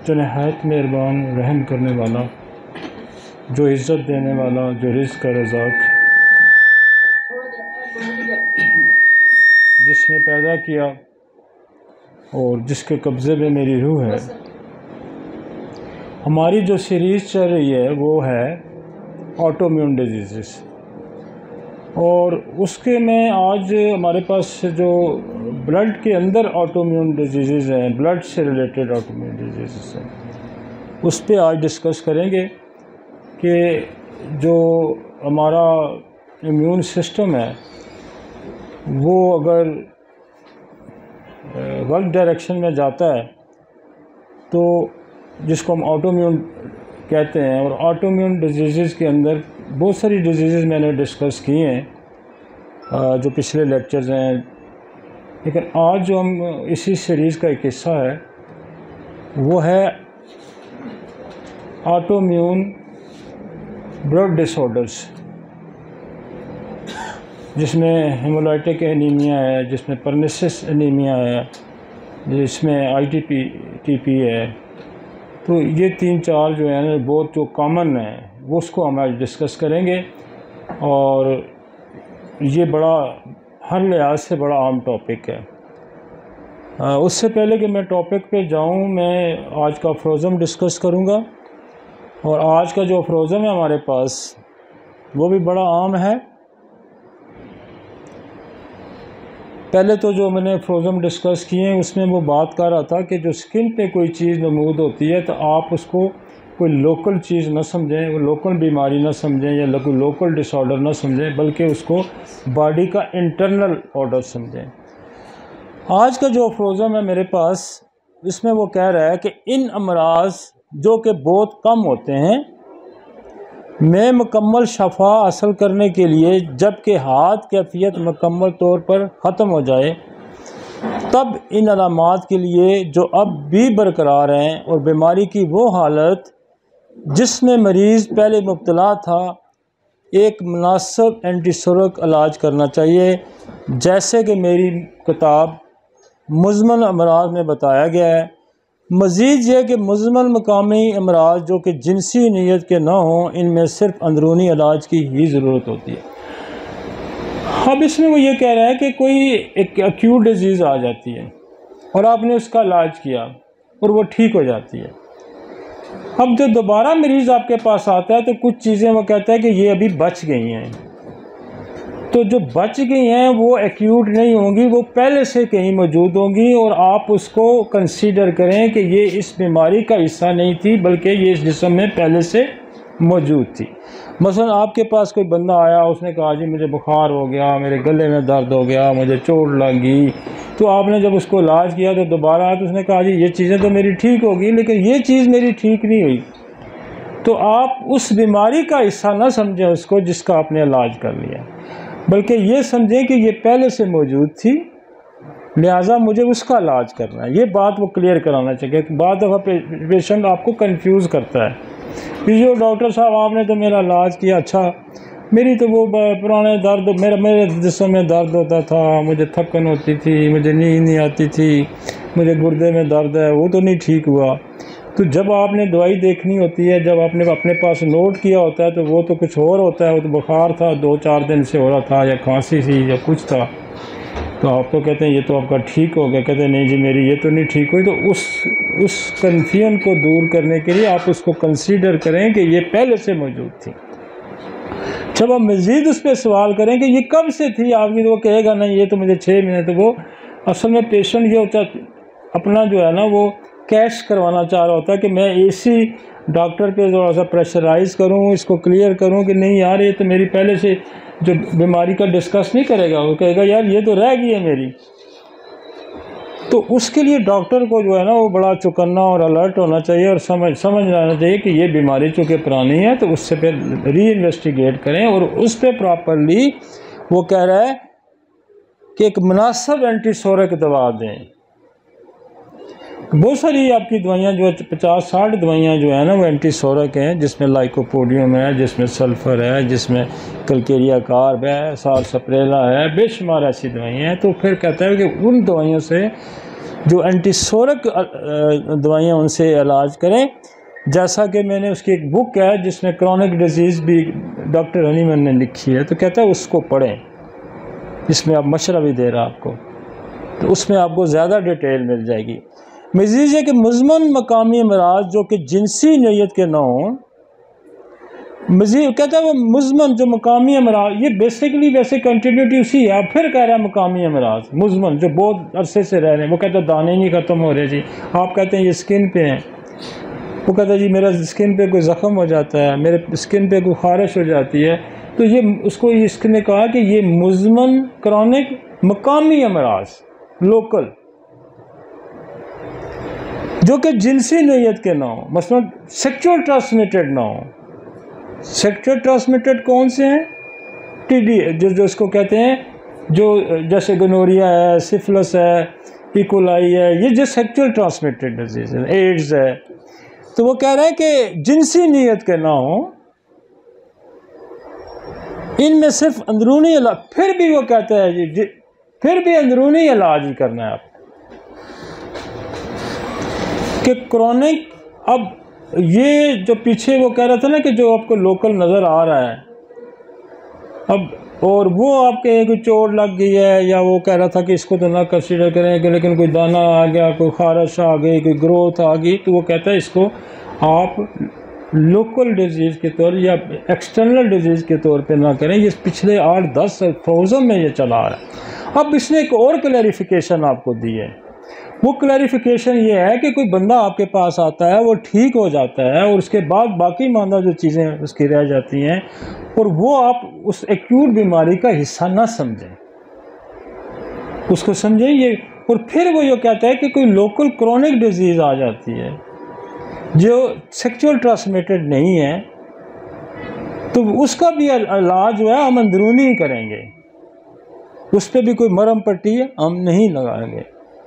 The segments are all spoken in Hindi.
जो नहायत मेहरबान रहम करने वाला, जो इज़्ज़त देने वाला, जो रिज़्क़ का रज़ाक़, जिसने पैदा किया और जिसके कब्ज़े में मेरी रूह है। हमारी जो सीरीज़ चल रही है वो है ऑटोइम्यून डिजीज़, और उसके में आज हमारे पास जो ब्लड के अंदर ऑटोइम्यून डिजीज़ हैं, ब्लड से रिलेटेड ऑटोइम्यून डिजीज़ हैं, उस पर आज डिस्कस करेंगे कि जो हमारा इम्यून सिस्टम है वो अगर गलत डायरेक्शन में जाता है तो जिसको हम ऑटोइम्यून कहते हैं। और ऑटोइम्यून डिजीज़ के अंदर बहुत सारी डिजीज़ मैंने डिस्कस की हैं जो पिछले लेक्चर्स हैं, लेकिन आज जो हम इसी सीरीज़ का एक हिस्सा है वो है ऑटोइम्यून ब्लड डिसऑर्डर्स, जिसमें हेमोलाइटिक एनीमिया है, जिसमें परनिसिस एनीमिया है, जिसमें ITP है। तो ये 3-4 जो है ना बहुत जो कॉमन है वो उसको हम आज डिस्कस करेंगे, और ये बड़ा हर लिहाज से बड़ा आम टॉपिक है। उससे पहले कि मैं टॉपिक पे जाऊं, मैं आज का अफरोज़म डिस्कस करूंगा, और आज का जो अफरोज़म है हमारे पास वो भी बड़ा आम है। पहले तो जो मैंने अफरोज़म डिस्कस किए हैं उसमें वो बात कर रहा था कि जो स्किन पे कोई चीज़ नमूद होती है तो आप उसको कोई लोकल चीज़ ना समझें, वो लोकल बीमारी ना समझें या लोकल डिसऑर्डर ना समझें, बल्कि उसको बॉडी का इंटरनल ऑर्डर समझें। आज का जो अफरोज़म है मेरे पास, इसमें वो कह रहा है कि इन अमराज जो कि बहुत कम होते हैं में मुकम्मल शफा हासिल करने के लिए, जबकि हाथ कैफियत मुकम्मल तौर पर ख़त्म हो जाए, तब इन अलामात के लिए जो अब भी बरकरार हैं और बीमारी की वो हालत जिसमें मरीज़ पहले मुब्तला था, एक मुनासिब एंटीसोरक इलाज करना चाहिए, जैसे कि मेरी किताब मुज़मन अमराज में बताया गया है। मज़ीद यह कि मुज़मन मकामी अमराज जो कि जिनसी नीयत के ना हों, इनमें सिर्फ अंदरूनी इलाज की ही ज़रूरत होती है। अब इसमें वो ये कह रहा है कि कोई एक एक्यूट डिजीज़ आ जाती है और आपने उसका इलाज किया और वो ठीक हो जाती है। अब जो दोबारा मरीज़ आपके पास आता है तो कुछ चीज़ें वो कहता है कि ये अभी बच गई हैं, तो जो बच गई हैं वो एक्यूट नहीं होंगी, वो पहले से कहीं मौजूद होंगी, और आप उसको कंसीडर करें कि ये इस बीमारी का हिस्सा नहीं थी बल्कि ये इस जिस्म में पहले से मौजूद थी। मसलन आपके पास कोई बंदा आया, उसने कहा जी मुझे बुखार हो गया, मेरे गले में दर्द हो गया, मुझे चोट लगी, तो आपने जब उसको इलाज किया तो दोबारा आया तो उसने कहा जी ये चीज़ें तो मेरी ठीक होगी, लेकिन ये चीज़ मेरी ठीक नहीं हुई। तो आप उस बीमारी का हिस्सा ना समझें उसको जिसका आपने इलाज कर लिया, बल्कि ये समझें कि ये पहले से मौजूद थी, लिहाजा मुझे उसका इलाज करना है। ये बात वो क्लियर कराना चाहिए। बाद दफ़ा पेशेंट आपको कंफ्यूज करता है कि जो डॉक्टर साहब आपने तो मेरा इलाज किया, अच्छा मेरी तो वो पुराने दर्द, मेरे जिस्म में दर्द होता था, मुझे थकन होती थी, मुझे नींद नहीं आती थी, मुझे गुर्दे में दर्द है, वो तो नहीं ठीक हुआ। तो जब आपने दवाई देखनी होती है, जब आपने अपने पास नोट किया होता है तो वो तो कुछ और होता है, वो तो बुखार था 2-4 दिन से हो रहा था, या खांसी थी या कुछ था, तो आप तो कहते हैं ये तो आपका ठीक हो गया, कहते हैं नहीं जी मेरी ये तो नहीं ठीक हुई। तो उस कन्फ्यूजन को दूर करने के लिए आप उसको कंसीडर करें कि ये पहले से मौजूद थी। जब आप मज़ीद उस पर सवाल करें कि ये कब से थी आपकी, तो वो कहेगा नहीं ये तो मुझे 6 महीने। तो वो असल में पेशेंट ये होता अपना जो है ना वो कैश करवाना चाह रहा होता है कि मैं इसी डॉक्टर पे थोड़ा सा प्रेशराइज़ करूं, इसको क्लियर करूं कि नहीं यार ये तो मेरी पहले से जो बीमारी का डिस्कस नहीं करेगा, वो कहेगा यार ये तो रह गई है मेरी। तो उसके लिए डॉक्टर को जो है ना वो बड़ा चौकन्ना और अलर्ट होना चाहिए और समझ लेना चाहिए कि ये बीमारी चूँकि पुरानी है, तो उससे फिर री इन्वेस्टिगेट करें और उस पर प्रॉपरली वो कह रहा है कि एक मुनासिब एंटीसोरक दवा दें। बहुत सारी आपकी दवाइयाँ जो है 50-60 दवाइयाँ जो है ना वो एंटीसोरक हैं, जिसमें लाइकोपोडियम है, जिसमें सल्फ़र है, जिसमें कल्केरिया कार्ब है, सारसप्रेला है, बेशुमार ऐसी दवाइयाँ हैं। तो फिर कहता है कि उन दवाइयों से जो एंटीसोरिक दवाइयाँ उनसे इलाज करें। जैसा कि मैंने उसकी एक बुक है जिसमें क्रॉनिक डिजीज़ भी डॉक्टर हनीमन ने लिखी है, तो कहता है उसको पढ़ें, इसमें आप मशवरा भी दे रहा आपको, तो उसमें आपको ज़्यादा डिटेल मिल जाएगी। मज़ीद है कि मुज़मन मकामी अमराज जो कि जिनसी नोयत के ना हों, मज़ीद कहता है वो मुज़मन जो मकामी अमराज, ये बेसिकली वैसे कंटिन्यूटी उसी है, अब फिर कह रहा है मकामी अमराज मुज़मन जो बहुत अरसे से रह रहे हैं। वो कहता है दाने नहीं ख़त्म हो रहे जी, आप कहते हैं ये स्किन पे हैं, वो कहता है जी मेरा स्किन पे कोई ज़ख़म हो जाता है, मेरे स्किन पे कोई ख़ारिश हो जाती है, तो ये उसको इसने कहा कि ये मुज़मन क्रॉनिक मकामी अमराज लोकल जो कि जिनसी नोयत के ना हो, मसलन सेक्सुअल ट्रांसमिटेड ना हो। सेक्सुअल ट्रांसमिटेड कौन से हैं? टीडी जो इसको कहते हैं, जो जैसे गोनोरिया है, सिफिलिस है, इकोलाई है, ये जो सेक्सुअल ट्रांसमिटेड डिजीज है, एड्स है। तो वो कह रहा है कि जिनसी नीयत के ना हो, इनमें सिर्फ अंदरूनी इलाज, फिर भी वो कहता है जी फिर भी अंदरूनी इलाज ही करना है आपको कि क्रॉनिक। अब ये जो पीछे वो कह रहा था ना कि जो आपको लोकल नज़र आ रहा है अब, और वो आपके कोई चोट लग गई है, या वो कह रहा था कि इसको तो ना कंसीडर करें कि लेकिन कोई दाना आ गया, कोई खारिश आ गई, कोई ग्रोथ आ गई, तो वो कहता है इसको आप लोकल डिजीज़ के तौर या एक्सटर्नल डिजीज़ के तौर पे ना करें। ये पिछले 8-10 फ्रोज़न में ये चला आ रहा है। अब इसने एक और क्लैरिफिकेशन आपको दी है। वो क्लैरिफिकेशन ये है कि कोई बंदा आपके पास आता है, वो ठीक हो जाता है, और उसके बाद बाकी मानदा जो चीज़ें उसकी रह जाती हैं, और वो आप उस एक्यूट बीमारी का हिस्सा ना समझें, उसको समझें ये। और फिर वो ये कहता है कि कोई लोकल क्रॉनिक डिजीज़ आ जाती है जो सेक्सुअल ट्रांसमिटेड नहीं है, तो उसका भी इलाज जो है हम अंदरूनी ही करेंगे, उस पर भी कोई मरहम पट्टी हम नहीं लगाएंगे।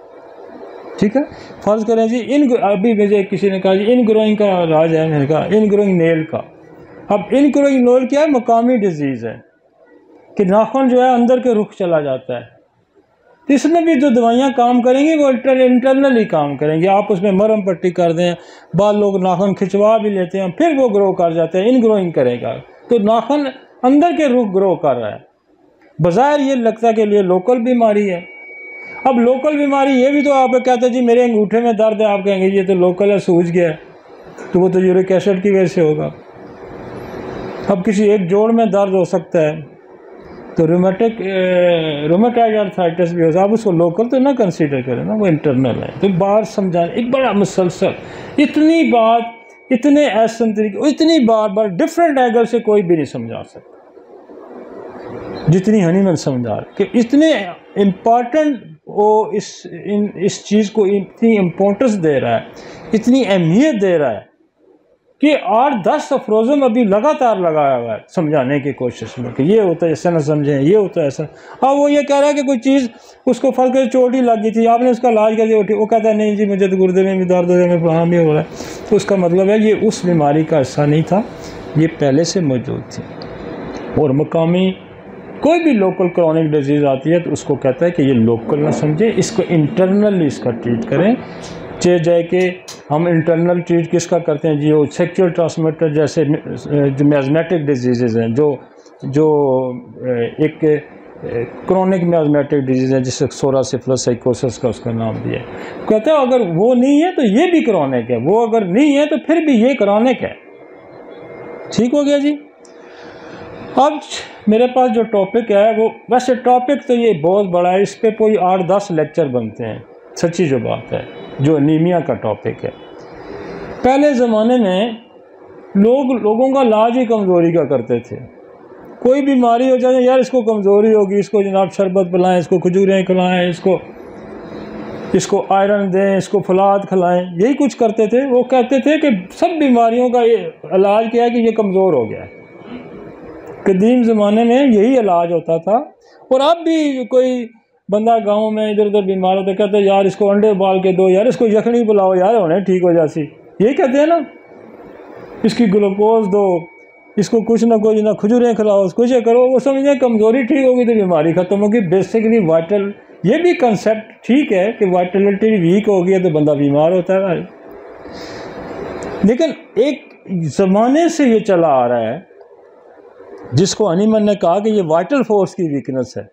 ठीक है, फर्ज करें जी अभी मुझे किसी ने कहा जी इन ग्रोइंग का इलाज है, मैंने कहा इन ग्रोइंग नेल का। अब इन ग्रोइंग नेल क्या है? मकामी डिजीज़ है कि नाखून जो है अंदर के रुख चला जाता है। तो इसमें भी जो दवाइयाँ काम करेंगी वो इंटरनली काम करेंगी। आप उसमें मरहम पट्टी कर दें, बाद लोग नाखून खिंचवा भी लेते हैं, फिर वो ग्रो कर जाते हैं, इन ग्रोइंग करेगा, तो नाखून अंदर के रुख ग्रो कर रहा है। बज़ाहिर ये लगता है कि ये लोकल बीमारी है। अब लोकल बीमारी ये भी तो आप कहते हैं जी मेरे अंगूठे में दर्द है, आप कहेंगे ये तो लोकल है, सूज गया है, तो वो तो यूरिक एसिड की वजह से होगा। अब किसी एक जोड़ में दर्द हो सकता है, तो रोमेटाइड आर्थराइटिस भी हो सकता है, आप उसको लोकल तो ना कंसीडर करें ना, वो इंटरनल है। तो बार समझाने एक बड़ा मुसलसल इतनी बात, इतने ऐसे तरीके, इतनी बार डिफरेंट एंगल से कोई भी नहीं समझा सकता जितनी हनीमन समझा रहे कि इतने इम्पॉर्टेंट वो इस चीज़ को इतनी इम्पोर्टेंस दे रहा है, इतनी अहमियत दे रहा है कि 8-10 अफरोज़म अभी लगातार लगाया हुआ है समझाने की कोशिश में कि ये होता है ऐसा ना समझें, ये होता है ऐसा। अब वो ये कह रहा है कि कोई चीज़ उसको फर्क कर चोट ही लग गई थी, आपने उसका इलाज कर दिया, वो कहता है नहीं जी मुझे तो गुर्दे में भी दर्द हो रहा है, मैं फलाना भी हो रहा है। तो उसका मतलब है ये उस बीमारी का हिस्सा नहीं था, ये पहले से मौजूद थी। और मकामी कोई भी लोकल क्रॉनिक डिजीज़ आती है तो उसको कहता है कि ये लोकल ना समझे, इसको इंटरनली इसका ट्रीट करें। चाहे जाए कि हम इंटरनल ट्रीट किसका करते हैं जी, वो सेक्सुअल ट्रांसमिटर जैसे जो मैज़मेटिक डिजीज़ हैं, जो एक क्रॉनिक मैज़मेटिक डिजीज़ है जिसे सोरा सिफिलिस साइकोसिस का उसका नाम दिया है। कहते हैं अगर वो नहीं है तो ये भी क्रॉनिक है, वो अगर नहीं है तो फिर भी ये क्रॉनिक है। ठीक हो गया जी। अब मेरे पास जो टॉपिक है वो, वैसे टॉपिक तो ये बहुत बड़ा है, इस पे कोई 8-10 लेक्चर बनते हैं, सच्ची जो बात है, जो एनीमिया का टॉपिक है। पहले ज़माने में लोगों का इलाज ही कमज़ोरी का करते थे। कोई बीमारी हो जाए यार इसको कमज़ोरी होगी, इसको जनाब शरबत पिलाएं, इसको खजूरें खिलाएं, इसको आयरन दें, इसको फलाद खिलाएं, यही कुछ करते थे। वो कहते थे कि सब बीमारियों का ये इलाज क्या है कि ये कमज़ोर हो गया है। कदीम ज़माने में यही इलाज होता था। और अब भी कोई बंदा गांव में इधर उधर बीमार होता है, कहते हैं यार इसको अंडे उबाल के दो, यार इसको यखनी पिलाओ, यार उन्हें ठीक हो जाती, यही कहते हैं ना, इसकी ग्लूकोज दो, इसको कुछ ना खजूरें खिलाओ, कुछ करो, वो समझे कमज़ोरी ठीक होगी तो बीमारी ख़त्म होगी। बेसिकली वाइटल ये भी कंसेप्ट ठीक है कि वाइटलिटी वीक हो गया तो बंदा बीमार होता है भाई, लेकिन एक ज़माने से ये चला आ रहा है जिसको हनीमन ने कहा कि ये वाइटल फोर्स की वीकनेस है।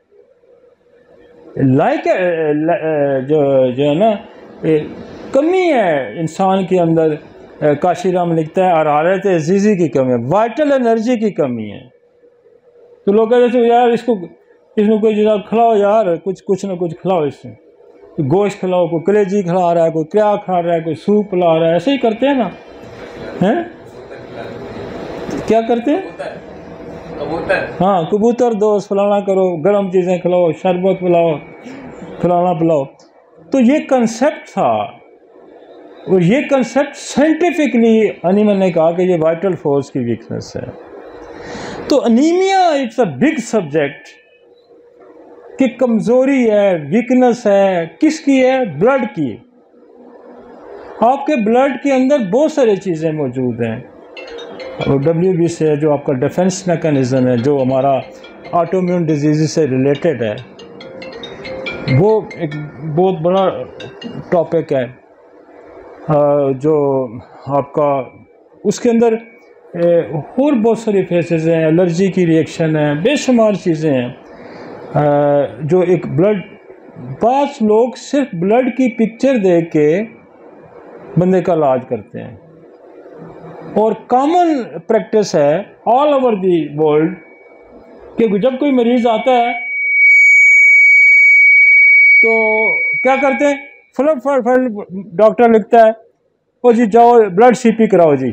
जो है ना कमी है इंसान के अंदर। काशीराम लिखता है हरारत अजीज़ी की कमी है, वाइटल एनर्जी की कमी है। तो लोग कहते थे यार इसमें कोई जरा खिलाओ यार, कुछ ना कुछ खिलाओ, इसमें गोश्त खिलाओ, कोई कलेजी खिला रहा है, कोई क्या खा रहा है, कोई सूप पिला रहा है, ऐसे ही करते हैं ना, हैं? क्या करते हैं? हाँ, कबूतर दोस्त फलाना करो, गर्म चीज़ें खिलाओ, शरबत पिलाओ, फलाना पिलाओ। तो ये कंसेप्ट था, और ये कंसेप्ट साइंटिफिकली हनीमन ने कहा कि ये वाइटल फोर्स की वीकनेस है। तो anaemia it's a big subject कि कमज़ोरी है, वीकनेस है, किसकी है? ब्लड की। आपके ब्लड के अंदर बहुत सारी चीज़ें मौजूद हैं, और WBC है जो आपका डिफेंस मैकेनिज़्म है, जो हमारा ऑटोइम्यून डिजीज़ से रिलेटेड है, वो एक बहुत बड़ा टॉपिक है जो आपका उसके अंदर और बहुत सारी फेसेस हैं, एलर्जी की रिएक्शन है, बेशुमार चीज़ें हैं जो एक ब्लड, 5 लोग सिर्फ ब्लड की पिक्चर देख के बंदे का इलाज करते हैं, और कॉमन प्रैक्टिस है ऑल ओवर दी वर्ल्ड कि जब कोई मरीज़ आता है तो क्या करते हैं, फट डॉक्टर लिखता है ओ जी जाओ ब्लड CP कराओ जी।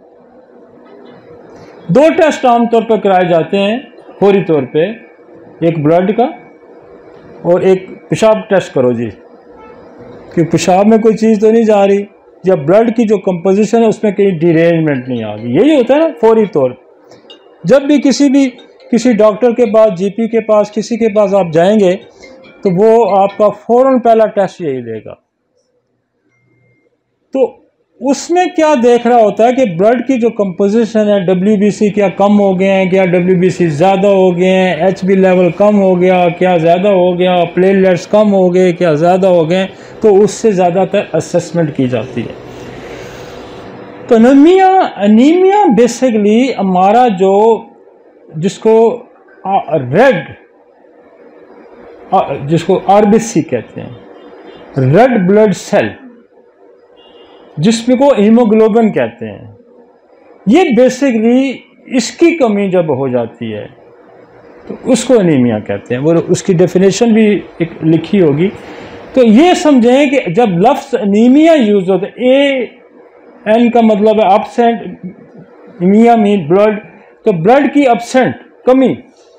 2 टेस्ट आमतौर पर कराए जाते हैं फौरी तौर पे, एक ब्लड का और एक पेशाब टेस्ट करो जी, कि पेशाब में कोई चीज़ तो नहीं जा रही, या ब्लड की जो कंपोजिशन है उसमें कहीं डिरेंजमेंट नहीं आ गई। यही होता है ना फौरी तौर। जब भी किसी डॉक्टर के पास, GP के पास, किसी के पास आप जाएंगे तो वो आपका फ़ौरन पहला टेस्ट यही देगा। तो उसमें क्या देख रहा होता है कि ब्लड की जो कंपोजिशन है, WBC क्या कम हो गए हैं, क्या WBC ज़्यादा हो गए हैं, HB लेवल कम हो गया, क्या ज़्यादा हो गया, प्लेटलेट्स कम हो गए, क्या ज़्यादा हो गए, तो उससे ज़्यादातर असेसमेंट की जाती है। तो अनीमिया बेसिकली हमारा जिसको RBC कहते हैं, रेड ब्लड सेल, जिसमें को हीमोग्लोबिन कहते हैं, ये बेसिकली इसकी कमी जब हो जाती है तो उसको अनीमिया कहते हैं। वो उसकी डेफिनेशन भी एक लिखी होगी। तो ये समझें कि जब लफ्ज़ अनीमिया यूज़ होता है, AN का मतलब है एब्सेंट, अनीमिया मीन ब्लड, तो ब्लड की एब्सेंट, कमी।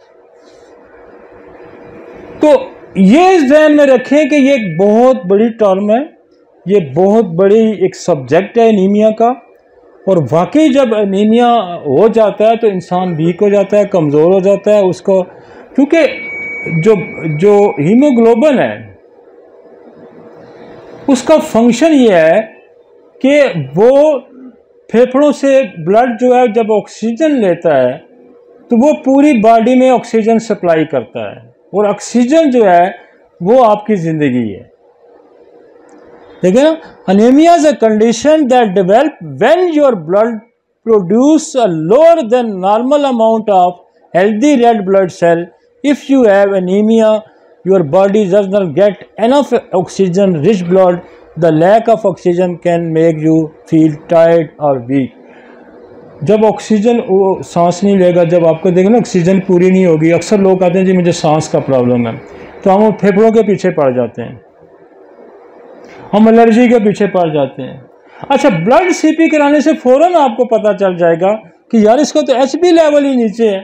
तो ये ध्यान में रखें कि ये एक बहुत बड़ी टर्म है, ये बहुत बड़ी एक सब्जेक्ट है एनीमिया का, और वाकई जब एनीमिया हो जाता है तो इंसान वीक हो जाता है, कमज़ोर हो जाता है उसको, क्योंकि जो हीमोग्लोबिन है उसका फंक्शन ये है कि वो फेफड़ों से ब्लड जो है जब ऑक्सीजन लेता है तो वो पूरी बॉडी में ऑक्सीजन सप्लाई करता है, और ऑक्सीजन जो है वो आपकी ज़िंदगी है। देखिए ना, anemia is a condition that develop when your blood produce a lower than normal amount of healthy red blood cell. If you have anemia, your body does not get enough oxygen rich blood. The lack of oxygen can make you feel tired or weak. जब ऑक्सीजन वो सांस नहीं लेगा, जब आपको देखें ना ऑक्सीजन पूरी नहीं होगी, अक्सर लोग कहते हैं जी मुझे सांस का प्रॉब्लम है, तो हम फेफड़ों के पीछे पड़ जाते हैं, हम एलर्जी के पीछे पड़ जाते हैं। अच्छा, ब्लड CP कराने से फ़ौरन आपको पता चल जाएगा कि यार इसका तो HB लेवल ही नीचे है,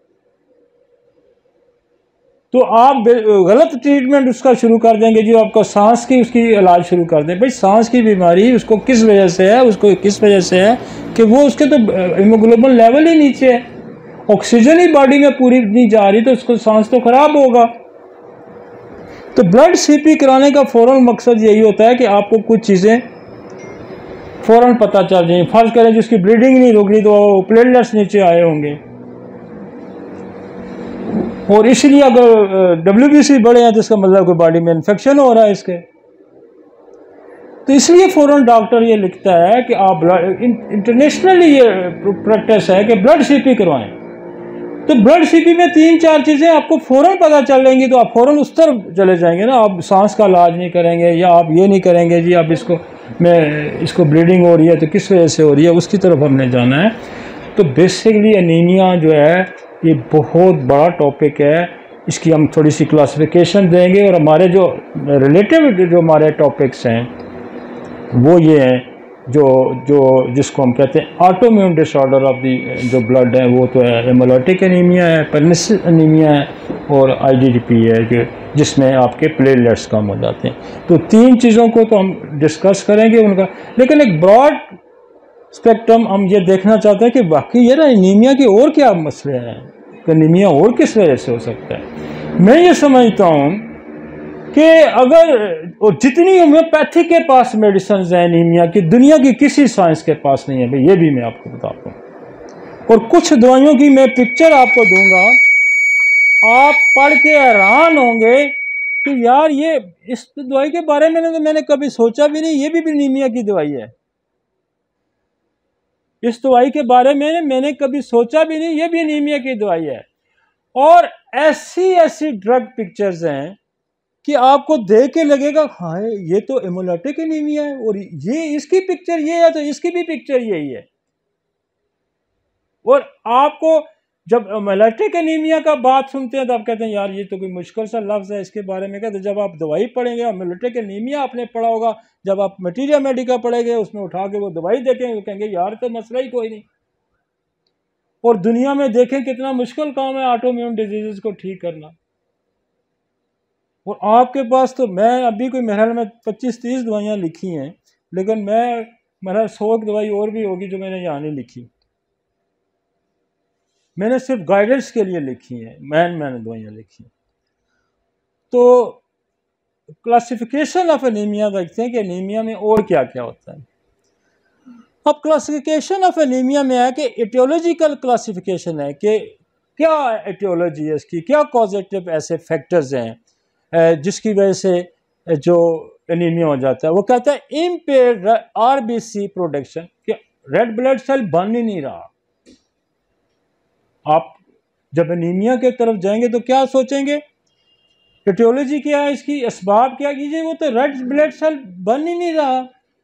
तो आप गलत ट्रीटमेंट उसका शुरू कर देंगे जी, आपको सांस की उसकी इलाज शुरू कर दें। भाई सांस की बीमारी उसको किस वजह से है, उसको किस वजह से है कि वो उसके तो हीमोग्लोबिन लेवल ही नीचे है, ऑक्सीजन ही बॉडी में पूरी नहीं जा रही, तो उसको सांस तो खराब होगा। तो ब्लड CP कराने का फ़ौरन मकसद यही होता है कि आपको कुछ चीज़ें फ़ौरन पता चल जाए। फर्ज करें जिसकी ब्लीडिंग नहीं रुक रही तो प्लेटलेट्स नीचे आए होंगे, और इसलिए अगर WBC बढ़े हैं तो इसका मतलब कोई बॉडी में इन्फेक्शन हो रहा है इसके। तो इसलिए फ़ौरन डॉक्टर ये लिखता है कि आप ब्लड, इंटरनेशनली ये प्रैक्टिस है कि ब्लड CP करवाएं। तो ब्लड CP में 3-4 चीज़ें आपको फ़ौरन पता चल जाएंगी, तो आप फ़ौरन उस तरफ चले जाएंगे ना। आप सांस का इलाज नहीं करेंगे, या आप ये नहीं करेंगे जी अब इसको ब्लीडिंग हो रही है तो किस वजह से हो रही है, उसकी तरफ हमने जाना है। तो बेसिकली एनीमिया जो है ये बहुत बड़ा टॉपिक है, इसकी हम थोड़ी सी क्लासिफिकेशन देंगे। और हमारे जो रिलेटिव जो हमारे टॉपिक्स हैं वो ये हैं, जिसको हम कहते हैं ऑटोइम्यून डिसऑर्डर ऑफ दी जो ब्लड है, वो तो है हेमोलाइटिक एनीमिया है, पर्निसिस एनीमिया है, और IDDP है जिसमें आपके प्लेटलेट्स कम हो जाते हैं। तो 3 चीज़ों को तो हम डिस्कस करेंगे उनका, लेकिन एक ब्रॉड स्पेक्ट्रम हम ये देखना चाहते हैं कि वाकई ये ना एनीमिया के और क्या मसले हैं, एनीमिया और किस वजह से हो सकता है। मैं ये समझता हूँ कि अगर, और जितनी होम्योपैथी के पास मेडिसिन है एनीमिया की, दुनिया की किसी साइंस के पास नहीं है भाई, ये भी मैं आपको बताता हूँ। और कुछ दवाइयों की मैं पिक्चर आपको दूंगा, आप पढ़ के हैरान होंगे कि यार ये इस दवाई के बारे में तो मैंने कभी सोचा भी नहीं, ये भी एनीमिया की दवाई है। इस दवाई के बारे में मैंने कभी सोचा भी नहीं, ये भी एनीमिया की दवाई है। और ऐसी ड्रग पिक्चर्स हैं कि आपको देख के लगेगा हाँ ये तो हेमोलाइटिक एनीमिया है, और ये इसकी पिक्चर ये है तो इसकी भी पिक्चर यही है। और आपको जब हेमोलाइटिक एनीमिया का बात सुनते हैं तो आप कहते हैं यार ये तो कोई मुश्किल सा लफ्ज़ है, इसके बारे में कहते, जब आप दवाई पढ़ेंगे, हेमोलाइटिक एनीमिया आपने पढ़ा होगा, जब आप मटीरिया मेडिका पढ़ेंगे उसमें उठा के वो दवाई देखेंगे तो कहेंगे यार तो मसला ही कोई नहीं। और दुनिया में देखें कितना मुश्किल काम है ऑटोइम्यून डिजीज़ को ठीक करना। और आपके पास तो, मैं अभी कोई मेरे ख्याल में 25-30 दवाइयाँ लिखी हैं, लेकिन मेरा 100 दवाई और भी होगी जो मैंने यहाँ नहीं लिखी। मैंने सिर्फ गाइडेंस के लिए लिखी है, मैंने दवाइयाँ लिखी। तो क्लासिफिकेशन ऑफ एनीमिया देखते हैं कि एनीमिया में और क्या क्या होता है। अब क्लासिफिकेशन ऑफ एनीमिया में है कि एटियोलॉजिकल क्लासिफिकेशन है कि क्या एटियोलॉजी है इसकी, क्या कॉजेटिव ऐसे फैक्टर्स हैं जिसकी वजह से जो एनीमिया हो जाता है। वो कहता है इम्पेयर्ड RBC प्रोडक्शन, कि रेड ब्लड सेल बन ही नहीं रहा। आप जब एनीमिया के तरफ जाएंगे तो क्या सोचेंगे, एटियोलॉजी क्या है इसकी, असबाब क्या कीजिए, वो तो रेड ब्लड सेल बन ही नहीं रहा।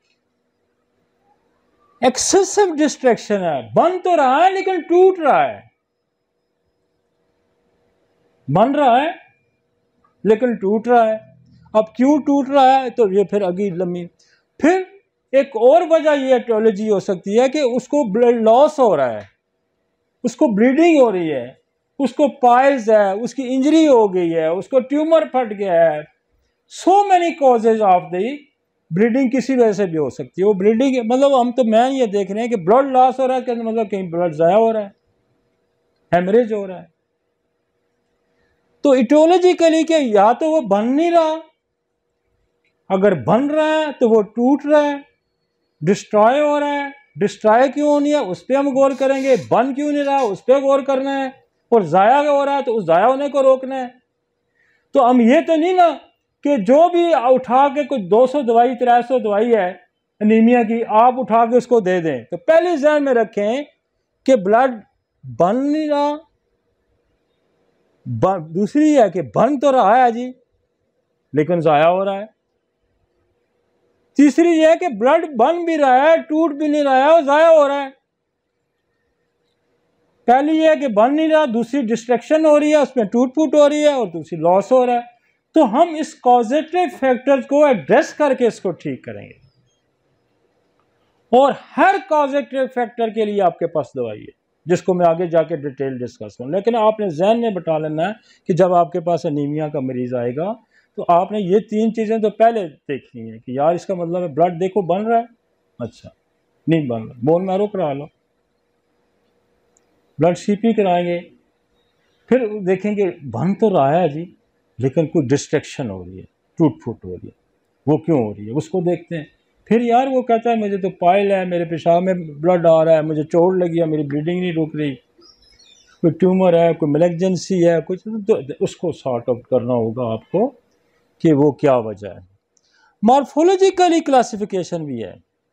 एक्सेसिव डिस्ट्रैक्शन है, बन तो रहा है लेकिन टूट रहा है, बन रहा है लेकिन टूट रहा है। अब क्यों टूट रहा है तो ये फिर अगली लंबी, फिर एक और वजह ये एटियोलॉजी हो सकती है कि उसको ब्लड लॉस हो रहा है, उसको ब्लीडिंग हो रही है, उसको पाइल्स है, उसकी इंजरी हो गई है, उसको ट्यूमर फट गया है। So many causes of the bleeding किसी वजह से भी हो सकती है। वो ब्लीडिंग मतलब हम तो मैं ये देख रहे हैं कि ब्लड लॉस हो रहा है, मतलब कहीं ब्लड ज़ाया हो रहा है, हेमरेज हो रहा है। तो इटियोलॉजिकली क्या, या तो वो बन नहीं रहा, अगर बन रहा है तो वो टूट रहा है, डिस्ट्रॉय हो रहा है। डिस्ट्रॉय क्यों नहीं है उस पर हम गौर करेंगे, बन क्यों नहीं रहा उस पर गौर करना है, और ज़ाया हो रहा है तो उस ज़ाया होने को रोकना है। तो हम ये तो नहीं ना कि जो भी उठा के कुछ 200 दवाई 300 दवाई है एनीमिया की, आप उठा के उसको दे दें। तो पहले ध्यान में रखें कि ब्लड बन नहीं रहा, दूसरी है कि बन तो रहा है जी लेकिन ज़ाया हो रहा है। तीसरी यह है कि ब्लड बन भी रहा है, टूट भी नहीं रहा है और ज़ाया हो रहा है। पहली यह है कि बन नहीं रहा, दूसरी डिस्ट्रैक्शन हो रही है, उसमें टूट फूट हो रही है, और दूसरी लॉस हो रहा है। तो हम इस कॉजेटिव फैक्टर्स को एड्रेस करके इसको ठीक करेंगे, और हर कॉजेटिव फैक्टर के लिए आपके पास दवाई है जिसको मैं आगे जाके डिटेल डिस्कस करूँ। लेकिन आपने जहन में बिठा लेना है कि जब आपके पास एनीमिया का मरीज आएगा तो आपने ये 3 चीज़ें तो पहले देखनी है कि यार इसका मतलब है ब्लड देखो बन रहा है, अच्छा नहीं बन रहा, बोन मैरो करा लो, ब्लड CP कराएंगे, फिर देखेंगे बन तो रहा है जी लेकिन कुछ डिस्ट्रैक्शन हो रही है, टूट फूट हो रही है, वो क्यों हो रही है उसको देखते हैं। फिर यार वो कहता है मुझे तो पाइल है, मेरे पेशाब में ब्लड आ रहा है, मुझे चोट लगी है, मेरी ब्लीडिंग नहीं रुक रही, कोई ट्यूमर है, कोई मेलेग्जेंसी है, कुछ तो उसको सॉर्ट आउट करना होगा आपको कि वो क्या वजह है। मॉर्फोलॉजिकली क्लासिफिकेशन भी है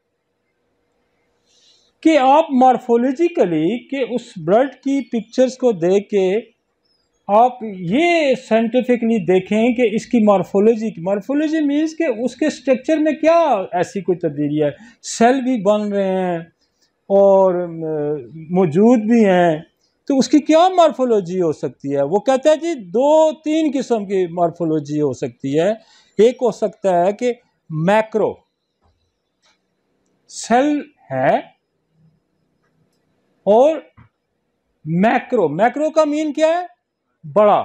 कि आप मॉर्फोलॉजिकली के उस ब्लड की पिक्चर्स को देख के आप ये साइंटिफिकली देखें कि इसकी मॉर्फोलॉजी मीन्स कि उसके स्ट्रक्चर में क्या ऐसी कोई तब्दीली है। सेल भी बन रहे हैं और मौजूद भी हैं, तो उसकी क्या मॉर्फोलॉजी हो सकती है। वो कहता है जी 2-3 किस्म की मॉर्फोलॉजी हो सकती है। एक हो सकता है कि मैक्रो सेल है और मैक्रो का मीन क्या है, बड़ा।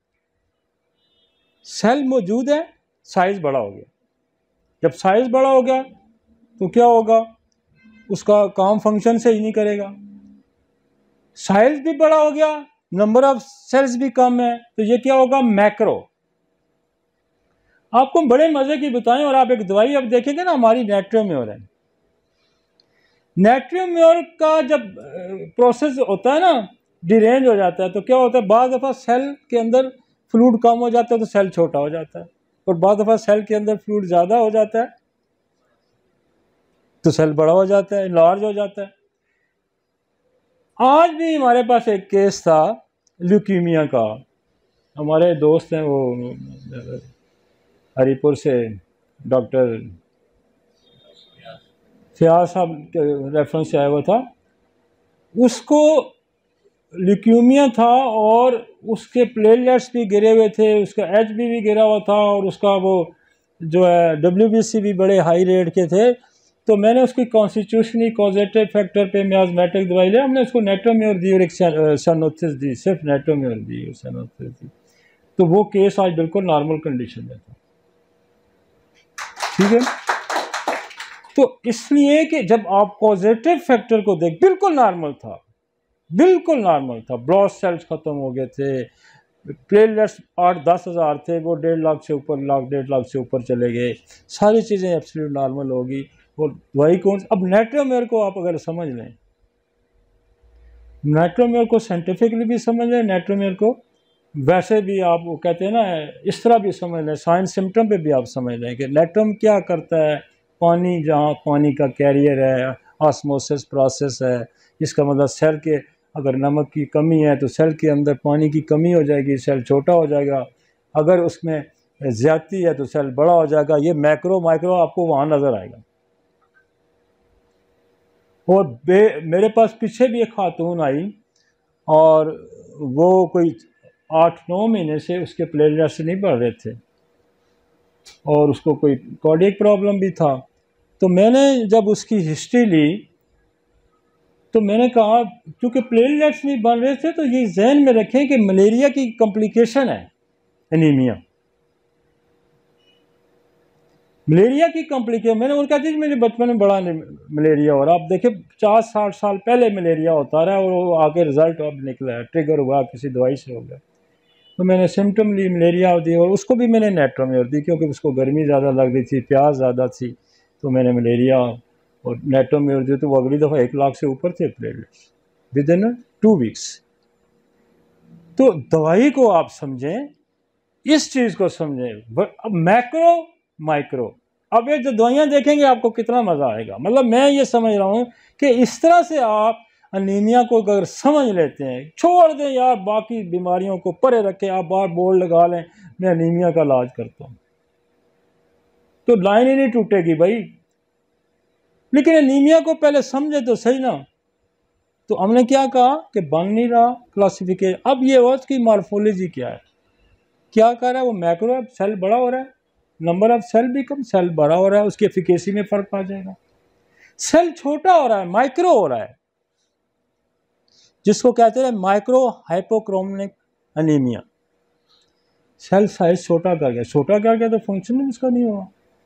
सेल मौजूद है, साइज बड़ा हो गया। जब साइज बड़ा हो गया तो क्या होगा, उसका काम फंक्शन से ही नहीं करेगा। साइज भी बड़ा हो गया, नंबर ऑफ सेल्स भी कम है, तो ये क्या होगा, मैक्रो। आपको बड़े मजे की बताएं, और आप एक दवाई अब देखेंगे ना हमारी नेट्रोम्योर है। नेट्रोम्योर का जब प्रोसेस होता है ना, डिरेंज हो जाता है, तो क्या होता है, बाद दफ़ा सेल के अंदर फ्लूइड कम हो जाता है तो सेल छोटा हो जाता है, और बाद दफ़ा सेल के अंदर फ्लूइड ज़्यादा हो जाता है तो सेल बड़ा हो जाता है, लार्ज हो जाता है। आज भी हमारे पास एक केस था ल्यूकीमिया का। हमारे दोस्त हैं वो हरिपुर से, डॉक्टर फयाज साहब के रेफरेंस से आया हुआ था। उसको ल्यूकीमिया था और उसके प्लेटलेट्स भी गिरे हुए थे, उसका HB भी गिरा हुआ था, और उसका वो जो है WBC भी बड़े हाई रेट के थे। तो मैंने उसकी कॉन्स्टिट्यूशनली कॉजेटिव फैक्टर पे मियाज़मेटिक दवाई लिया, हमने उसको नेट्रोम्योर दी और एक सैनोथिस दी, सिर्फ नेट्रोम्योर दी और सैनोथिस दी। तो वो केस आज बिल्कुल नॉर्मल कंडीशन में था। ठीक है, तो इसलिए कि जब आप पॉजिटिव फैक्टर को देख, बिल्कुल नॉर्मल था, बिल्कुल नॉर्मल था। ब्लड सेल्स खत्म हो गए थे, प्लेटलेट्स 8-10 हज़ार थे, वो 1.5 लाख से ऊपर, 1.5 लाख से ऊपर चले गए। सारी चीज़ें एब्सोल्यूट नॉर्मल होगी। और दवाई कौन, अब नेट्रोम्योर को आप अगर समझ लें, नेट्रोम्योर को साइंटिफिकली भी समझ लें, नेट्रोम्योर को वैसे भी आप वो कहते हैं ना, इस तरह भी समझ लें, साइंस सिम्टम पे भी आप समझ लें कि नेट्रोम क्या करता है। पानी, जहाँ पानी का कैरियर है, ऑस्मोसिस प्रोसेस है, इसका मतलब सेल के अगर नमक की कमी है तो सेल के अंदर पानी की कमी हो जाएगी, सेल छोटा हो जाएगा। अगर उसमें ज़्यादती है तो सेल बड़ा हो जाएगा। ये मैक्रो माइक्रो आपको वहाँ नज़र आएगा। और मेरे पास पीछे भी एक खातून आई और वो कोई 8-9 महीने से उसके प्लेटलेट्स नहीं बढ़ रहे थे और उसको कोई कार्डियक प्रॉब्लम भी था। तो मैंने जब उसकी हिस्ट्री ली तो मैंने कहा, क्योंकि प्लेटलेट्स नहीं बन रहे थे, तो ये जहन में रखें कि मलेरिया की कॉम्प्लिकेशन है एनीमिया। मलेरिया की कॉम्प्लिकेशन, मैंने उनका कहती मेरे बचपन में बड़ा मलेरिया हो रहा। आप देखिए 50-60 साल पहले मलेरिया होता रहा और वो आगे रिजल्ट अब निकला है, ट्रिगर हुआ किसी दवाई से हो गया। तो मैंने सिम्टम ली, मलेरिया दी, और उसको भी मैंने नेट्रोम्योर दी क्योंकि उसको गर्मी ज़्यादा लग रही थी, प्यास ज़्यादा थी। तो मैंने मलेरिया और नेट्रोम्योर दी, तो वो अगली दफ़ा 1 लाख से ऊपर थे प्लेटलेट्स विद इन 2 वीक्स। तो दवाई को आप समझें, इस चीज़ को समझें। अब मैक्रो माइक्रो, अब ये जो दवाइयाँ देखेंगे आपको कितना मज़ा आएगा। मतलब मैं ये समझ रहा हूँ कि इस तरह से आप अनीमिया को अगर समझ लेते हैं, छोड़ दें यार बाकी बीमारियों को परे रखें, आप बार बोर्ड लगा लें मैं अनीमिया का इलाज करता हूँ, तो लाइन ही नहीं टूटेगी भाई। लेकिन अनीमिया को पहले समझे तो सही ना। तो हमने क्या कहा कि बन नहीं रहा क्लासिफिकेशन। अब ये हो उसकी मॉर्फोलॉजी क्या है, क्या कर रहा है वो, मैक्रो सेल बड़ा हो रहा है, नंबर ऑफ सेल भी कम, सेल बड़ा हो रहा है, उसकी एफिकेसी में फर्क आ जाएगा। सेल छोटा हो रहा है, माइक्रो हो रहा है, जिसको कहते हैं micro hypochromic anaemia. Cell size छोटा कर गया, छोटा कर गया तो फंक्शन उसका नहीं होगा।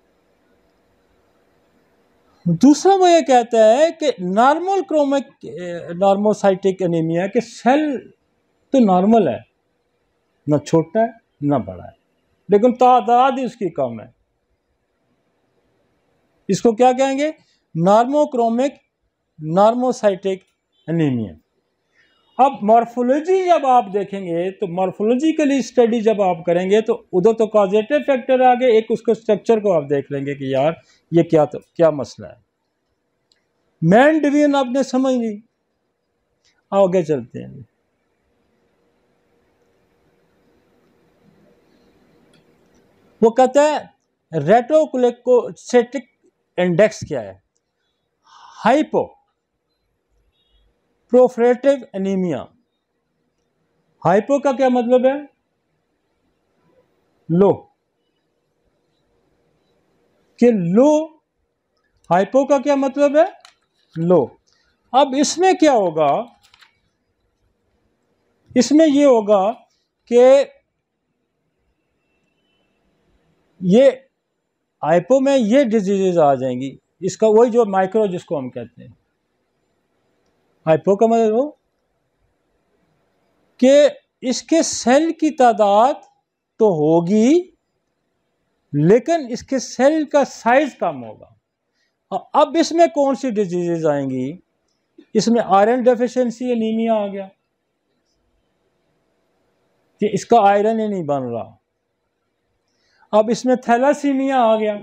दूसरा वो ये कहता है कि नॉर्मल क्रोमिक नॉर्मोसाइटिक एनीमिया के सेल तो नॉर्मल है, ना छोटा है ना बड़ा है, लेकिन तादाद ही उसकी कम है। इसको क्या कहेंगे, नॉर्मोक्रोमिक नॉर्मोसाइटिक एनीमिया। अब मॉर्फोलॉजी जब आप देखेंगे तो मॉर्फोलॉजिकली स्टडी जब आप करेंगे तो उधर तो कॉजेटिव फैक्टर आ गए, एक उसके स्ट्रक्चर को आप देख लेंगे कि यार ये क्या मसला है। मैन डिवीजन आपने समझ ली, आगे चलते हैं। वो कहता है रेटिकुलोसाइटिक इंडेक्स क्या है? Hypo प्रोफ्रेटिव anaemia. हाइपो का क्या मतलब है? लो, कि लो। हाइपो का क्या मतलब है? लो। अब इसमें क्या होगा, इसमें ये होगा कि ये हाइपो में ये डिजीजेज आ जाएंगी, इसका वही जो माइक्रो जिसको हम कहते हैं। हाइपो का मतलब वो कि इसके सेल की तादाद तो होगी लेकिन इसके सेल का साइज कम होगा। अब इसमें कौन सी डिजीजेज आएंगी? इसमें आयरन डेफिशिएंसी एनीमिया आ गया कि इसका आयरन ही नहीं बन रहा। अब इसमें थैलासीमिया आ गया।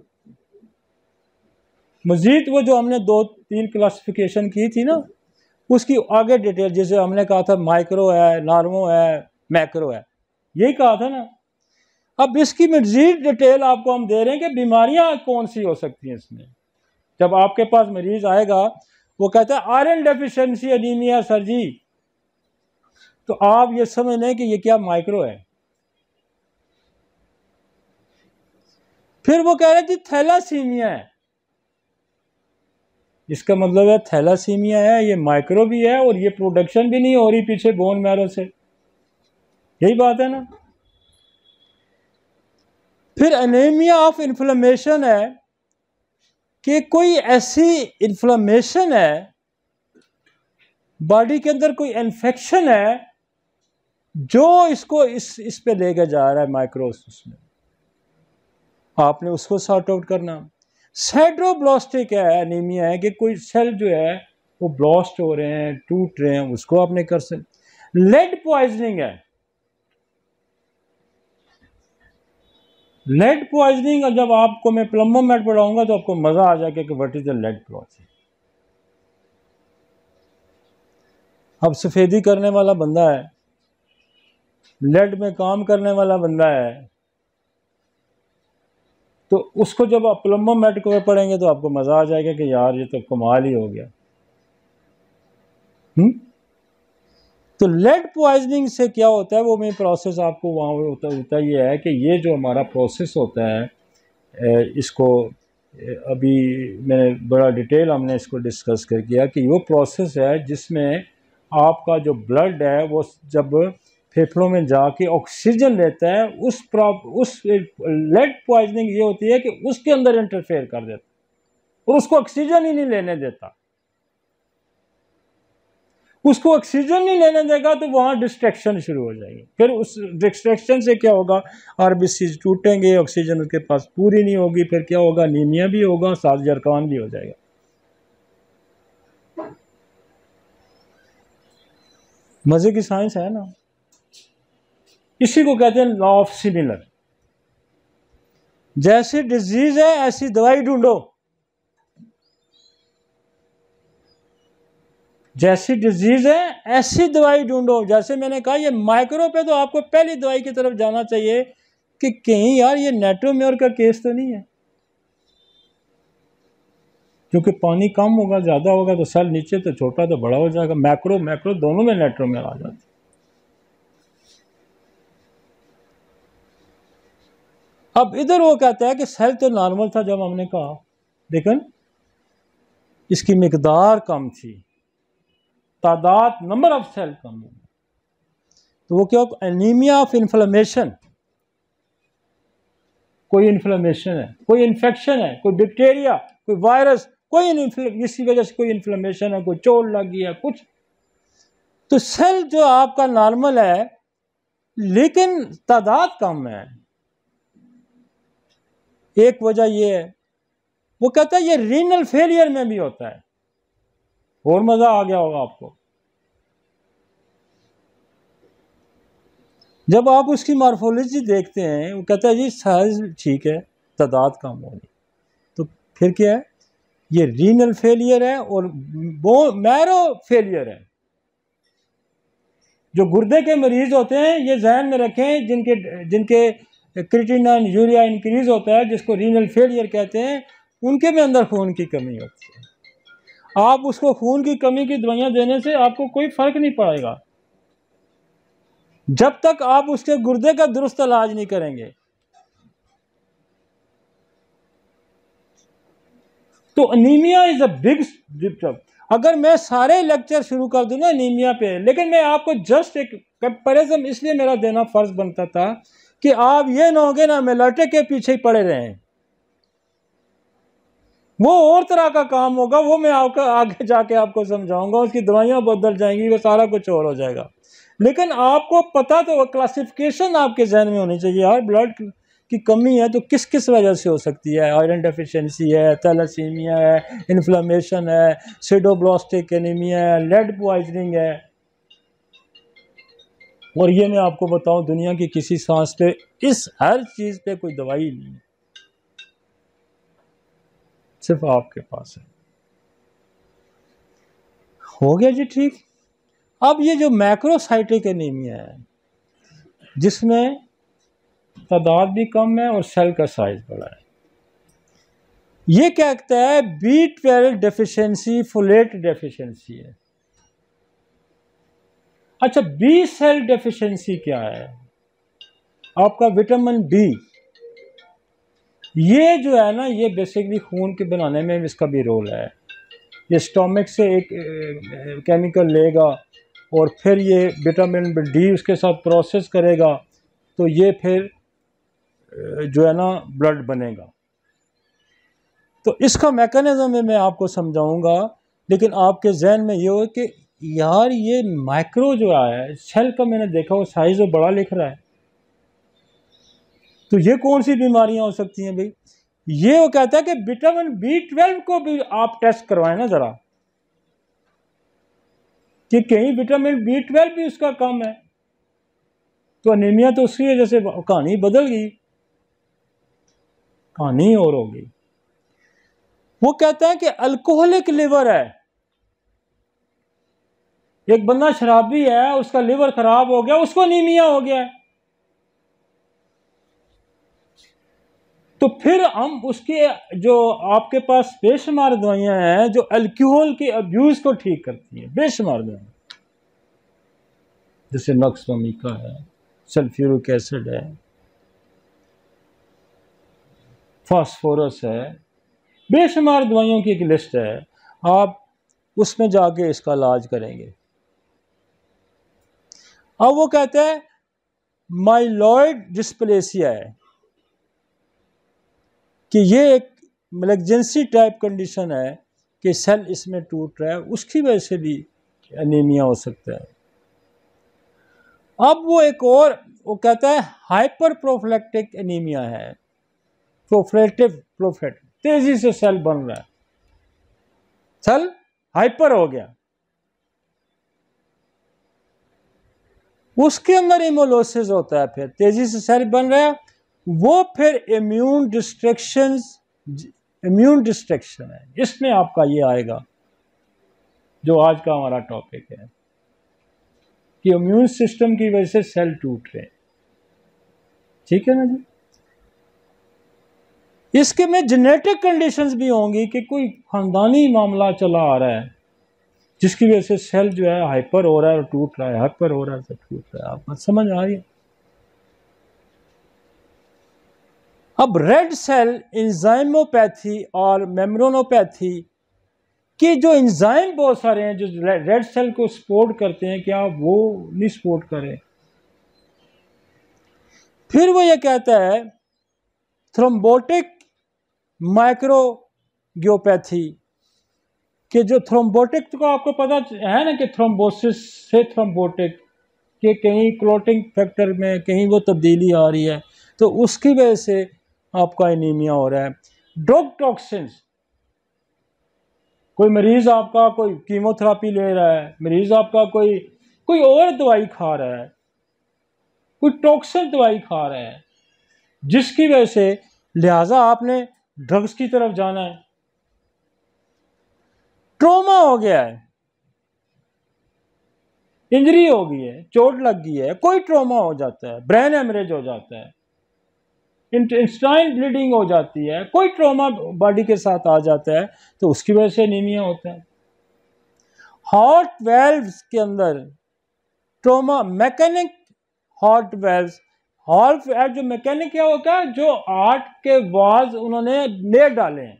मजीद वो जो हमने 2-3 क्लासिफिकेशन की थी ना, उसकी आगे डिटेल, जैसे हमने कहा था माइक्रो है, नॉर्मो है, मैक्रो है, यही कहा था ना। अब इसकी मजीद डिटेल आपको हम दे रहे हैं कि बीमारियां कौन सी हो सकती हैं इसमें। जब आपके पास मरीज आएगा वो कहता है आयरन डेफिशिएंसी एनीमिया सर जी, तो आप ये समझ लें कि ये क्या माइक्रो है। फिर वो कह रहे जी थैलासीमिया है, इसका मतलब है थैलासीमिया है, ये माइक्रो भी है और ये प्रोडक्शन भी नहीं हो रही पीछे बोन मैरो से, यही बात है ना। फिर एनीमिया ऑफ इन्फ्लेमेशन है कि कोई ऐसी इन्फ्लेमेशन है, बॉडी के अंदर कोई इन्फेक्शन है जो इसको इस पे लेके जा रहा है माइक्रोसिस में, आपने उसको सॉर्ट आउट करना। साइड्रोब्लास्टिक है एनीमिया है कि कोई सेल जो है वो ब्लास्ट हो रहे हैं, टूट रहे हैं, उसको आपने कर सकते। लेड पॉइजनिंग है। लेड पॉइजनिंग जब आपको मैं प्लम्बोमेट पढ़ाऊंगा तो आपको मजा आ जाएगा कि what is the lead poisoning. अब सफेदी करने वाला बंदा है, लेड में काम करने वाला बंदा है, तो उसको जब आप प्लम्बोमेट को पढ़ेंगे तो आपको मजा आ जाएगा कि यार ये तो कमाल ही हो गया। तो लेड पॉइजनिंग से क्या होता है, वो मैं प्रोसेस आपको वहाँ होता ये है कि ये जो हमारा प्रोसेस होता है, इसको अभी मैंने बड़ा डिटेल हमने इसको डिस्कस कर किया कि वो प्रोसेस है जिसमें आपका जो ब्लड है वो जब फेफड़ों में जाके ऑक्सीजन लेता है, उस लेड पॉइजनिंग ये होती है कि उसके अंदर इंटरफेयर कर देता है और उसको ऑक्सीजन ही नहीं लेने देता। उसको ऑक्सीजन नहीं लेने देगा तो वहाँ डिस्ट्रैक्शन शुरू हो जाएगी। फिर उस डिस्ट्रैक्शन से क्या होगा, आरबीसी टूटेंगे, ऑक्सीजन उसके पास पूरी नहीं होगी, फिर क्या होगा, अनीमिया भी होगा, साथ जरकान भी हो जाएगा। मजे की साइंस है ना। इसी को कहते हैं लॉ ऑफ सिमिलर। जैसी डिजीज है ऐसी दवाई ढूंढो, जैसी डिजीज है ऐसी दवाई ढूंढो। जैसे मैंने कहा ये माइक्रो पे तो आपको पहली दवाई की तरफ जाना चाहिए कि कहीं यार ये नेट्रोमेयर का केस तो नहीं है, क्योंकि पानी कम होगा, ज्यादा होगा तो सेल नीचे तो छोटा तो बड़ा हो जाएगा। मैक्रो मैक्रो दोनों में नेट्रोमेयर आ जाती। अब इधर वो कहता है कि सेल तो नॉर्मल था जब हमने कहा, लेकिन इसकी मिकदार कम थी, तादाद नंबर ऑफ सेल कम है। तो वो क्या, एनीमिया ऑफ इन्फ्लेमेशन, कोई इन्फ्लेमेशन है, कोई इन्फेक्शन है, कोई बैक्टीरिया, कोई वायरस, कोई इसी वजह से कोई इन्फ्लेमेशन है, कोई चोट लग गई है कुछ, तो सेल जो आपका नॉर्मल है लेकिन तादाद कम है। एक वजह ये है, वो कहता है ये रीनल फेलियर में भी होता है। और मजा आ गया होगा आपको। जब आप उसकी मार्फोलॉजी देखते हैं, वो कहता है जी साइज ठीक है, तादाद कम हो रही, तो फिर क्या है, ये रीनल फेलियर है और वो मैरो फेलियर है। जो गुर्दे के मरीज होते हैं, ये जहन में रखें, जिनके जिनके क्रिएटिनिन यूरिया इंक्रीज होता है, जिसको रीनल फेलियर कहते हैं, उनके में अंदर खून की कमी होती है। आप उसको खून की कमी की दवाइयां देने से आपको कोई फर्क नहीं पड़ेगा जब तक आप उसके गुर्दे का दुरुस्त इलाज नहीं करेंगे। तो anaemia is a big disturb. अगर मैं सारे लेक्चर शुरू कर दूं ना अनीमिया पे, लेकिन मैं आपको जस्ट एक कंपैरिजन इसलिए मेरा देना फर्ज बनता था कि आप ये ना होगे ना मेलाटे के पीछे ही पड़े रहें। वो और तरह का काम होगा, वो मैं आपका आगे जाके आपको समझाऊंगा, उसकी दवाइयां बदल जाएंगी, वो सारा कुछ और हो जाएगा। लेकिन आपको पता तो क्लासिफिकेशन आपके जहन में होनी चाहिए यार। ब्लड की कमी है तो किस किस वजह से हो सकती है? आयरन डेफिशिएंसी है, थैलेसीमिया है, इन्फ्लेमेशन है, सिडोब्लास्टिक एनीमिया है, लेड पॉइजनिंग है। और ये मैं आपको बताऊं, दुनिया की किसी सांस पे इस हर चीज पे कोई दवाई नहीं है, सिर्फ आपके पास है। हो गया जी ठीक। अब ये जो मैक्रोसाइटिक एनीमिया है, जिसमें तादाद भी कम है और सेल का साइज बड़ा है, ये क्या कहता है? B12 डेफिशिएंसी, फोलेट डेफिशिएंसी है। अच्छा, बी सेल डेफिशिएंसी क्या है? आपका विटामिन बी, ये जो है ना, ये बेसिकली खून के बनाने में इसका भी रोल है। ये स्टोमक से एक केमिकल लेगा और फिर ये विटामिन डी उसके साथ प्रोसेस करेगा, तो ये फिर जो है ना ब्लड बनेगा। तो इसका मैकेनिज्म मैं आपको समझाऊंगा, लेकिन आपके जहन में ये हो कि यार ये माइक्रो जो है सेल का, मैंने देखा वो साइज वो बड़ा लिख रहा है, तो ये कौन सी बीमारियां हो सकती हैं भाई? ये वो कहता है कि विटामिन B12 को भी आप टेस्ट करवाएं ना जरा, कि कहीं विटामिन B12 भी उसका कम है। तो अनीमिया तो उसकी वजह से कहानी बदल गई, कहानी और होगी। वो कहता है कि अल्कोहलिक लिवर है, एक बंदा शराबी है, उसका लिवर खराब हो गया, उसको अनीमिया हो गया है, तो फिर हम उसके जो आपके पास बेशुमार दवाइयां हैं जो अल्कोहल के अब्यूज को ठीक करती हैं, बेशुमार दवाइयां, जैसे नक्सवामिका है, सल्फ्यूरिक एसिड है, फास्फोरस है, बेशुमार दवाइयों की एक लिस्ट है। आप उसमें जाके इसका इलाज करेंगे। अब वो कहते हैं माइलॉइड डिस्प्लेसिया है, कि ये एक मैलिग्नेंसी टाइप कंडीशन है कि सेल इसमें टूट रहा है, उसकी वजह से भी एनीमिया हो सकता है। अब वो एक और वो कहता है हाइपर प्रोफिलैक्टिक एनीमिया है, प्रोफिलेक्टिव, तेजी से सेल बन रहा है, सेल हाइपर हो गया, उसके अंदर इमोलोसिस होता है, फिर तेजी से सेल बन रहा है, वो फिर इम्यून डिस्ट्रक्शन है। इसमें आपका ये आएगा जो आज का हमारा टॉपिक है, कि इम्यून सिस्टम की वजह से सेल टूट रहे हैं। ठीक है ना जी? इसके में जेनेटिक कंडीशंस भी होंगी, कि कोई खानदानी मामला चला आ रहा है जिसकी वजह से सेल जो है हाइपर हो रहा है और टूट रहा है, हाइपर हो रहा है तो टूट रहा है। आप मत समझ आ रही है? अब रेड सेल एंजाइमोपैथी और मेम्ब्रेनोपैथी के जो एंजाइम बहुत सारे हैं जो रेड सेल को सपोर्ट करते हैं, क्या वो नहीं सपोर्ट करें? फिर वो ये कहता है थ्रोम्बोटिक माइक्रोगियोपैथी, कि जो थ्रोम्बोटिक को आपको पता है ना कि थ्रोम्बोसिस से थ्रोम्बोटिक के कहीं क्लोटिंग फैक्टर में कहीं वो तब्दीली आ रही है, तो उसकी वजह से आपका एनीमिया हो रहा है। ड्रग टॉक्सिन्स, कोई मरीज आपका कोई कीमोथेरापी ले रहा है, मरीज आपका कोई कोई और दवाई खा रहा है, कोई टॉक्सिक दवाई खा रहे हैं, जिसकी वजह से लिहाजा आपने ड्रग्स की तरफ जाना है। ट्रॉमा हो गया है, इंजरी हो गई है, चोट लग गई है, कोई ट्रॉमा हो जाता है, ब्रेन हेमरेज हो जाता है, इंटेस्टाइन ब्लीडिंग हो जाती है, कोई ट्रॉमा बॉडी के साथ आ जाता है, तो उसकी वजह से एनीमिया होता है। हार्ट वेल्व्स के अंदर trauma, mechanic heart valves, heart जो मैकेनिक क्या होता है, जो हार्ट के वाल्व उन्होंने ले डाले हैं,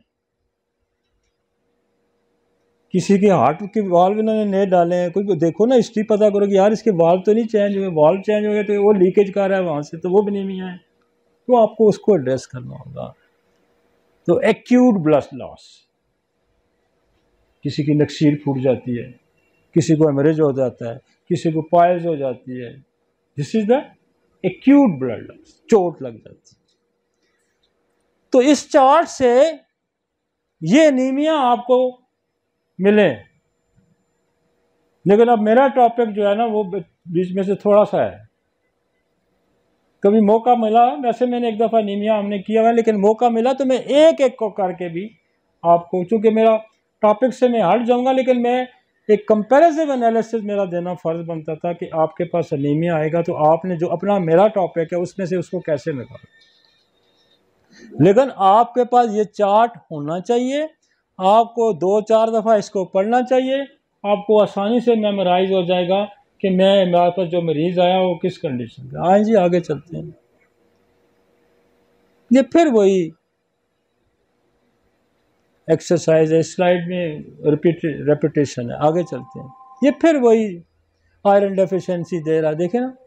किसी के हार्ट के वाल्व इन्होंने नए डाले हैं, कोई देखो ना हिस्ट्री पता करो कि यार इसके वाल्व तो नहीं चेंज हुए, वाल्व चेंज हो गए तो वो लीकेज कर रहा है वहां से, तो वो भी नहीं है, तो आपको उसको एड्रेस करना होगा। तो एक्यूट ब्लड लॉस, किसी की नक्सीर फूट जाती है, किसी को हेमरेज हो जाता है, किसी को पाइल्स हो जाती है, this is the acute blood loss, चोट लग जाती है। तो इस चार्ट से ये एनीमिया आपको मिले, लेकिन अब मेरा टॉपिक जो है ना वो बीच में से थोड़ा सा है, कभी मौका मिला, वैसे मैंने एक दफ़ा एनीमिया हमने किया हुआ, लेकिन मौका मिला तो मैं एक एक को करके भी आपको, चूँकि मेरा टॉपिक से मैं हट जाऊंगा, लेकिन मैं एक कंपैरेटिव एनालिसिस मेरा देना फ़र्ज़ बनता था कि आपके पास एनीमिया आएगा तो आपने जो अपना मेरा टॉपिक है उसमें से उसको कैसे निकालें। लेकिन आपके पास ये चार्ट होना चाहिए, आपको 2-4 दफ़ा इसको पढ़ना चाहिए, आपको आसानी से मेमोराइज हो जाएगा कि मेरे पास जो मरीज़ आया वो किस कंडीशन का। हाँ जी, आगे चलते हैं। ये फिर वही एक्सरसाइज है, स्लाइड में रेपिटेशन है, आगे चलते हैं। ये फिर वही आयरन डेफिशिएंसी दे रहा है, देखे ना,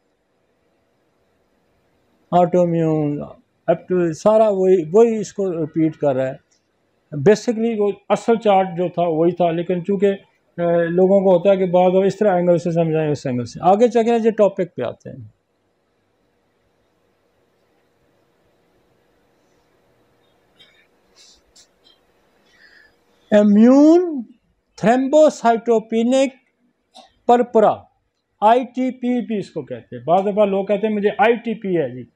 ऑटोम्यून अप टू सारा वही इसको रिपीट कर रहा है। बेसिकली वो असल चार्ट जो था वही था, लेकिन चूंकि लोगों को होता है कि बाद इस तरह एंगल से समझाएं, उस एंगल से। आगे चलें, जो टॉपिक पे आते हैं। इम्यून थ्रोम्बोसाइटोपेनिक परपरा, ITP भी इसको कहते हैं। बाद दफा लोग कहते हैं मुझे ITP है जी,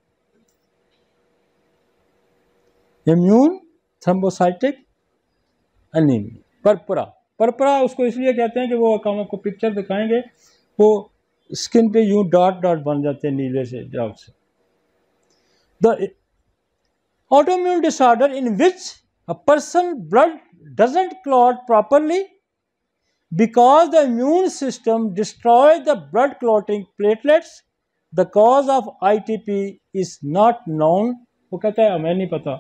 immune thrombocytic anaemia, purpura. Purpura उसको इसलिए कहते हैं कि वो काम आपको पिक्चर दिखाएंगे, वो स्किन पे यूं डॉट डॉट बन जाते हैं नीले से डॉट से। The autoimmune disorder in which a person blood doesn't clot properly because the immune system destroys the blood clotting platelets. The cause of ITP is not known. वो कहता है हमें नहीं पता,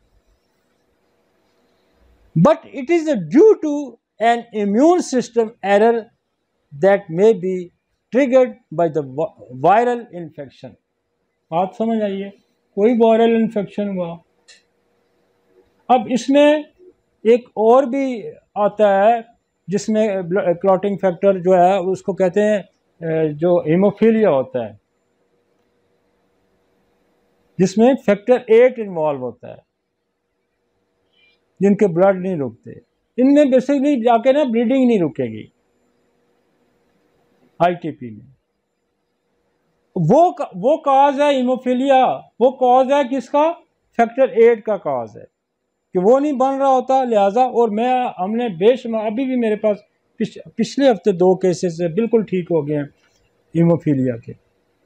but it is due to an immune system error that may be triggered by the viral infection. बात समझ आइए, कोई वायरल इन्फेक्शन हुआ। अब इसमें एक और भी आता है जिसमें क्लॉटिंग फैक्टर जो है उसको कहते हैं जो हीमोफीलिया होता है, जिसमें फैक्टर 8 इन्वॉल्व होता है, जिनके ब्लड नहीं रुकते। इनमें बेसिकली जाके ना ब्लीडिंग नहीं रुकेगी ITP में। वो कॉज है हीमोफीलिया, वो कॉज है किसका, फैक्टर 8 का कॉज है कि वो नहीं बन रहा होता, लिहाजा। और हमने बेशुमार, अभी भी मेरे पास पिछले हफ्ते 2 केसेस से बिल्कुल ठीक हो गए हैं हीमोफीलिया के।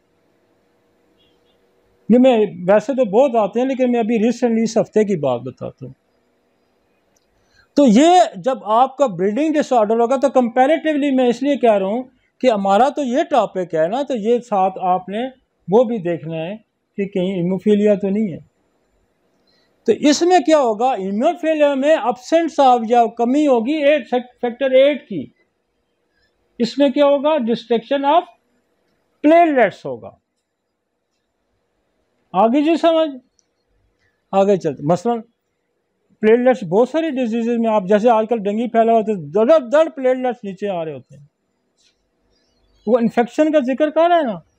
ये मैं वैसे तो बहुत आते हैं, लेकिन मैं अभी रिसेंटली इस हफ्ते की बात बताता हूँ। तो ये जब आपका ब्लीडिंग डिसऑर्डर होगा तो कंपैरेटिवली मैं इसलिए कह रहा हूँ कि हमारा तो ये टॉपिक है ना, तो ये साथ आपने वो भी देखना है कि कहीं हीमोफीलिया तो नहीं है। तो इसमें क्या होगा, हीमोफीलिया में एब्सेंस ऑफ या कमी होगी फैक्टर 8 की। इसमें क्या होगा, डिस्ट्रक्शन ऑफ प्लेटलेट्स होगा। आगे जी समझ, आगे चलते। मसलन प्लेटलेट्स बहुत सारी डिजीजेज में, आप जैसे आजकल डेंगू फैला होता है, दड़ प्लेटलेट्स नीचे आ रहे होते हैं, वो इन्फेक्शन का जिक्र कर रहा है ना।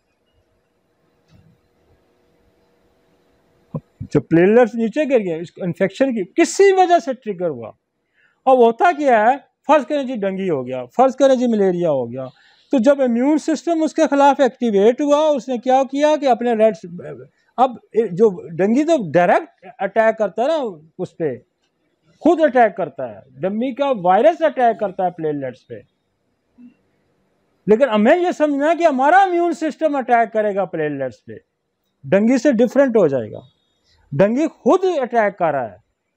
जो प्लेटलेट्स नीचे गिर गए, इन्फेक्शन की किसी वजह से ट्रिगर हुआ। अब होता क्या है, फर्ज करें जी डेंगू हो गया, फर्ज करें जी मलेरिया हो गया, तो जब इम्यून सिस्टम उसके खिलाफ एक्टिवेट हुआ, उसने क्या किया कि अपने रेड, अब जो डेंगू तो डायरेक्ट अटैक करता है ना, उस पर खुद अटैक करता है, डेंगू का वायरस अटैक करता है प्लेटलेट्स पे, लेकिन हमें यह समझना है कि हमारा इम्यून सिस्टम अटैक करेगा प्लेटलेट्स पे, डेंगू से डिफरेंट हो जाएगा। डेंगू खुद अटैक कर रहा है,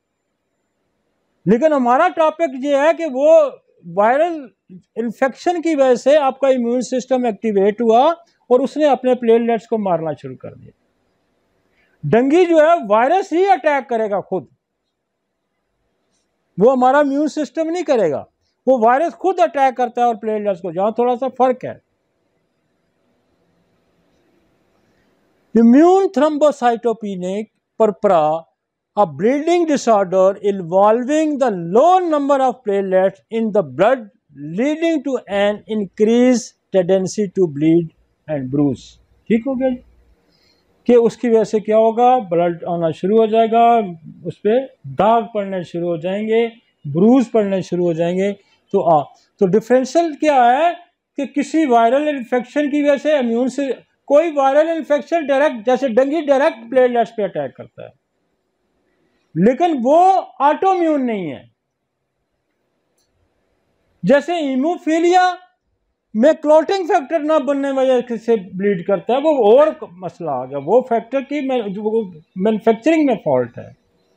लेकिन हमारा टॉपिक ये है कि वो वायरल इन्फेक्शन की वजह से आपका इम्यून सिस्टम एक्टिवेट हुआ और उसने अपने प्लेटलेट्स को मारना शुरू कर दिया। डेंगू जो है वायरस ही अटैक करेगा खुद, वो हमारा इम्यून सिस्टम नहीं करेगा, वो वायरस खुद अटैक करता है और प्लेटलेट्स को, जहां थोड़ा सा फर्क है। Immune thrombocytopenic purpura, a bleeding disorder involving the low number of platelets in the blood leading to an increased tendency to bleed and bruise। ठीक हो गया कि उसकी वजह से क्या होगा, ब्लड आना शुरू हो जाएगा, उस पर दाग पड़ने शुरू हो जाएंगे, ब्रूज पड़ने शुरू हो जाएंगे। तो डिफरेंशियल क्या है कि किसी वायरल इन्फेक्शन की वजह से इम्यून से, कोई वायरल इन्फेक्शन डायरेक्ट, जैसे डेंगू डायरेक्ट प्लेटलेट्स पे अटैक करता है, लेकिन वो ऑटोम्यून नहीं है। जैसे हीमोफीलिया में क्लॉटिंग फैक्टर ना बनने वजह से ब्लीड करता है, वो और मसला आ गया, वो फैक्टर की मैन्युफैक्चरिंग में फॉल्ट है।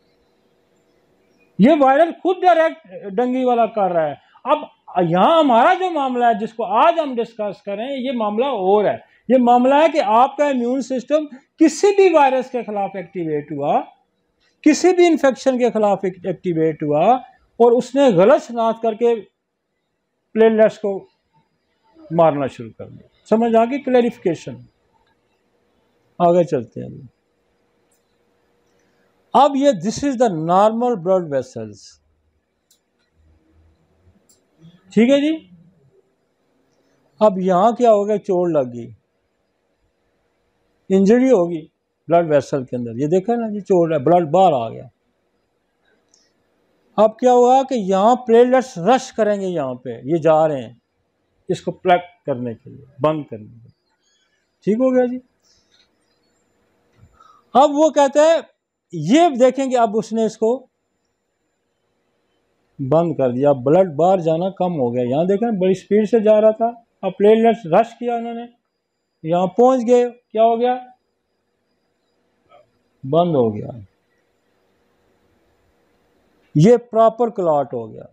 ये वायरल खुद डायरेक्ट डेंगू वाला कर रहा है। अब यहां हमारा जो मामला है जिसको आज हम डिस्कस करें, ये मामला और है। ये मामला है कि आपका इम्यून सिस्टम किसी भी वायरस के खिलाफ एक्टिवेट हुआ, किसी भी इन्फेक्शन के खिलाफ एक्टिवेट हुआ, और उसने गलत शनाख्त करके प्लेटलेट्स को मारना शुरू कर दिया। समझ आ गई? क्लैरिफिकेशन। आगे चलते हैं। अब ये this is the normal blood vessels, ठीक है जी। अब यहां क्या हो गया, चोट लग गई, इंजरी होगी ब्लड वेसल के अंदर, ये देखा ना जी, चोट है, ब्लड बाहर आ गया। अब क्या हुआ कि यहाँ प्लेटलेट्स रश करेंगे, यहाँ पे ये जा रहे हैं इसको प्लग करने के लिए, बंद करने के लिए। ठीक हो गया जी। अब वो कहते हैं, ये देखेंगे, अब उसने इसको बंद कर दिया, ब्लड बाहर जाना कम हो गया। यहाँ देखें बड़ी स्पीड से जा रहा था, अब प्लेटलेट्स रश किया उन्होंने, यहाँ पहुंच गए, क्या हो गया, बंद हो गया, ये प्रॉपर क्लॉट हो गया।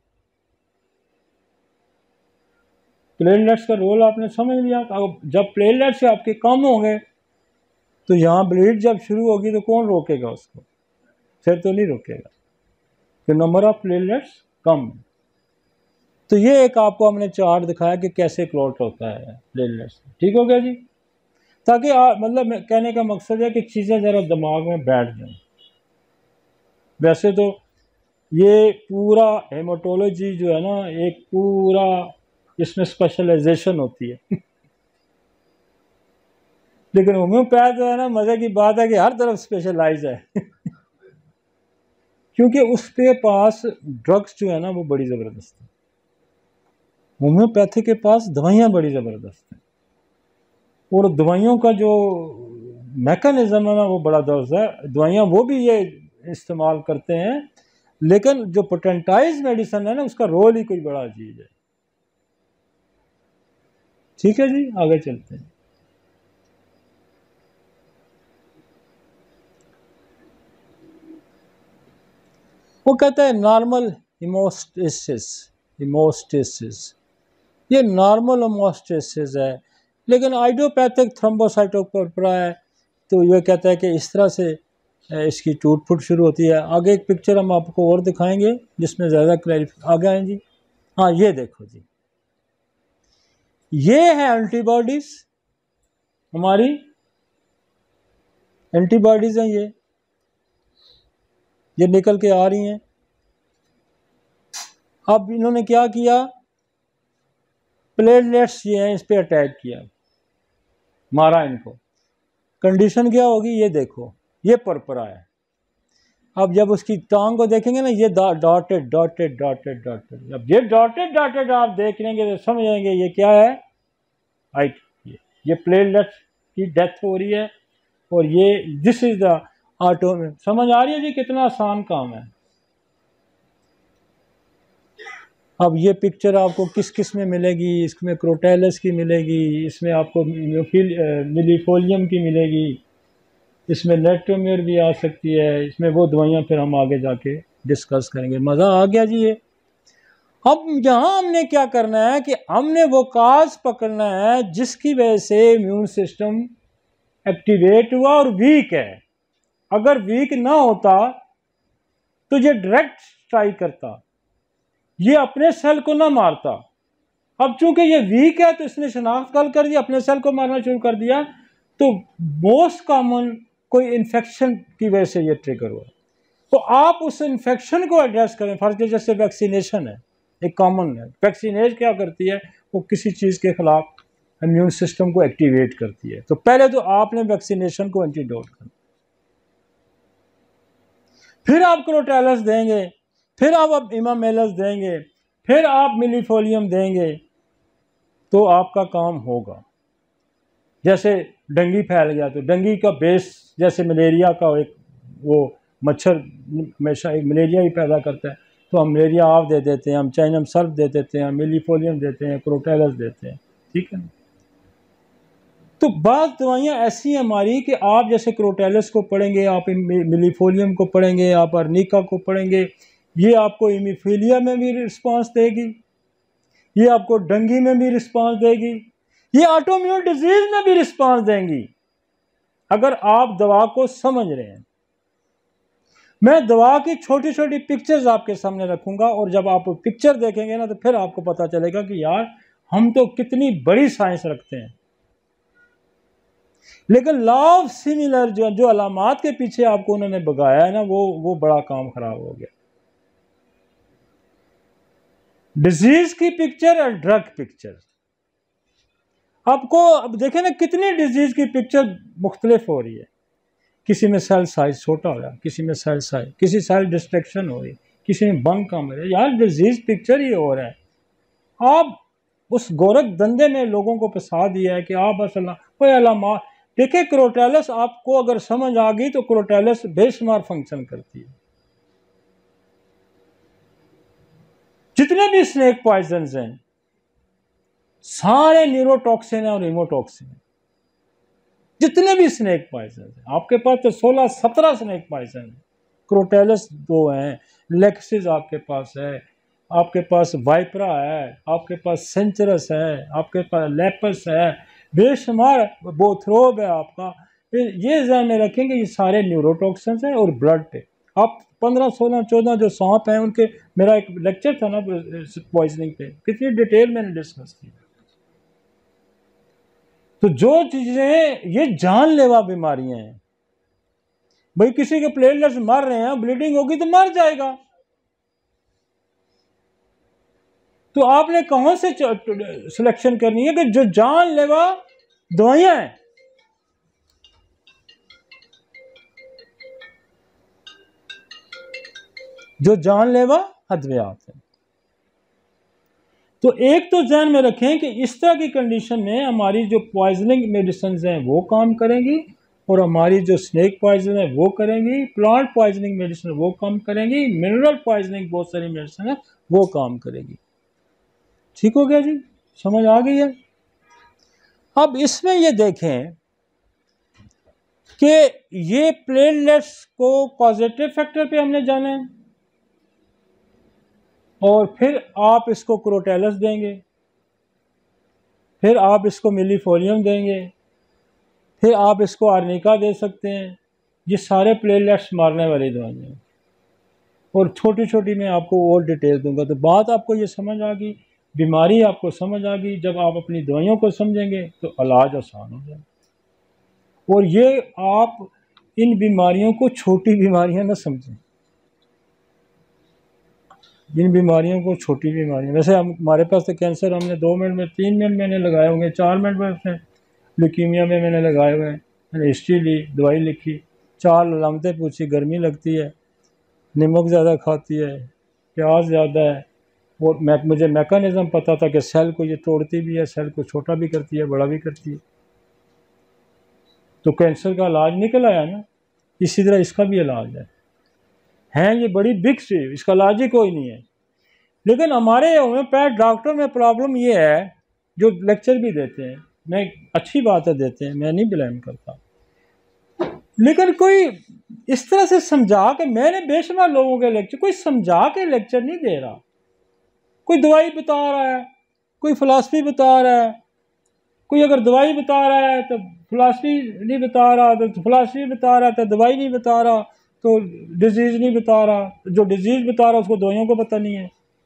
प्लेटलेट्स का रोल आपने समझ लिया। जब प्लेटलेट्स आपके कम होंगे तो यहाँ ब्लीड जब शुरू होगी तो कौन रोकेगा उसको? फिर तो नहीं रोकेगा, कि नंबर ऑफ प्लेटलेट्स कम। तो ये एक आपको हमने चार्ट दिखाया कि कैसे क्लॉट होता है प्लेटलेट्स। ठीक हो गया जी। ताकि मतलब कहने का मकसद है कि चीज़ें ज़रा दिमाग में बैठ जाएं। वैसे तो ये पूरा हेमाटोलॉजी जो है ना, एक पूरा इसमें स्पेशलाइजेशन होती है लेकिन होम्योपैथ जो है ना, मज़े की बात है कि हर तरफ स्पेशलाइज है क्योंकि उसके पास ड्रग्स जो है ना वो बड़ी ज़बरदस्त है। होम्योपैथी के पास दवाइयाँ बड़ी ज़बरदस्त हैं, और दवाइयों का जो मैकेनिज्म है ना वो बड़ा दर्ज है। दवाइयाँ वो भी ये इस्तेमाल करते हैं, लेकिन जो पोटेंटाइज मेडिसिन है ना उसका रोल ही कोई बड़ा अजीब है। ठीक है जी, आगे चलते हैं। वो कहता है नॉर्मल हीमोस्टेसिस, ये नॉर्मल हीमोस्टेसिस है, लेकिन आइडियोपैथिक थ्रोम्बोसाइटोपर्परा है तो ये कहता है कि इस तरह से इसकी टूट फूट शुरू होती है। आगे एक पिक्चर हम आपको और दिखाएंगे जिसमें ज़्यादा क्लैरिफिकेशन। आगे आए जी। हाँ ये देखो जी, ये है एंटीबॉडीज, हमारी एंटीबॉडीज हैं, ये निकल के आ रही हैं। अब इन्होंने क्या किया, प्लेटलेट्स ये हैं इस पे अटैक किया, मारा इनको। कंडीशन क्या होगी, ये देखो, ये परपरा है। अब जब उसकी टांग को देखेंगे ना, ये डॉटेड डॉटेड डॉटेड डॉटेड, अब ये डॉटेड डॉटेड आप देख लेंगे तो समझ जाएंगे ये क्या है, राइट, ये प्लेटलेट की डेथ हो रही है और ये दिस इज द ऑटो में। समझ आ रही है जी कितना आसान काम है। अब ये पिक्चर आपको किस किस में मिलेगी, इसमें क्रोटेलस की मिलेगी, इसमें आपको मिलीफोलियम की मिलेगी, इसमें लेटोमेर भी आ सकती है, इसमें वो दवाइयाँ फिर हम आगे जाके डिस्कस करेंगे। मज़ा आ गया जी ये। अब यहाँ हमने क्या करना है कि हमने वो काज पकड़ना है जिसकी वजह से इम्यून सिस्टम एक्टिवेट हुआ और वीक है। अगर वीक ना होता तो ये डायरेक्ट स्ट्राइक करता, ये अपने सेल को ना मारता। अब चूंकि ये वीक है तो इसने शनाख्त कर दी, अपने सेल को मारना शुरू कर दिया। तो मोस्ट कॉमन कोई इन्फेक्शन की वजह से ये ट्रिगर हुआ, तो आप उस इन्फेक्शन को एड्रेस करें। फर्ज जैसे वैक्सीनेशन है, एक कॉमन है। वैक्सीनेशन क्या करती है, वो किसी चीज़ के खिलाफ इम्यून सिस्टम को एक्टिवेट करती है। तो पहले तो आपने वैक्सीनेशन को एंटीडोट करना, फिर आप क्रोटेलस देंगे, फिर आप इमामेलस देंगे, फिर आप मिलीफोलियम देंगे, तो आपका काम होगा। जैसे डेंगू फैल गया तो डेंगू का बेस जैसे मलेरिया का एक वो मच्छर हमेशा एक मलेरिया ही पैदा करता है, तो हम मलेरिया आप दे देते हैं, हम चाइनम सर्फ दे देते हैं, मिलीफोलियम देते हैं, क्रोटेलस देते हैं, ठीक है। तो बाज़ दवाइयाँ ऐसी हैं हमारी कि आप जैसे क्रोटेलस को पढ़ेंगे, आप मिलीफोलियम को पढ़ेंगे, आप अर्निका को पढ़ेंगे, ये आपको हीमोफीलिया में भी रिस्पांस देगी, ये आपको डेंगू में भी रिस्पांस देगी, ये ऑटोइम्यून डिजीज में भी रिस्पांस देंगी, अगर आप दवा को समझ रहे हैं। मैं दवा की छोटी छोटी पिक्चर्स आपके सामने रखूंगा और जब आप पिक्चर देखेंगे ना तो फिर आपको पता चलेगा कि यार हम तो कितनी बड़ी साइंस रखते हैं। लेकिन लॉ ऑफ सिमिलर जो अलामात के पीछे आपको उन्होंने भगाया है ना, वो बड़ा काम खराब हो गया। डिजीज की पिक्चर और ड्रग पिक्चर, आपको अब देखें ना कितनी डिजीज की पिक्चर मुख्तलिफ हो रही है। किसी में सेल साइज छोटा हो रहा है, किसी में सेल साइज, किसी सेल डिस्ट्रक्शन हो रही है, किसी में बंक कम हो रहा है। यार डिजीज पिक्चर ही हो रहा है। आप उस गोरख धंधे में लोगों को फंसा दिया है कि आप बस कोई अलामा देखिए। क्रोटेलस आपको अगर समझ आ गई तो क्रोटेलस बेशुमार फंक्शन करती है। जितने भी स्नेक पॉइजन हैं सारे न्यूरोटॉक्सिन है और हीमोटॉक्सिन है। जितने भी स्नेक पॉइजन है आपके पास तो 16-17 स्नेक पॉइजन है। क्रोटेलस 2 हैं, लेक्सिस आपके पास है, आपके पास वाइपरा है, आपके पास सेंचरस है, आपके पास लेपस है, बेशुमार बोथ्रोब है आपका। ये ध्यान में रखेंगे ये सारे न्यूरोटॉक्सिन्स हैं और ब्लड पे। आप 15, 16, 14 जो सांप हैं उनके, मेरा एक लेक्चर था ना पॉइजनिंग पे, कितनी डिटेल मैंने डिस्कस की। तो जो चीजें ये जानलेवा बीमारियां हैं भाई, किसी के प्लेटलेट्स मर रहे हैं, ब्लीडिंग होगी तो मर जाएगा। तो आपने कहां से सिलेक्शन करनी है कि जो जानलेवा दवाइयां हैं, जो जानलेवा अद्वियात हैं। तो एक तो ध्यान में रखें कि इस तरह की कंडीशन में हमारी जो पॉइजनिंग मेडिसिन हैं वो काम करेंगी और हमारी जो स्नेक पॉइजन है वो करेंगी, प्लांट पॉइजनिंग मेडिसिन वो काम करेंगी, मिनरल पॉइजनिंग बहुत सारी मेडिसिन है वो काम करेगी। ठीक हो गया जी, समझ आ गई है। अब इसमें ये देखें कि ये प्लेटलेट्स को पॉजिटिव फैक्टर पे हमने जाना है और फिर आप इसको क्रोटेलस देंगे, फिर आप इसको मिलीफोलियम देंगे, फिर आप इसको आर्निका दे सकते हैं। ये सारे प्लेटलेट्स मारने वाली दवाइयाँ हैं और छोटी छोटी मैं आपको और डिटेल दूंगा। तो बात आपको ये समझ आ गई, बीमारी आपको समझ आ गई। जब आप अपनी दवाइयों को समझेंगे तो इलाज आसान हो जाएगा। और ये आप इन बीमारियों को छोटी बीमारियां ना समझें, जिन बीमारियों को छोटी बीमारियां, वैसे हमारे पास तो कैंसर हमने 2 मिनट में 3 मिनट मैंने लगाए होंगे, 4 मिनट में उसने ल्यूकीमिया में मैंने लगाए हुए हैं। मैंने हिस्ट्री ली, दवाई लिखी, 4 अलामतें पूछी, गर्मी लगती है, नमक ज़्यादा खाती है, प्याज ज़्यादा है, और मुझे मैकेनिज्म पता था कि सेल को ये तोड़ती भी है, सेल को छोटा भी करती है, बड़ा भी करती है। तो कैंसर का इलाज निकल आया ना, इसी तरह इसका भी इलाज है ये बड़ी बिग सी, इसका इलाज ही कोई नहीं है। लेकिन हमारे होम्योपैथ डॉक्टर में प्रॉब्लम ये है, जो लेक्चर भी देते हैं, मैं अच्छी बात है देते हैं, मैं नहीं ब्लेम करता, लेकिन कोई इस तरह से समझा के, मैंने बेशुमार लोगों के लेक्चर, कोई समझा के लेक्चर नहीं दे रहा। कोई दवाई बता रहा है, कोई फिलॉसफी बता रहा है, कोई अगर दवाई बता रहा है तो फिलॉसफी नहीं बता रहा, तो फिलॉसफी बता रहा है तो दवाई नहीं बता रहा, तो डिजीज़ नहीं बता रहा, जो डिजीज़ बता रहा है उसको दवाइयों को पता नहीं है।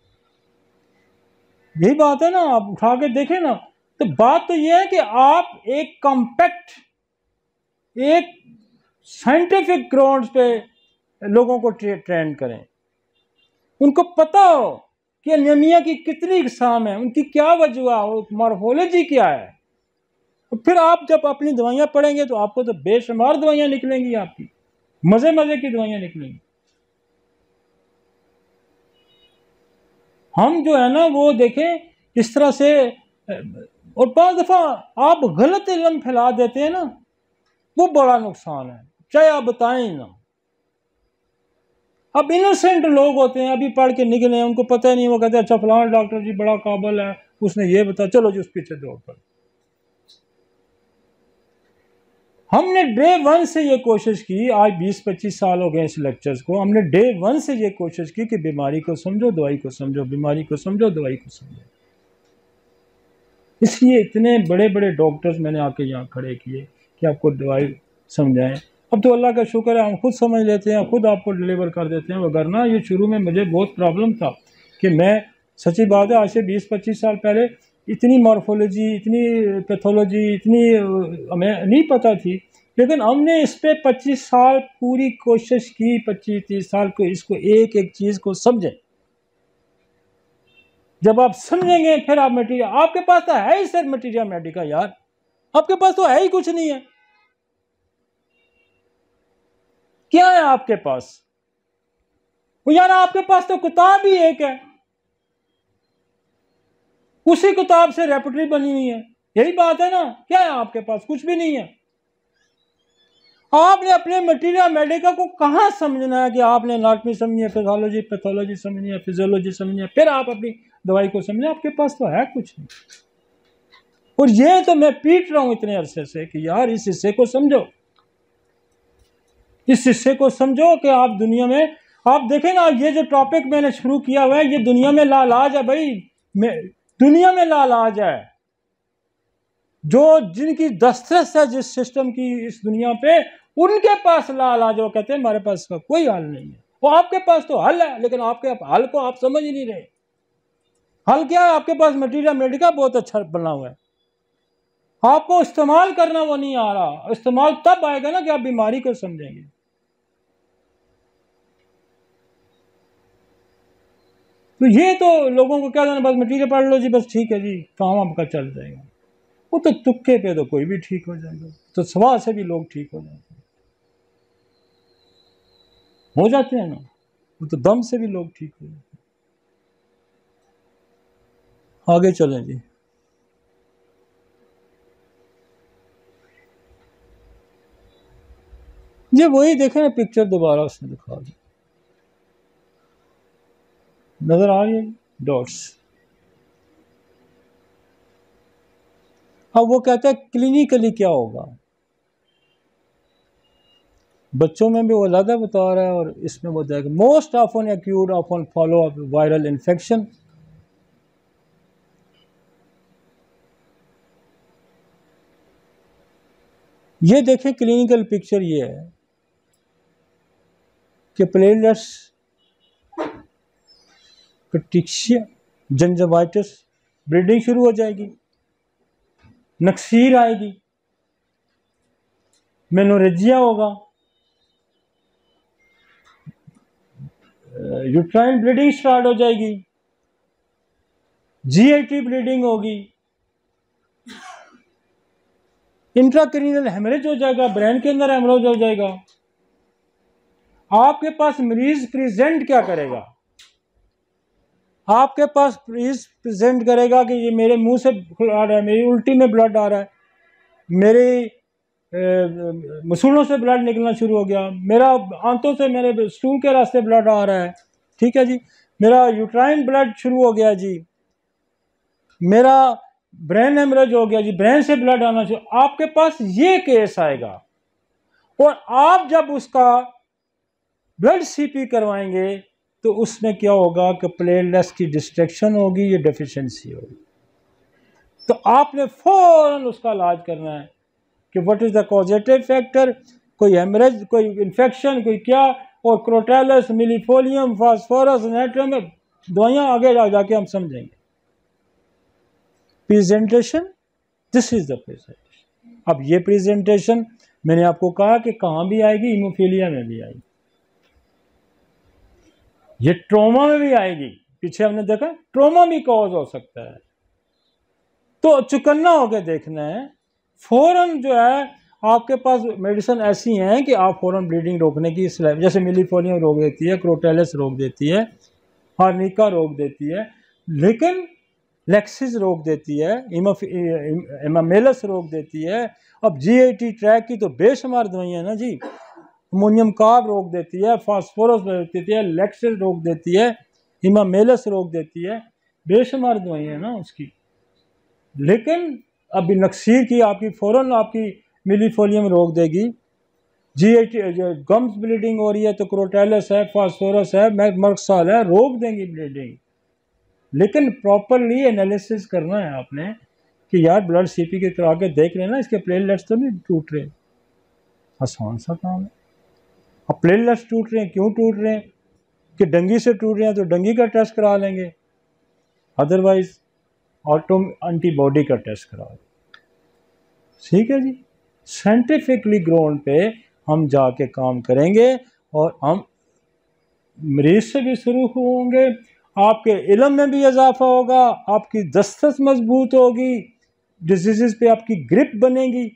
यही बात है ना, आप उठा के देखें ना, तो बात तो ये है कि आप एक कॉम्पैक्ट, एक साइंटिफिक ग्राउंड्स पे लोगों को ट्रेन करें, उनको पता हो कि एनीमिया की कितनी इकसाम है, उनकी क्या वजह है, मॉर्फोलॉजी क्या है। तो फिर आप जब अपनी दवाइयाँ पढ़ेंगे तो आपको तो बेशुमार दवाइयाँ निकलेंगी, आपकी मज़े मज़े की दवाइयाँ निकलेंगी। हम जो है ना वो देखें इस तरह से, और बहुत दफ़ा आप गलत इल्म फैला देते हैं ना, वो बड़ा नुकसान है, चाहे आप बताएं ना। अब इनोसेंट लोग होते हैं, अभी पढ़ के निकले हैं, उनको पता ही नहीं, वो कहते हैं अच्छा फलाना डॉक्टर जी बड़ा काबिल है, उसने ये बताया, चलो जी उस पीछे दौड़ पड़। हमने डे 1 से ये कोशिश की, आज 20-25 साल हो गए इस लेक्चर्स को, हमने डे 1 से ये कोशिश की कि बीमारी को समझो, दवाई को समझो, बीमारी को समझो, दवाई को समझो। इसलिए इतने बड़े बड़े डॉक्टर्स मैंने आके यहाँ खड़े किए कि आपको दवाई समझाएं। अब तो अल्लाह का शुक्र है, हम खुद समझ लेते हैं, खुद आपको डिलीवर कर देते हैं। वरना ये शुरू में मुझे बहुत प्रॉब्लम था कि मैं, सच्ची बात है, आज से 20-25 साल पहले इतनी मॉर्फोलॉजी, इतनी पैथोलॉजी, इतनी हमें नहीं पता थी। लेकिन हमने इस पर 25 साल पूरी कोशिश की, 25-30 साल को, इसको एक एक चीज़ को समझें। जब आप समझेंगे फिर आप मटीरियल, आपके पास तो है ही सर मटीरियल मेडिका यार, आपके पास तो है ही कुछ नहीं है। क्या है आपके पास? वो यार आपके पास तो किताब ही एक है, उसी किताब से रेपर्टरी बनी हुई है, यही बात है ना। क्या है आपके पास? कुछ भी नहीं है। आपने अपने मटीरियल मेडिका को कहाँ समझना है कि आपने एनाटॉमी समझनी है, फिजियोलॉजी पैथोलॉजी समझनी है, फिजियोलॉजी समझनी है, फिर आप अपनी दवाई को समझना। आपके पास तो है कुछ नहीं। और ये तो मैं पीट रहा हूं इतने अरसे से कि यार इस हिस्से को समझो, इस हिस्से को समझो कि आप दुनिया में, आप देखें ना, ये जो टॉपिक मैंने शुरू किया हुआ है, ये दुनिया में लालाज है भाई, दुनिया में लालाज है। जो जिनकी दस्तरस है जिस सिस्टम की इस दुनिया पे, उनके पास लालाज, वो कहते हैं हमारे पास इसका कोई हल नहीं है। वो आपके पास तो हल है, लेकिन आपके हल को आप समझ ही नहीं रहे। हल क्या है? आपके पास मटीरियल मेडिका बहुत अच्छा बना हुआ है, आपको इस्तेमाल करना वो नहीं आ रहा। इस्तेमाल तब आएगा ना कि आप बीमारी को समझेंगे। तो ये तो लोगों को क्या देना, बस मटीरियल पढ़ लो जी, बस ठीक है जी, काम आपका चल जाएगा। वो तो तुक्के पे तो कोई भी ठीक हो जाएगा, तो सवाल से भी लोग ठीक हो जाते हैं ना, वो तो दम से भी लोग ठीक हो जाते हैं। आगे चलें जी। ये वही देखें ना, पिक्चर दोबारा उसने दिखा दी, नजर आ रही है डॉट्स। अब वो कहता है क्लिनिकली क्या होगा, बच्चों में भी वो अलग बता रहा है और इसमें वो देगा most often acute often follow up viral infection. ये देखें क्लिनिकल पिक्चर ये है कि प्लेटलेट्स, पेटिक्सिया, जंजाइटिस, ब्लीडिंग शुरू हो जाएगी, नक्सीर आएगी, मेनोरेजिया होगा, यूट्राइन ब्लीडिंग स्टार्ट हो जाएगी, जीआईटी ब्लीडिंग होगी, इंट्राक्रेनियल हेमरेज हो जाएगा, ब्रेन के अंदर हेमरेज हो जाएगा। आपके पास मरीज प्रेजेंट क्या करेगा? आपके पास प्रेजेंट करेगा कि ये मेरे मुंह से आ रहा है, मेरी उल्टी में ब्लड आ रहा है, मेरी मसूड़ों से ब्लड निकलना शुरू हो गया, मेरा आंतों से मेरे स्टूल के रास्ते ब्लड आ रहा है, ठीक है जी, मेरा यूट्राइन ब्लड शुरू हो गया जी, मेरा ब्रेन हेमरेज हो गया जी, ब्रेन से ब्लड आना शुरू, आपके पास ये केस आएगा। और आप जब उसका ब्लड सीपी करवाएंगे तो उसमें क्या होगा कि प्लेटलेट्स की डिस्ट्रक्शन होगी, ये डेफिशिएंसी होगी। तो आपने फौरन उसका इलाज करना है कि what is the causative factor, कोई हेमरेज, कोई इन्फेक्शन, कोई क्या, और क्रोटेलस, मिलीफोलियम, फास्फोरस, नाइट्रम, दवाइयाँ आगे जाके हम समझेंगे। Presentation, this is the presentation. अब ये प्रेजेंटेशन मैंने आपको कहा कि कहाँ भी आएगी, हीमोफीलिया में भी आएगी, ये ट्रोमा में भी आएगी, पीछे हमने देखा ट्रोमा भी कॉज हो सकता है। तो चुकन्ना होकर देखना है, फौरन जो है आपके पास मेडिसिन ऐसी हैं कि आप फौरन ब्लीडिंग रोकने की, जैसे मिलीफोलियम रोक देती है, क्रोटेलस रोक देती है, हार्निका रोक देती है, लेकिन लेक्सिस रोक देती है, इमामेलस रोक देती है। अब जीआईटी ट्रैक की तो बेशुमार दवाइयाँ हैं ना जी, अमोनियम कार्ब रोक देती है, फास्फोरस रोक देती है, लेक्सिस रोक देती है, इमामेलस रोक देती है, बेशुमार दवाइयाँ हैं ना उसकी। लेकिन अभी नक्सीर की आपकी फौरन आपकी मिलीफोलियम रोक देगी, जीआईटी गम्स ब्लीडिंग हो रही है तो क्रोटेलस है, फास्फोरस है, मर्क्साल है, रोक देंगी ब्लीडिंग। लेकिन प्रॉपरली एनालिसिस करना है आपने कि यार ब्लड सीपी के करा के देख लेना, इसके प्लेटलेट्स तो नहीं टूट रहे। आसान सा काम है। अब प्लेटलेट्स टूट रहे हैं, क्यों टूट रहे हैं? कि डंगी से टूट रहे हैं तो डंगी का टेस्ट करा लेंगे, अदरवाइज ऑटो एंटीबॉडी का टेस्ट करा लेंगे। ठीक है जी, साइंटिफिकली ग्राउंड पे हम जाके काम करेंगे और हम मरीज से भी शुरू होंगे, आपके इल्म में भी इजाफा होगा, आपकी दस्तक मजबूत होगी, डिजीज़ पे आपकी ग्रिप बनेगी,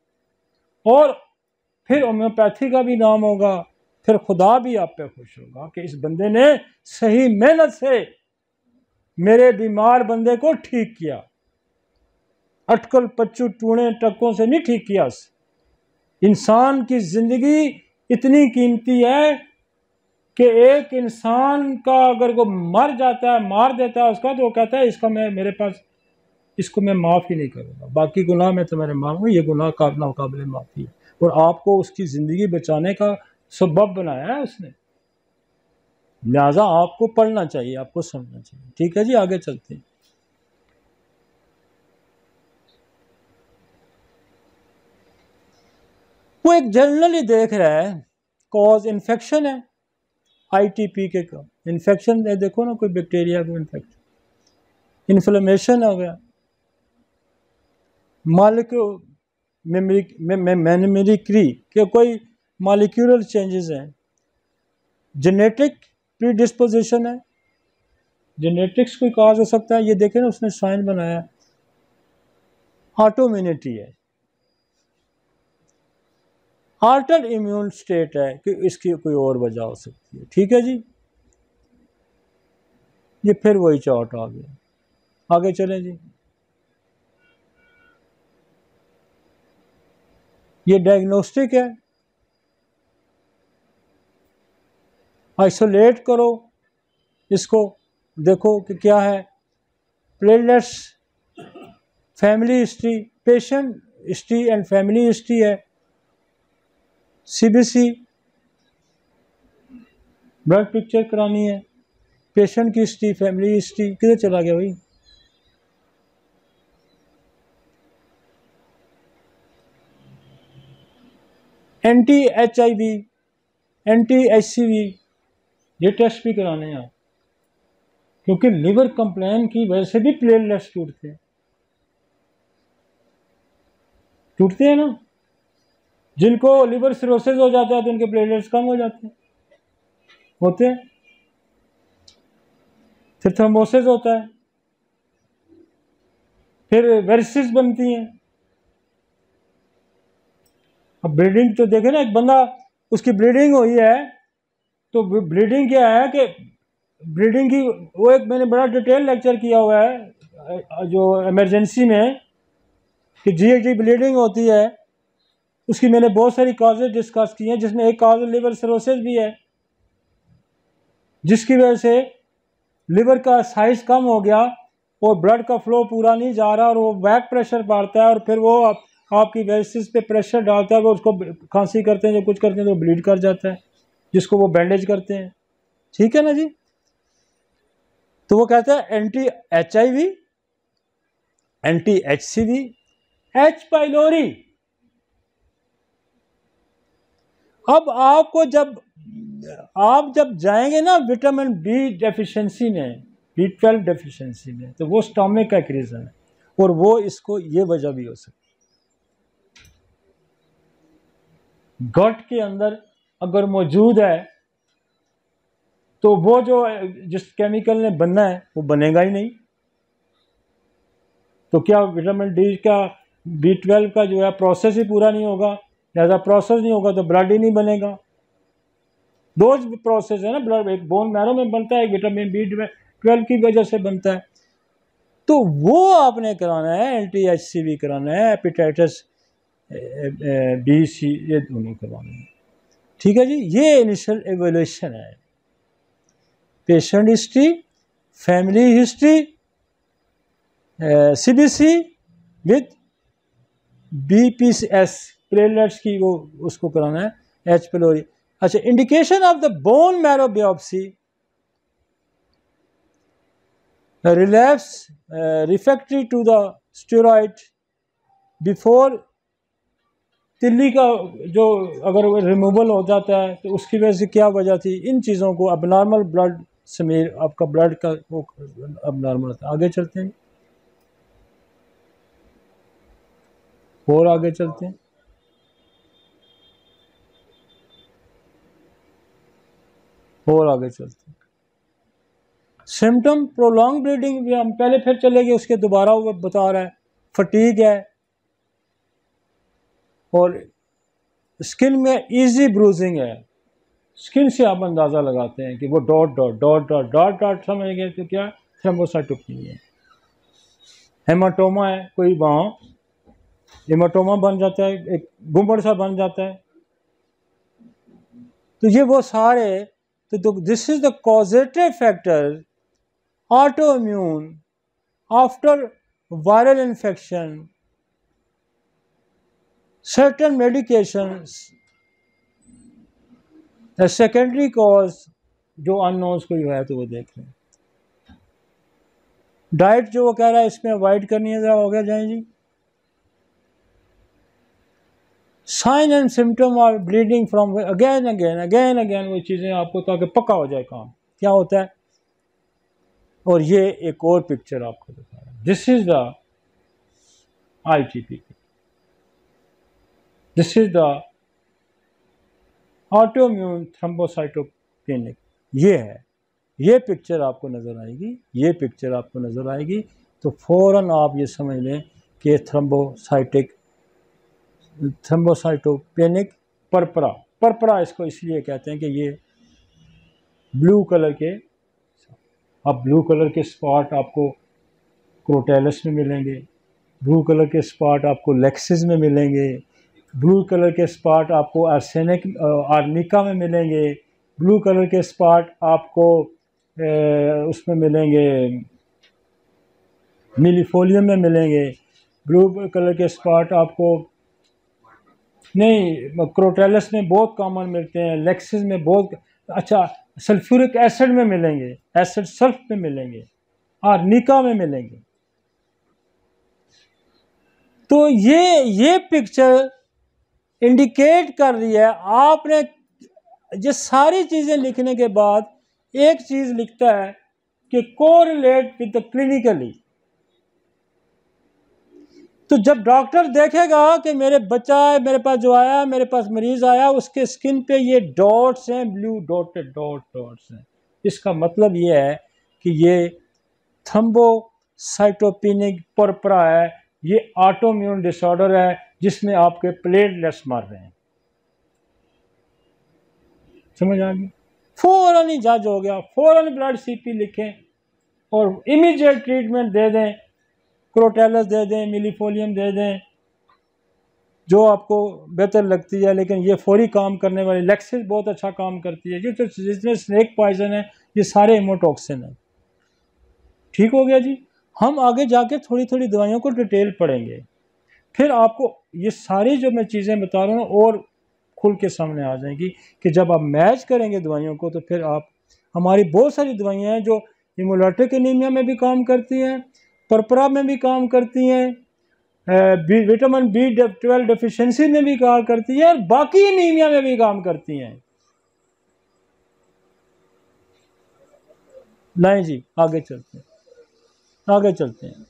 और फिर होम्योपैथी का भी नाम होगा, फिर खुदा भी आप पे खुश होगा कि इस बंदे ने सही मेहनत से मेरे बीमार बंदे को ठीक किया, अटकल पच्चू टूणे टक्कों से नहीं ठीक किया। इंसान की जिंदगी इतनी कीमती है कि एक इंसान का अगर वो मर जाता है, मार देता है उसका, तो वो कहता है इसका मैं, मेरे पास, इसको मैं माफ़ ही नहीं करूँगा, बाकी गुनाह मैं तुम्हारे मारूंगा, ये गुनाह नाकाबिले माफ़ी है। और आपको उसकी ज़िंदगी बचाने का सबब बनाया है उसने, लिहाजा आपको पढ़ना चाहिए, आपको समझना चाहिए। ठीक है जी, आगे चलते हैं। वो एक जनरली देख रहा है कॉज इन्फेक्शन है, आईटीपी के का इन्फेक्शन है, देखो ना कोई बैक्टीरिया को इन्फेक्शन, इन्फ्लेमेशन हो गया, मेमिक्री के कोई मॉलिक्यूलर चेंजेस हैं, जेनेटिक प्रीडिस्पोजिशन है, जेनेटिक्स कोई काज हो सकता है, ये देखें ना उसने साइन बनाया, ऑटोइम्यूनिटी है, ऑल्टर्ड इम्यून स्टेट है कि इसकी कोई और वजह हो सकती है। ठीक है जी, ये फिर वही चार्ट आ गया, आगे चलें जी। ये डायग्नोस्टिक है, आइसोलेट करो इसको, देखो कि क्या है, platelets, family history, patient history and family history है, सीबीसी ब्लड पिक्चर करानी है, पेशेंट की हिस्ट्री, फैमिली हिस्ट्री, किधर चला गया भाई? एंटी HIV, एंटी HCV, ये टेस्ट भी कराने हैं आप, क्योंकि लिवर कंप्लेन की वजह से भी प्लेटलेट्स टूटते हैं ना, जिनको लिवर सिरोसिस हो जाता है तो उनके प्लेटलेट्स कम हो जाते हैं, होते हैं, फिर थ्रोम्बोसिस होता है, फिर वेरिसिस बनती हैं। अब ब्लीडिंग तो देखे ना, एक बंदा उसकी ब्लीडिंग हुई है, तो ब्लीडिंग क्या है कि ब्लीडिंग की वो एक मैंने बड़ा डिटेल लेक्चर किया हुआ है जो इमरजेंसी में कि GHD ब्लीडिंग होती है, उसकी मैंने बहुत सारी काजेज डिस्कस की हैं, जिसमें एक काज लिवर सिरोसिस भी है, जिसकी वजह से लिवर का साइज कम हो गया और ब्लड का फ्लो पूरा नहीं जा रहा और वो बैक प्रेशर बढ़ता है और फिर वो आपकी वेसिस पे प्रेशर डालता है, वो उसको खांसी करते हैं, जो कुछ करते हैं तो ब्लीड कर जाता है, जिसको वो बैंडेज करते हैं। ठीक है ना जी। तो वो कहता है anti HIV, anti HCV, H pylori. अब आपको आप जब जाएंगे ना विटामिन B डेफिशिएंसी में, B12 डेफिशिएंसी में, तो वो स्टोमिक का एक रीज़न है और वो इसको ये वजह भी हो सकती है। गट के अंदर अगर मौजूद है तो वो जो जिस केमिकल ने बनना है वो बनेगा ही नहीं। तो क्या विटामिन D का B12 का जो है प्रोसेस ही पूरा नहीं होगा, ज़्यादा प्रोसेस नहीं होगा तो ब्लड ही नहीं बनेगा। दो प्रोसेस है ना, ब्लड एक बोन मैरो में बनता है, विटामिन B12 की वजह से बनता है। तो वो आपने कराना है, एंटी HCV कराना है, हेपेटाइटिस B C ये दोनों करवाने हैं। ठीक है जी। ये इनिशियल एवोल्यूशन है। Patient history, family history, CBC with BPS platelets की वो उसको कराना है, H pylori। अच्छा, indication of the bone marrow biopsy, relapse refractory to the steroid before तिल्ली का जो अगर रिमूवल हो जाता है तो उसकी वजह से क्या वजह थी, इन चीज़ों को अबनॉर्मल ब्लड समीर आपका ब्लड का वो अबनॉर्मल होता है। आगे चलते हैं और आगे चलते हैं। और आगे चलते हैं। सिम्टम प्रोलॉन्ग ब्लीडिंग भी हम पहले फिर चले गए, उसके दोबारा वो बता रहा है फटीग है और स्किन में इजी ब्रूजिंग है। स्किन से आप अंदाज़ा लगाते हैं कि वो dot dot dot dot dot dot समझ गए तो क्या थ्रोम्बोसाइटोपेनिया है। हेमाटोमा है कोई, वहाँ हेमाटोमा बन जाता है, एक गुम्बद सा बन जाता है। तो ये वो सारे तो this is the causative factor autoimmune after viral infection, certain medications, the secondary cause जो अननोन्स कोई है तो वो देख लें। डाइट जो वो कह रहा है इसमें अवॉइड करनी है, हो गया जाए जी। Sign and symptom are bleeding from again again again again, वो चीज़ें आपको ताकि पक्का हो जाए काम क्या होता है। और ये एक और पिक्चर आपको दिखा रहा है, this is the ITP, this is the autoimmune thrombocytopenic. ये है, ये पिक्चर आपको नज़र आएगी, ये पिक्चर आपको नज़र आएगी तो फ़ौरन आप ये समझ लें कि थ्रोम्बोसाइटोपेनिक परपरा इसको इसलिए कहते हैं कि ये ब्लू कलर के, अब ब्लू कलर के स्पॉट आपको क्रोटैलस में मिलेंगे, ब्लू कलर के स्पॉट आपको लेक्सिस में मिलेंगे, ब्लू कलर के स्पॉट आपको आर्निका में मिलेंगे, ब्लू कलर के स्पॉट आपको उसमें मिलेंगे, मिलीफोलियम में मिलेंगे, ब्लू कलर के स्पॉट आपको नहीं क्रोटैलस में बहुत कॉमन मिलते हैं, लेक्सिस में बहुत अच्छा, सल्फ्यूरिक एसिड में मिलेंगे, एसिड सल्फ में मिलेंगे, आर्निका में मिलेंगे। तो ये पिक्चर इंडिकेट कर रही है, आपने ये सारी चीज़ें लिखने के बाद एक चीज़ लिखता है कि कोरिलेट विद द क्लिनिकली। तो जब डॉक्टर देखेगा कि मेरे बच्चा मेरे पास जो आया, मेरे पास मरीज़ आया, उसके स्किन पे ये डॉट्स हैं, ब्लू डॉटेड डॉट्स हैं, इसका मतलब ये है कि ये थ्रोम्बोसाइटोपेनिक परपरा है, ये ऑटोइम्यून डिसऑर्डर है जिसमें आपके प्लेटलेट्स मर रहे हैं। समझ आ गई। फ़ौरन ही जज हो गया, फ़ौरन ब्लड सीपी लिखें और इमीडिएट ट्रीटमेंट दे दें, क्रोटेलस दे दें, मिलीफोलियम दे दें, जो आपको बेहतर लगती है। लेकिन ये फौरी काम करने वाली लेक्सिस बहुत अच्छा काम करती है। जो जितने स्नेक पॉइजन है ये सारे हेमोटॉक्सिन है। ठीक हो गया जी। हम आगे जाके थोड़ी थोड़ी दवाइयों को डिटेल पढ़ेंगे, फिर आपको ये सारी जो मैं चीज़ें बता रहा हूँ और खुल के सामने आ जाएंगी कि जब आप मैच करेंगे दवाइयों को तो फिर आप, हमारी बहुत सारी दवाइयाँ हैं जो हिमोलाइटिक एनीमिया में भी काम करती हैं, परपरा में भी काम करती हैं, विटामिन B12 डेफिशिएंसी में भी काम करती हैं और बाकी एनीमिया में भी काम करती हैं। नहीं जी, आगे चलते हैं, आगे चलते हैं।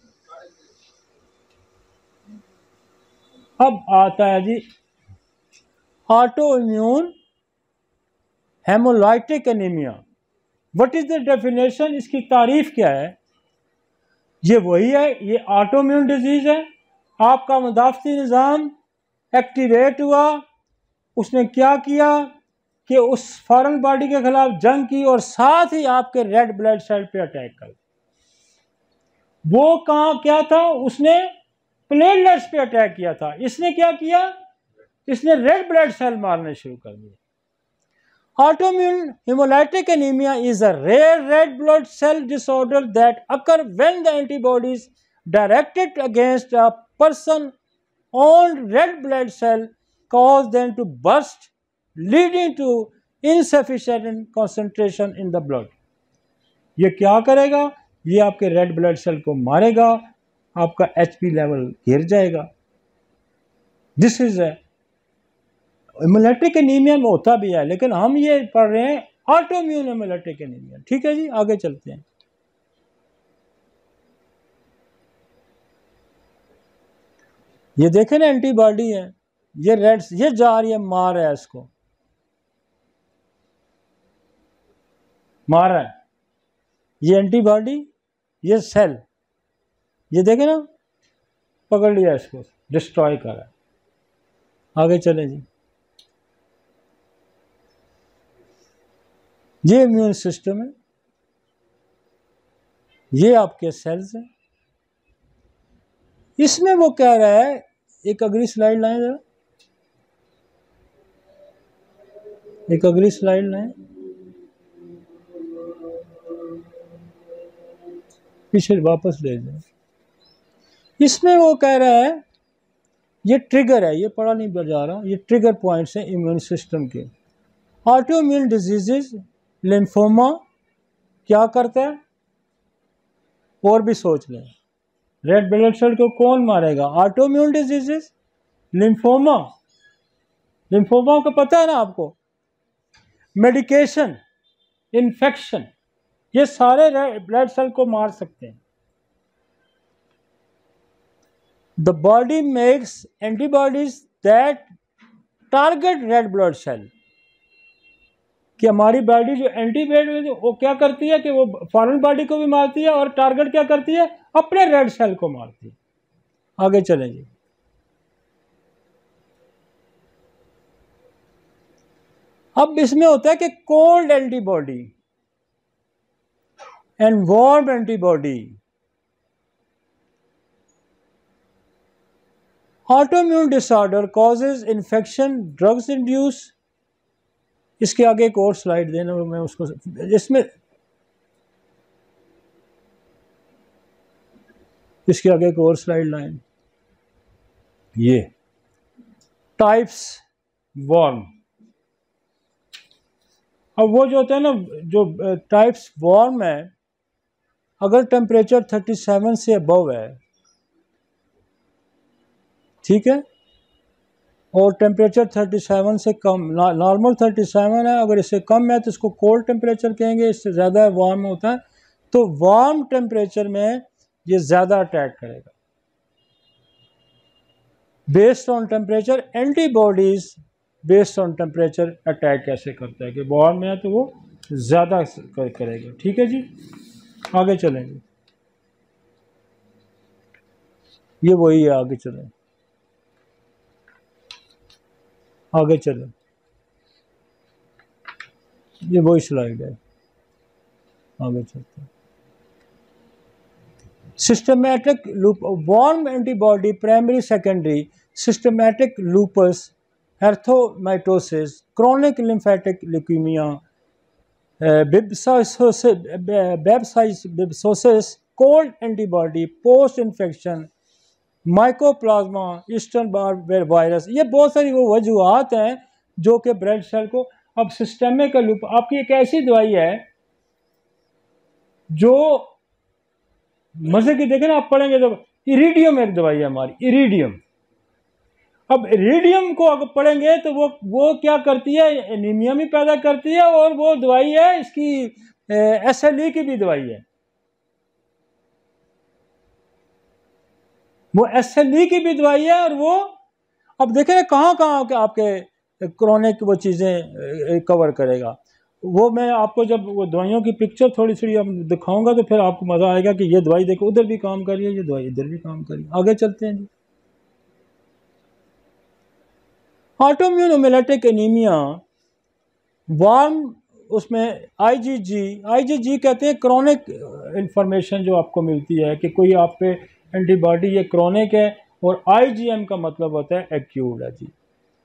अब आता है जी auto immune haemolytic anaemia. What is the definition, इसकी तारीफ क्या है? ये वही है, ये ऑटोइम्यून डिजीज है। आपका मुदाफ़ती निज़ाम एक्टिवेट हुआ, उसने क्या किया कि उस फॉरेन बॉडी के खिलाफ जंग की और साथ ही आपके रेड ब्लड सेल पे अटैक कर। वो कहाँ क्या था, उसने प्लेटलेट्स पे अटैक किया था। इसने क्या किया, इसने रेड ब्लड सेल मारने शुरू कर दिए। Autoimmune hemolytic anemia is a rare red blood cell disorder that occurs when the antibodies directed against a person's own red blood cell cause them to burst, leading to insufficient concentration in the blood. ये क्या करेगा, ये आपके रेड ब्लड सेल को मारेगा, आपका HP लेवल गिर जाएगा। दिस इज हेमोलाइटिक एनीमिया में होता भी है, लेकिन हम ये पढ़ रहे हैं ऑटोइम्यून हेमोलाइटिक एनीमिया। ठीक है जी, आगे चलते हैं। ये देखें ना, एंटीबॉडी है, ये रेड, ये जा रही है, मार रहा है, इसको मार रहा है, ये एंटीबॉडी, ये सेल, ये देखें ना, पकड़ लिया इसको, डिस्ट्रॉय कर रहा है। आगे चले जी। ये इम्यून सिस्टम है, ये आपके सेल्स हैं। इसमें वो कह रहा है, एक अगली स्लाइड लाएं जरा, एक अगली स्लाइड लाएं, पीछे वापस ले जाए। इसमें वो कह रहा है, ये ट्रिगर है, ये पढ़ा नहीं जा रहा, ये ट्रिगर पॉइंट्स हैं इम्यून सिस्टम के। ऑटोइम्यून डिजीजेस, लिम्फोमा क्या करता है, और भी सोच लें, रेड ब्लड सेल को कौन मारेगा? Autoimmune diseases, lymphoma. लिम्फोमा को पता है ना आपको, मेडिकेशन, इन्फेक्शन, ये सारे ब्लड सेल को मार सकते हैं। The body makes antibodies that target red blood cell, कि हमारी बॉडी जो एंटीबॉडी वो क्या करती है कि वो फॉरेन बॉडी को भी मारती है और टारगेट क्या करती है, अपने रेड सेल को मारती है। आगे चलें जी। अब इसमें होता है कि cold antibody and warm antibody. Autoimmune disorder causes infection, drugs induce. इसके आगे एक और स्लाइड देना, मैं उसको, इसमें इसके आगे एक और स्लाइड लाइन, ये टाइप्स वार्म। अब वो जो होता है ना, जो टाइप्स वार्म है, अगर टेम्परेचर 37 से अबव है, ठीक है, और टेम्परेचर 37 से कम, नॉर्मल 37 है, अगर इससे कम है तो इसको कोल्ड टेम्परेचर कहेंगे, इससे ज़्यादा वार्म होता है तो वार्म टेम्परेचर में ये ज़्यादा अटैक करेगा। Based on temperature, antibodies based on temperature attack कैसे करता है, कि वार्म में है तो वो ज़्यादा करेगा। ठीक है जी, आगे चलेंगे, ये वही है, आगे चलें, आगे चलें। ये वही स्लाइड है, आगे चलते हैं। Systematic loop, warm antibody, primary secondary, systematic lupus erythematosus, chronic lymphatic leukaemia, बिब्सोसिस, cold antibody, post infection, mycoplasma, Epstein Barr virus, ये बहुत सारी वो वजूहत हैं जो कि ब्लड सेल को। अब सिस्टमिक लूप आपकी एक ऐसी दवाई है जो मजे की, देखें ना आप पढ़ेंगे तो, इरिडियम एक दवाई है हमारी, इरिडियम। अब इरिडियम को अगर पढ़ेंगे तो वो क्या करती है, एनीमिया भी पैदा करती है, और वो दवाई है इसकी SLE की भी दवाई है, वो SLE की भी दवाई है। और वो अब देखें कहाँ कहाँ के आपके क्रोनिक वो चीज़ें कवर करेगा। वो मैं आपको जब वो दवाइयों की पिक्चर थोड़ी सी अब दिखाऊंगा तो फिर आपको मज़ा आएगा कि ये दवाई देखो उधर भी काम कर रही है, ये दवाई इधर भी काम कर रही है। आगे चलते हैं जी। ऑटोइम्यून हेमोलिटिक एनीमिया, वार्म, उसमें IgG कहते हैं क्रोनिक इंफॉर्मेशन जो आपको मिलती है कि कोई आप पे एंटीबॉडी ये क्रोनिक है, और IgM का मतलब होता है एक्यूट है जी।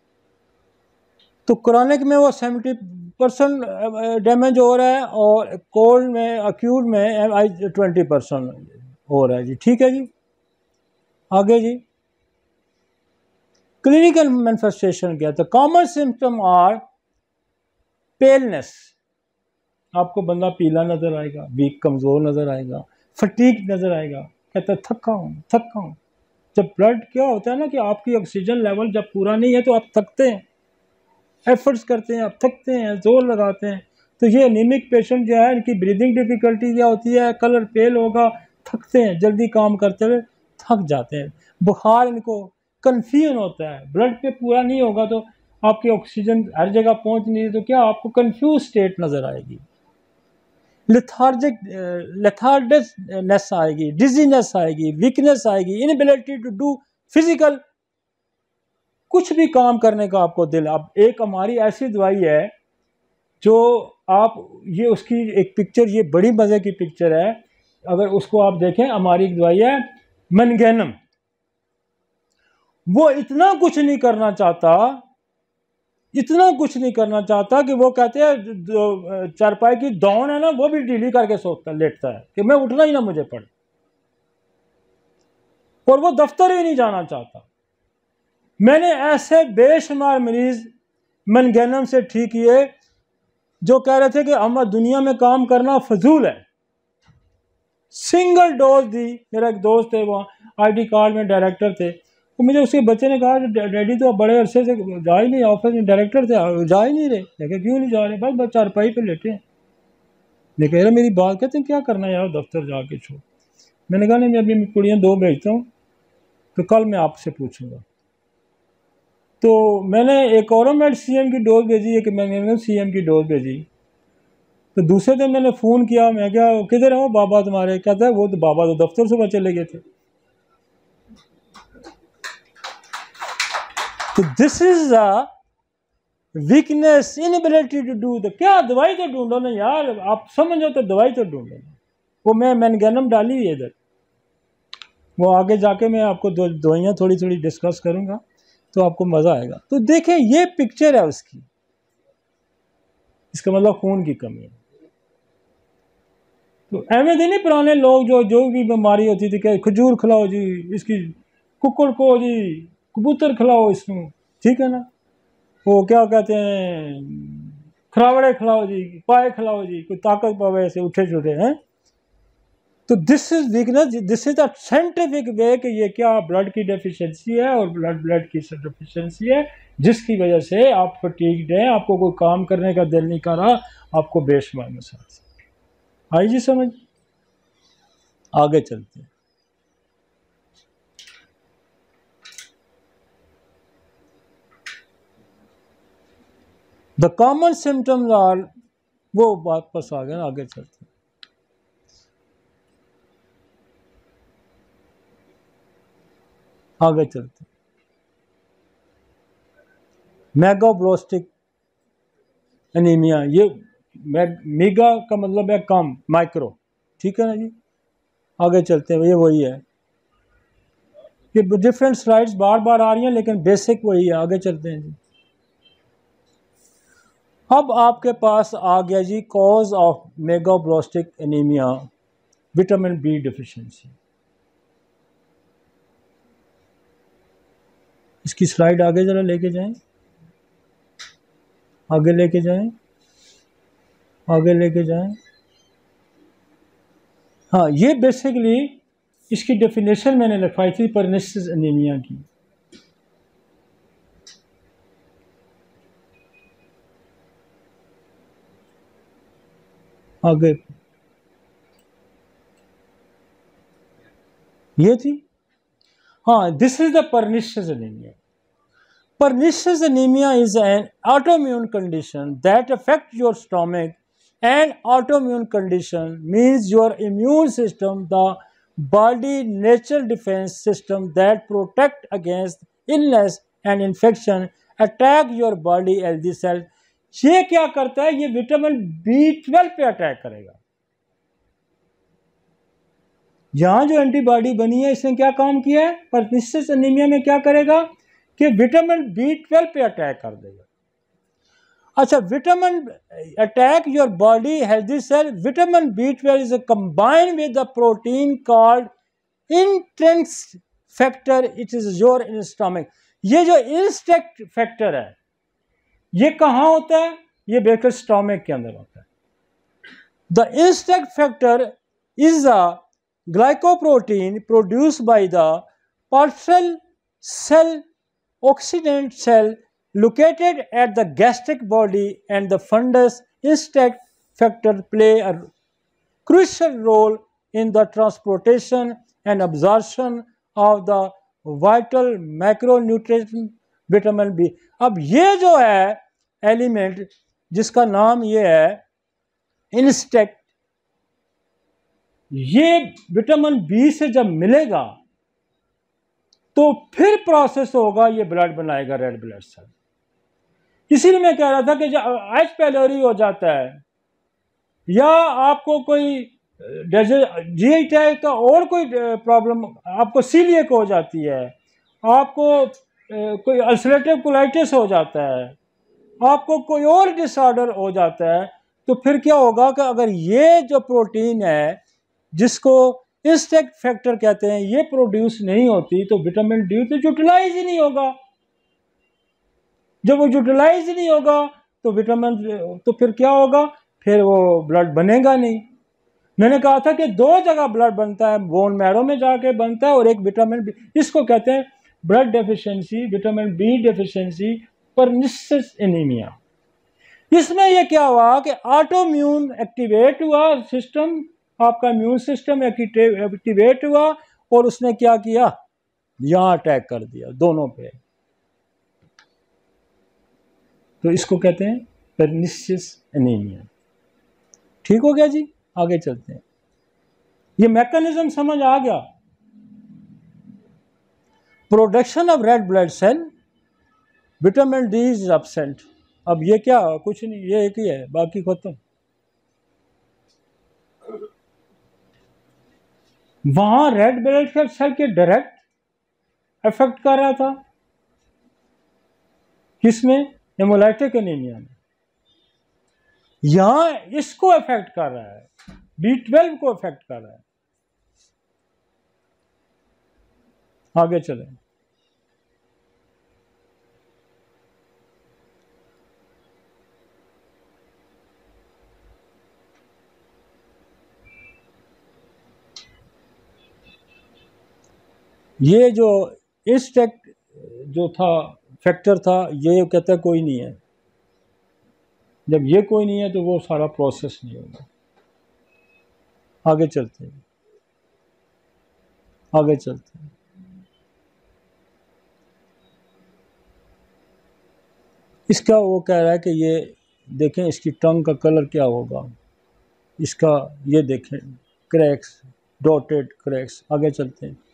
तो क्रोनिक में वो 70% डैमेज हो रहा है, और कोल्ड में, एक्यूट में 20% हो रहा है जी। ठीक है जी, आगे जी। क्लिनिकल मैनिफेस्टेशन क्या था? कॉमन सिम्टम आर पेलनेस, आपको बंदा पीला नजर आएगा, वीक कमजोर नजर आएगा, फटीग नजर आएगा, कहता है थका हूँ। जब ब्लड क्या होता है ना कि आपकी ऑक्सीजन लेवल जब पूरा नहीं है तो आप थकते हैं, एफर्ट्स करते हैं, आप थकते हैं, जोर लगाते हैं। तो ये एनीमिक पेशेंट जो है इनकी ब्रीदिंग डिफिकल्टी क्या होती है, कलर पेल होगा, थकते हैं, जल्दी काम करते हुए थक जाते हैं, बुखार इनको, कन्फ्यूजन होता है, ब्लड पे पूरा नहीं होगा तो आपकी ऑक्सीजन हर जगह पहुंच नहीं है तो क्या आपको कन्फ्यूज स्टेट नजर आएगी, लेथार्डनेस आएगी, डिजीनेस आएगी, वीकनेस आएगी, इनएबिलिटी टू डू फिजिकल कुछ भी काम करने का आपको दिल। अब एक हमारी ऐसी दवाई है जो आप ये उसकी एक पिक्चर, ये बड़ी मज़े की पिक्चर है, अगर उसको आप देखें, हमारी एक दवाई है मनगैनम। वो इतना कुछ नहीं करना चाहता कि वो कहते हैं चारपाई की दौड़ है ना वो भी ढीली करके सोता लेटता है कि मैं उठना ही ना मुझे पड़े, और वो दफ्तर ही नहीं जाना चाहता। मैंने ऐसे बेशुमार मरीज मनगैनम से ठीक किए जो कह रहे थे कि हम दुनिया में काम करना फजूल है। सिंगल डोज दी। मेरा एक दोस्त है, वो ID कार्ड में डायरेक्टर थे, तो मुझे उसके बच्चे ने कहा डैडी तो बड़े अरसे से जा ही नहीं, ऑफिस में डायरेक्टर थे, जा ही नहीं रहे। लेकिन क्यों नहीं जा रहे? बस चारपाई पे लेटे हैं। मैं कह रहा मेरी बात, कहते हैं क्या करना है यार दफ्तर जाके छोड़। मैंने कहा नहीं, मैं अभी कुड़ियाँ 2 भेजता हूँ तो कल मैं आपसे पूछूंगा। तो मैंने एक औरमेड CM की डोज भेजी, एक मैंने CM की डोज भेजी। तो दूसरे दिन मैंने फ़ोन किया, मैं क्या किधर हो बाबा तुम्हारे? कहता है वो तो बाबा तो दफ्तर सुबह चले गए थे। तो this is a weakness, inability to do the, क्या दवाई तो ढूंढो ना यार, आप समझो तो दवाई तो ढूंढो। वो मैं मनगैनम डाली हुई है इधर, वो आगे जाके मैं आपको दवाइयाँ थोड़ी थोड़ी डिस्कस करूँगा तो आपको मज़ा आएगा। तो देखें ये पिक्चर है उसकी, इसका मतलब खून की कमी है। तो एवं थे नहीं पुराने लोग जो भी बीमारी होती थी कि खजूर खिलाओ जी, इसकी कुकुर को जी, कबूतर खिलाओ इसमें, ठीक है ना, वो क्या कहते हैं खरावड़े खिलाओ जी, पाए खिलाओ जी, कोई ताकत पावे, ऐसे उठे छुटे हैं। तो this is weakness, this is a scientific way कि ये क्या ब्लड की डेफिशिएंसी है, और ब्लड की डेफिशिएंसी है जिसकी वजह से आप फटीग्ड हैं, आपको कोई काम करने का दिल नहीं कर रहा, आपको बेशुमार मसाइल। आई जी समझ? आगे चलते हैं। द कॉमन सिम्टम्स आर, वो बात पास आ गया, आगे चलते हैं। आगे चलते हैं। मेगाब्लोस्टिक एनीमिया, ये मेगा का मतलब है कम, माइक्रो, ठीक है ना जी। आगे चलते हैं, ये वही है, ये डिफरेंट स्लाइड्स बार बार आ रही हैं लेकिन बेसिक वही है। आगे चलते हैं जी। अब आपके पास आ गया जी cause of megaloblastic anaemia, vitamin B deficiency. इसकी स्लाइड आगे जरा लेके जाएं, आगे लेके जाएं, आगे लेके जाएं। हाँ, ये बेसिकली इसकी डेफिनेशन मैंने लिखवाई थी परनिसिस एनीमिया की। आगे ये थी, हाँ, this is the pernicious anaemia. Pernicious anemia is an autoimmune condition that affects your stomach. An autoimmune condition means your immune system, the body natural defense system that protect against illness and infection, attack your body healthy cells. ये क्या करता है? ये विटामिन B12 पे अटैक करेगा। यहां जो एंटीबॉडी बनी है इसने क्या काम किया है? पर्निशियस एनीमिया में क्या करेगा कि विटामिन B12 पे अटैक कर देगा। अच्छा, vitamin attack your body healthy cell, vitamin B12 is combined with the protein called intrinsic factor, it is your in stomach. ये जो इंस्टेक्ट फैक्टर है ये कहाँ होता है? ये बेकर स्टमक के अंदर होता है। द इंस्टेक्ट factor is a glycoprotein produced by the partial cell oxidant cell located at the gastric body, and the fundus insect factor play a crucial role in the transportation and absorption of the vital macronutrient vitamin B। अब ये जो है एलिमेंट जिसका नाम ये है इंस्टेक्ट, ये विटामिन बी से जब मिलेगा तो फिर प्रोसेस होगा, ये ब्लड बनाएगा, रेड ब्लड सेल। इसीलिए मैं कह रहा था कि जब एच पैलोरी हो जाता है या आपको कोई जीआई टैग का और कोई प्रॉब्लम, आपको सीलिएक हो जाती है, आपको कोई अल्सरेटिव कोलाइटिस हो जाता है, आपको कोई और डिसऑर्डर हो जाता है, तो फिर क्या होगा कि अगर ये जो प्रोटीन है जिसको इंस्टेक्ट फैक्टर कहते हैं ये प्रोड्यूस नहीं होती तो विटामिन डी तो यूटिलाइज ही नहीं होगा। जब वो यूटिलाइज ही नहीं होगा तो विटामिन, तो फिर क्या होगा? फिर वो ब्लड बनेगा नहीं। मैंने कहा था कि दो जगह ब्लड बनता है, बोन मैरो में जाके बनता है और एक विटामिन बी, इसको कहते हैं blood deficiency, vitamin B deficiency, pernicious anaemia. इसमें यह क्या हुआ कि ऑटोम्यून एक्टिवेट हुआ सिस्टम, आपका इम्यून सिस्टम एक्टिवेट हुआ और उसने क्या किया? यहां अटैक कर दिया दोनों पे। तो इसको कहते हैं परनिशियस एनीमिया। ठीक हो गया जी, आगे चलते हैं। ये मैकेनिज्म समझ आ गया? Production of red blood cell, vitamin D is absent. अब ये क्या, कुछ नहीं, ये एक ही है, बाकी खत्म। वहां रेड ब्लड सेल के डायरेक्ट इफेक्ट कर रहा था, किसमें? हेमोलाइटिक एनीमिया में। यहां इसको इफेक्ट कर रहा है, B12 को इफेक्ट कर रहा है। आगे चलें। ये जो इंस्टेक्ट जो था फैक्टर था, ये कहता कोई नहीं है। जब ये कोई नहीं है तो वो सारा प्रोसेस नहीं होगा। आगे चलते हैं, आगे चलते हैं। इसका वो कह रहा है कि ये देखें इसकी टंग का कलर क्या होगा, इसका ये देखें क्रैक्स, डॉटेड क्रैक्स। आगे चलते हैं।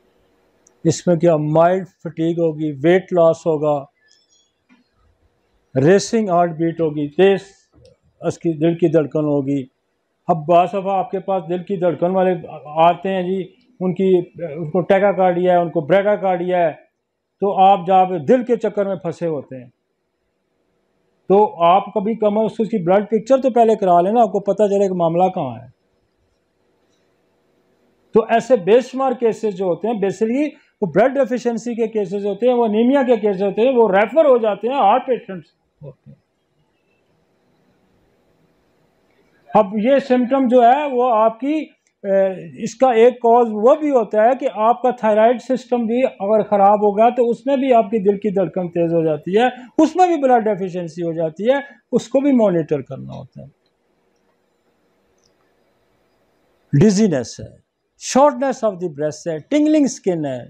इसमें क्या माइल्ड फटीग होगी, वेट लॉस होगा, रेसिंग हार्ट बीट होगी, तेज उसकी दिल की धड़कन होगी। अब बास दफ़ा आपके पास दिल की धड़कन वाले आते हैं जी, उनको टैकाकार्डिया है, उनको ब्रैडाकार्डिया है, तो आप जहाँ दिल के चक्कर में फंसे होते हैं, तो आप कभी कम उसकी ब्लड पिक्चर तो पहले करा लेना, आपको पता चले कि मामला कहाँ है। तो ऐसे बेशुमार केसेस जो होते हैं, बेसिकली वो ब्लड डेफिशिएंसी के केसेस होते हैं, वो एनीमिया के केसेस होते हैं, वो रेफर हो जाते हैं हार्ट पेशेंट्स होते हैं। अब ये सिम्टम जो है वो आपकी इसका एक कॉज वो भी होता है कि आपका थायराइड सिस्टम भी अगर ख़राब होगा तो उसमें भी आपकी दिल की धड़कन तेज़ हो जाती है, उसमें भी ब्लड डेफिशिएंसी हो जाती है, उसको भी मॉनिटर करना होता है। डिजीनेस है, शॉर्टनेस ऑफ द ब्रेस्ट है, टिंगलिंग स्किन है,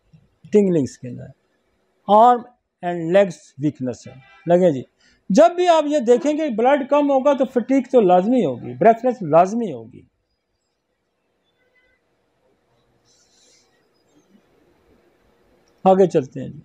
आर्म एंड लेग्स वीकनेस है। लगे जी, जब भी आप ये देखेंगे ब्लड कम होगा तो फटीग तो लाजमी होगी, ब्रेथलेस लाजमी होगी। आगे चलते हैं जी,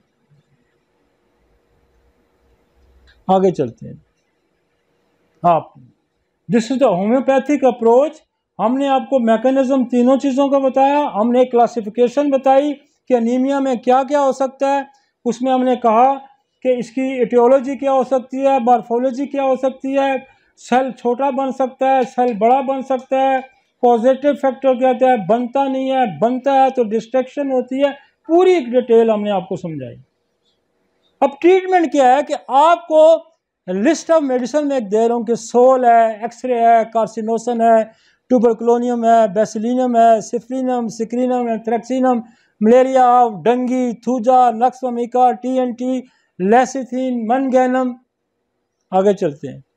आगे चलते हैं आप। This is the homeopathic approach. हमने आपको मैकेनिज्म तीनों चीज़ों का बताया, हमने एक क्लासिफिकेशन बताई कि अनीमिया में क्या क्या हो सकता है, उसमें हमने कहा कि इसकी एटियोलॉजी क्या हो सकती है, मॉर्फोलॉजी क्या हो सकती है, सेल छोटा बन सकता है, सेल बड़ा बन सकता है, पॉजिटिव फैक्टर कहता है, बनता नहीं है, बनता है तो डिस्ट्रैक्शन होती है, पूरी एक डिटेल हमने आपको समझाई। अब ट्रीटमेंट क्या है कि आपको लिस्ट ऑफ मेडिसिन में एक दे रहा हूँ कि सोल है, एक्सरे है, कार्सिनोसन है, ट्यूबरकुलोनियम है, बेसिलिनम है, सिफ्लिनम, सिक्रीनम, एंथ्रेक्सिनम, मलेरिया ऑफ, डंगी, thuja, nux vomica, TNT, lecithin, manganum. आगे चलते हैं।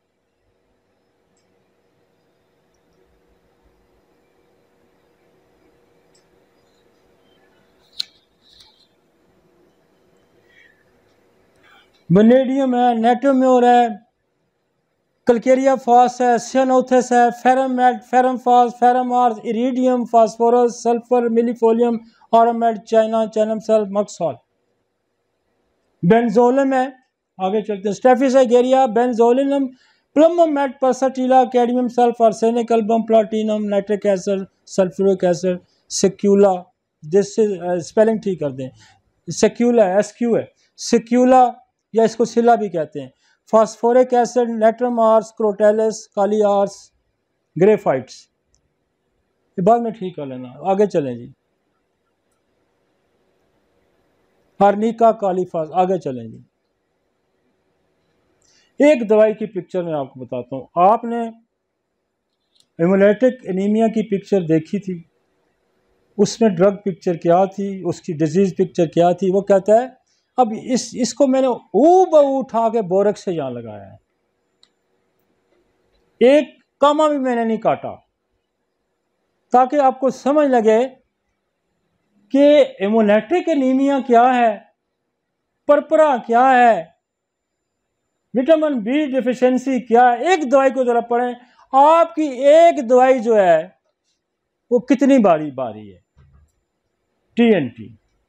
वनेडियम है, नेटोम्योर है, कल्केरिया फॉस है, सियानोथस है, ferrum met, ferrum phos, ferrum ars, iridium, phosphorus, sulphur, millefolium, aurum met, china, चैनमसेल, मक्सॉल। बेंजोलिन है, आगे चलते हैं, स्टेफिसाइगेरिया, बेंजोलिनम, plumbum met, pulsatilla, cadmium sulphur, arsenic, album, platinum, nitric acid, sulphuric acid, सेक्यूला, जिससे स्पेलिंग ठीक कर दें, सेक्यूला SQ है, सेक्यूला या इसको सिला भी कहते हैं, phosphoric acid, natrum ars, crotalus, kali ars, graphites, ये बाद में ठीक कर लेना। आगे चलें जी, आर्निका, कालीफास। आगे चलें जी, एक दवाई की पिक्चर मैं आपको बताता हूँ। आपने हेमोलाइटिक एनीमिया की पिक्चर देखी थी, उसमें ड्रग पिक्चर क्या थी, उसकी डिजीज पिक्चर क्या थी, वो कहता है अब इसको मैंने ऊबहू उठा के बोरक्स से यहाँ लगाया है, एक कामा भी मैंने नहीं काटा, ताकि आपको समझ लगे कि हेमोलाइटिक एनीमिया क्या है, परपरा क्या है, विटामिन B डिफिशिएंसी क्या है। एक दवाई को जरा पढ़ें, आपकी एक दवाई जो है वो कितनी बारी है, TNT।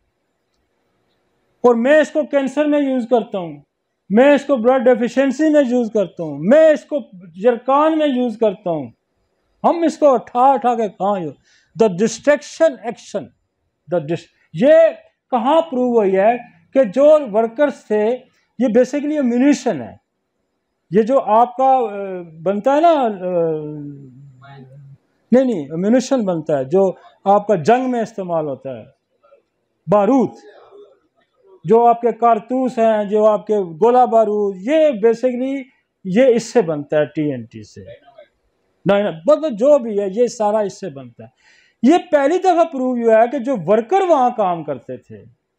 और मैं इसको कैंसर में यूज करता हूं, मैं इसको ब्लड डेफिशिएंसी में यूज करता हूं, मैं इसको जरकान में यूज करता हूं। हम इसको उठा के कहाँ द डिस्ट्रैक्शन एक्शन, ये कहाँ प्रूव हुई है कि जो वर्कर्स थे, ये बेसिकली म्यूनिशन है, ये जो आपका बनता है ना, नहीं म्यूनिशन बनता है जो आपका जंग में इस्तेमाल होता है, बारूद, जो आपके कारतूस हैं, जो आपके गोला बारूद, ये बेसिकली ये इससे बनता है, TNT से। नहीं मतलब जो भी है ये सारा इससे बनता है। ये पहली दफा प्रूव हुआ है कि जो वर्कर वहां काम करते थे,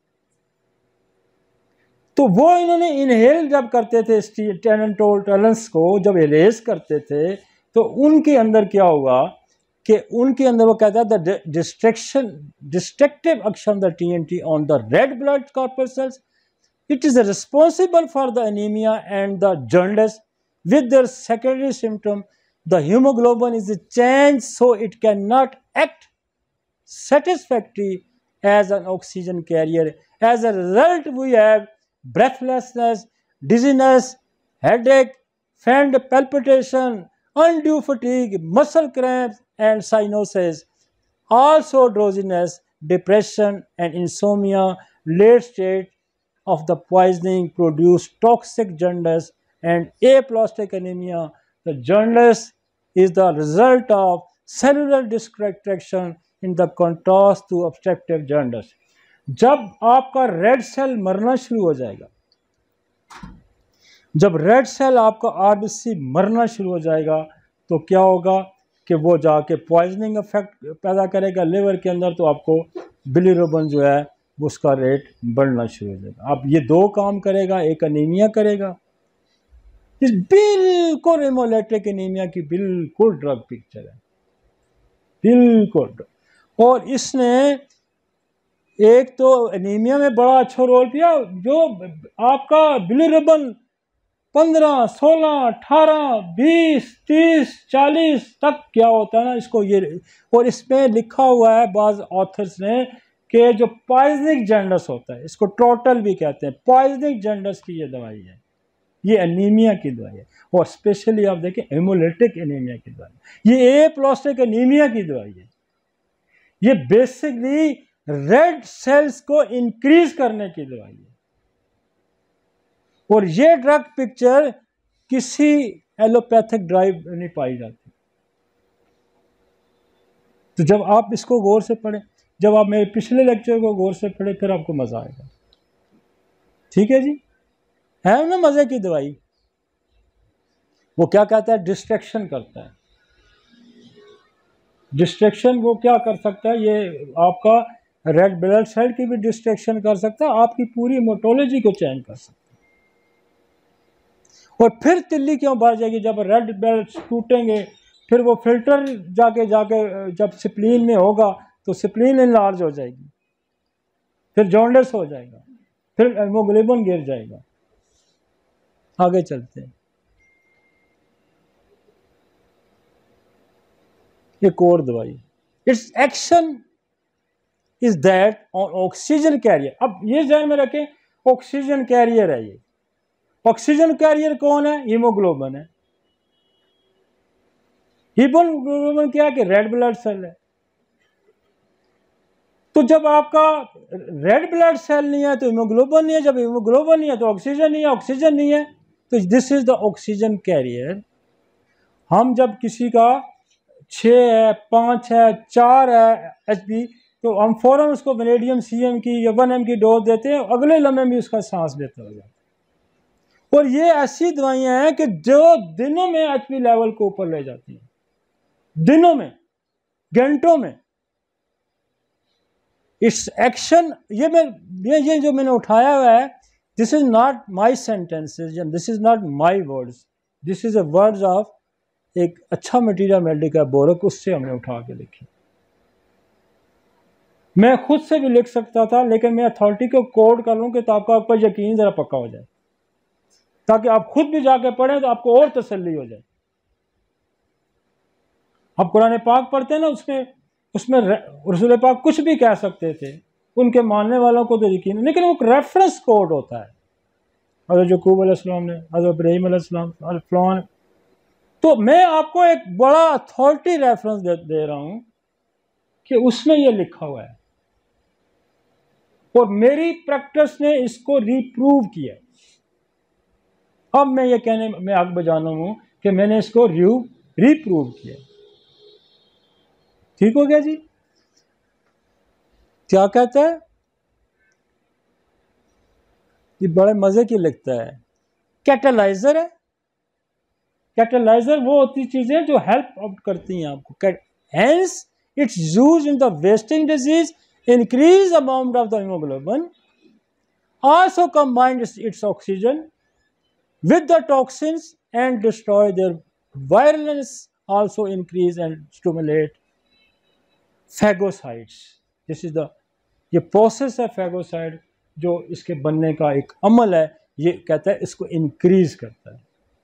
तो वो इन्होंने इनहेल जब करते थे टैलेंस को, जब इरेज करते थे, तो उनके अंदर क्या हुआ कि उनके अंदर वो कहता है the destructive action the TNT on the red blood corpuscles, it is responsible for the anemia and the jaundice with their secondary symptom. The hemoglobin is changed so it cannot act satisfactorily as an oxygen carrier. As a result, we have breathlessness, dizziness, headache, faint palpitation, undue fatigue, muscle cramps, and cyanosis. Also drowsiness, depression, and insomnia. Late stage of the poisoning produce toxic jaundice and aplastic anemia. The jaundice is the result of cellular distraction in the contrast to obstructive jaundice. जब आपका रेड सेल मरना शुरू हो जाएगा, जब रेड सेल आपका आरबीसी मरना शुरू हो जाएगा तो क्या होगा कि वो जाके पॉइजनिंग इफेक्ट पैदा करेगा लिवर के अंदर, तो आपको बिलीरुबिन जो है उसका रेट बढ़ना शुरू हो जाएगा। अब ये दो काम करेगा, एक अनीमिया करेगा, इस बिल्कुल हेमोलाइटिक एनीमिया की बिल्कुल ड्रग पिक्चर है, बिल्कुल। और इसने एक तो एनीमिया में बड़ा अच्छा रोल किया, जो आपका बिलीरुबिन 15, 16, 18, 20, 30, 40 तक क्या होता है ना इसको ये, और इसमें लिखा हुआ है बाज ऑथर्स ने कि जो पॉइजनिक जॉन्डिस होता है, इसको टोटल भी कहते हैं, पॉइजनिक जॉन्डिस की ये दवाई है, ये एनीमिया की दवाई है, और स्पेशली आप देखें हेमोलिटिक एनीमिया की दवाई, ये एप्लास्टिक एनीमिया की दवाई है। ये बेसिकली रेड सेल्स को इंक्रीज करने की दवाई है, और ये ड्रग पिक्चर किसी एलोपैथिक ड्राइव नहीं पाई जाती। तो जब आप इसको गौर से पढ़ें, जब आप मेरे पिछले लेक्चर को गौर से पढ़ें, फिर आपको मजा आएगा। ठीक है जी, है ना मजे की दवाई। वो क्या कहता है, डिस्ट्रैक्शन करता है। डिस्ट्रैक्शन वो क्या कर सकता है, ये आपका रेड ब्लड सेल की भी डिस्ट्रैक्शन कर सकता है, आपकी पूरी मोटोलॉजी को चेंज कर सकता है। और फिर तिल्ली क्यों बढ़ जाएगी, जब रेड ब्लड टूटेंगे फिर वो फिल्टर जाके जब स्प्लीन में होगा तो स्प्लीन इनलार्ज हो जाएगी, फिर जॉन्डिस हो जाएगा, फिर हेमोग्लोबिन गिर जाएगा। आगे चलते हैं, एक और दवाई, its action is that on oxygen carrier. अब ये ध्यान में रखें, ऑक्सीजन कैरियर है ये। ऑक्सीजन कैरियर कौन है, हीमोग्लोबिन है। हीमोग्लोबिन क्या है कि रेड ब्लड सेल है। तो जब आपका रेड ब्लड सेल नहीं है तो हीमोग्लोबिन नहीं है, जब हीमोग्लोबिन नहीं है तो ऑक्सीजन नहीं है, ऑक्सीजन नहीं है तो this is the oxygen carrier. हम जब किसी का 6 है, 5 है, 4 है एचपी, तो हम फौरन उसको वेनेडियम सीएम की या 1 की डोज देते हैं, अगले लम्हे में उसका सांस बेहतर हो जाता है। और ये ऐसी दवाइयां हैं कि जो दिनों में एचपी लेवल को ऊपर ले जाती हैं, दिनों में, घंटों में। इट्स एक्शन, ये जो मैंने उठाया हुआ है, this is not my sentences, this is not my words, this is a words of एक अच्छा मटीरियल मेडिका बोरक, उससे हमने उठा के लिखी। मैं खुद से भी लिख सकता था, लेकिन मैं अथॉरिटी को कोड कर लूं कि तो आपका यकीन जरा पक्का हो जाए, ताकि आप खुद भी जाके पढ़ें तो आपको और तसल्ली हो जाए। आप कुरान पाक पढ़ते हैं ना, उसमें रसूल पाक कुछ भी कह सकते थे, उनके मानने वालों को तो यकीन है, लेकिन वो रेफरेंस कोड होता है। हज़रत यकूब अलैहिस्सलाम ने, हज़रत इब्राहीम अलैहिस्सलाम, फलान। तो मैं आपको एक बड़ा अथॉरिटी रेफरेंस दे रहा हूं कि उसमें ये लिखा हुआ है, और मेरी प्रैक्टिस ने इसको रिप्रूव किया। अब मैं ये कहने में आग बजाना हूं कि मैंने इसको रिप्रूव किया। ठीक हो गया जी। क्या कहता है, ये बड़े मजे की लिखता है, कैटलाइजर है। कैटलाइजर वो होती चीजें जो हेल्प आउट करती हैं आपको। Hence its use in the wasting disease, increase amount of the haemoglobin, also combined its oxygen with the toxins and destroy their virulence, also increase and stimulate phagocytes. This is the, ये प्रोसेस है phagocyte, जो इसके बनने का एक अमल है, ये कहता है इसको इंक्रीज करता है।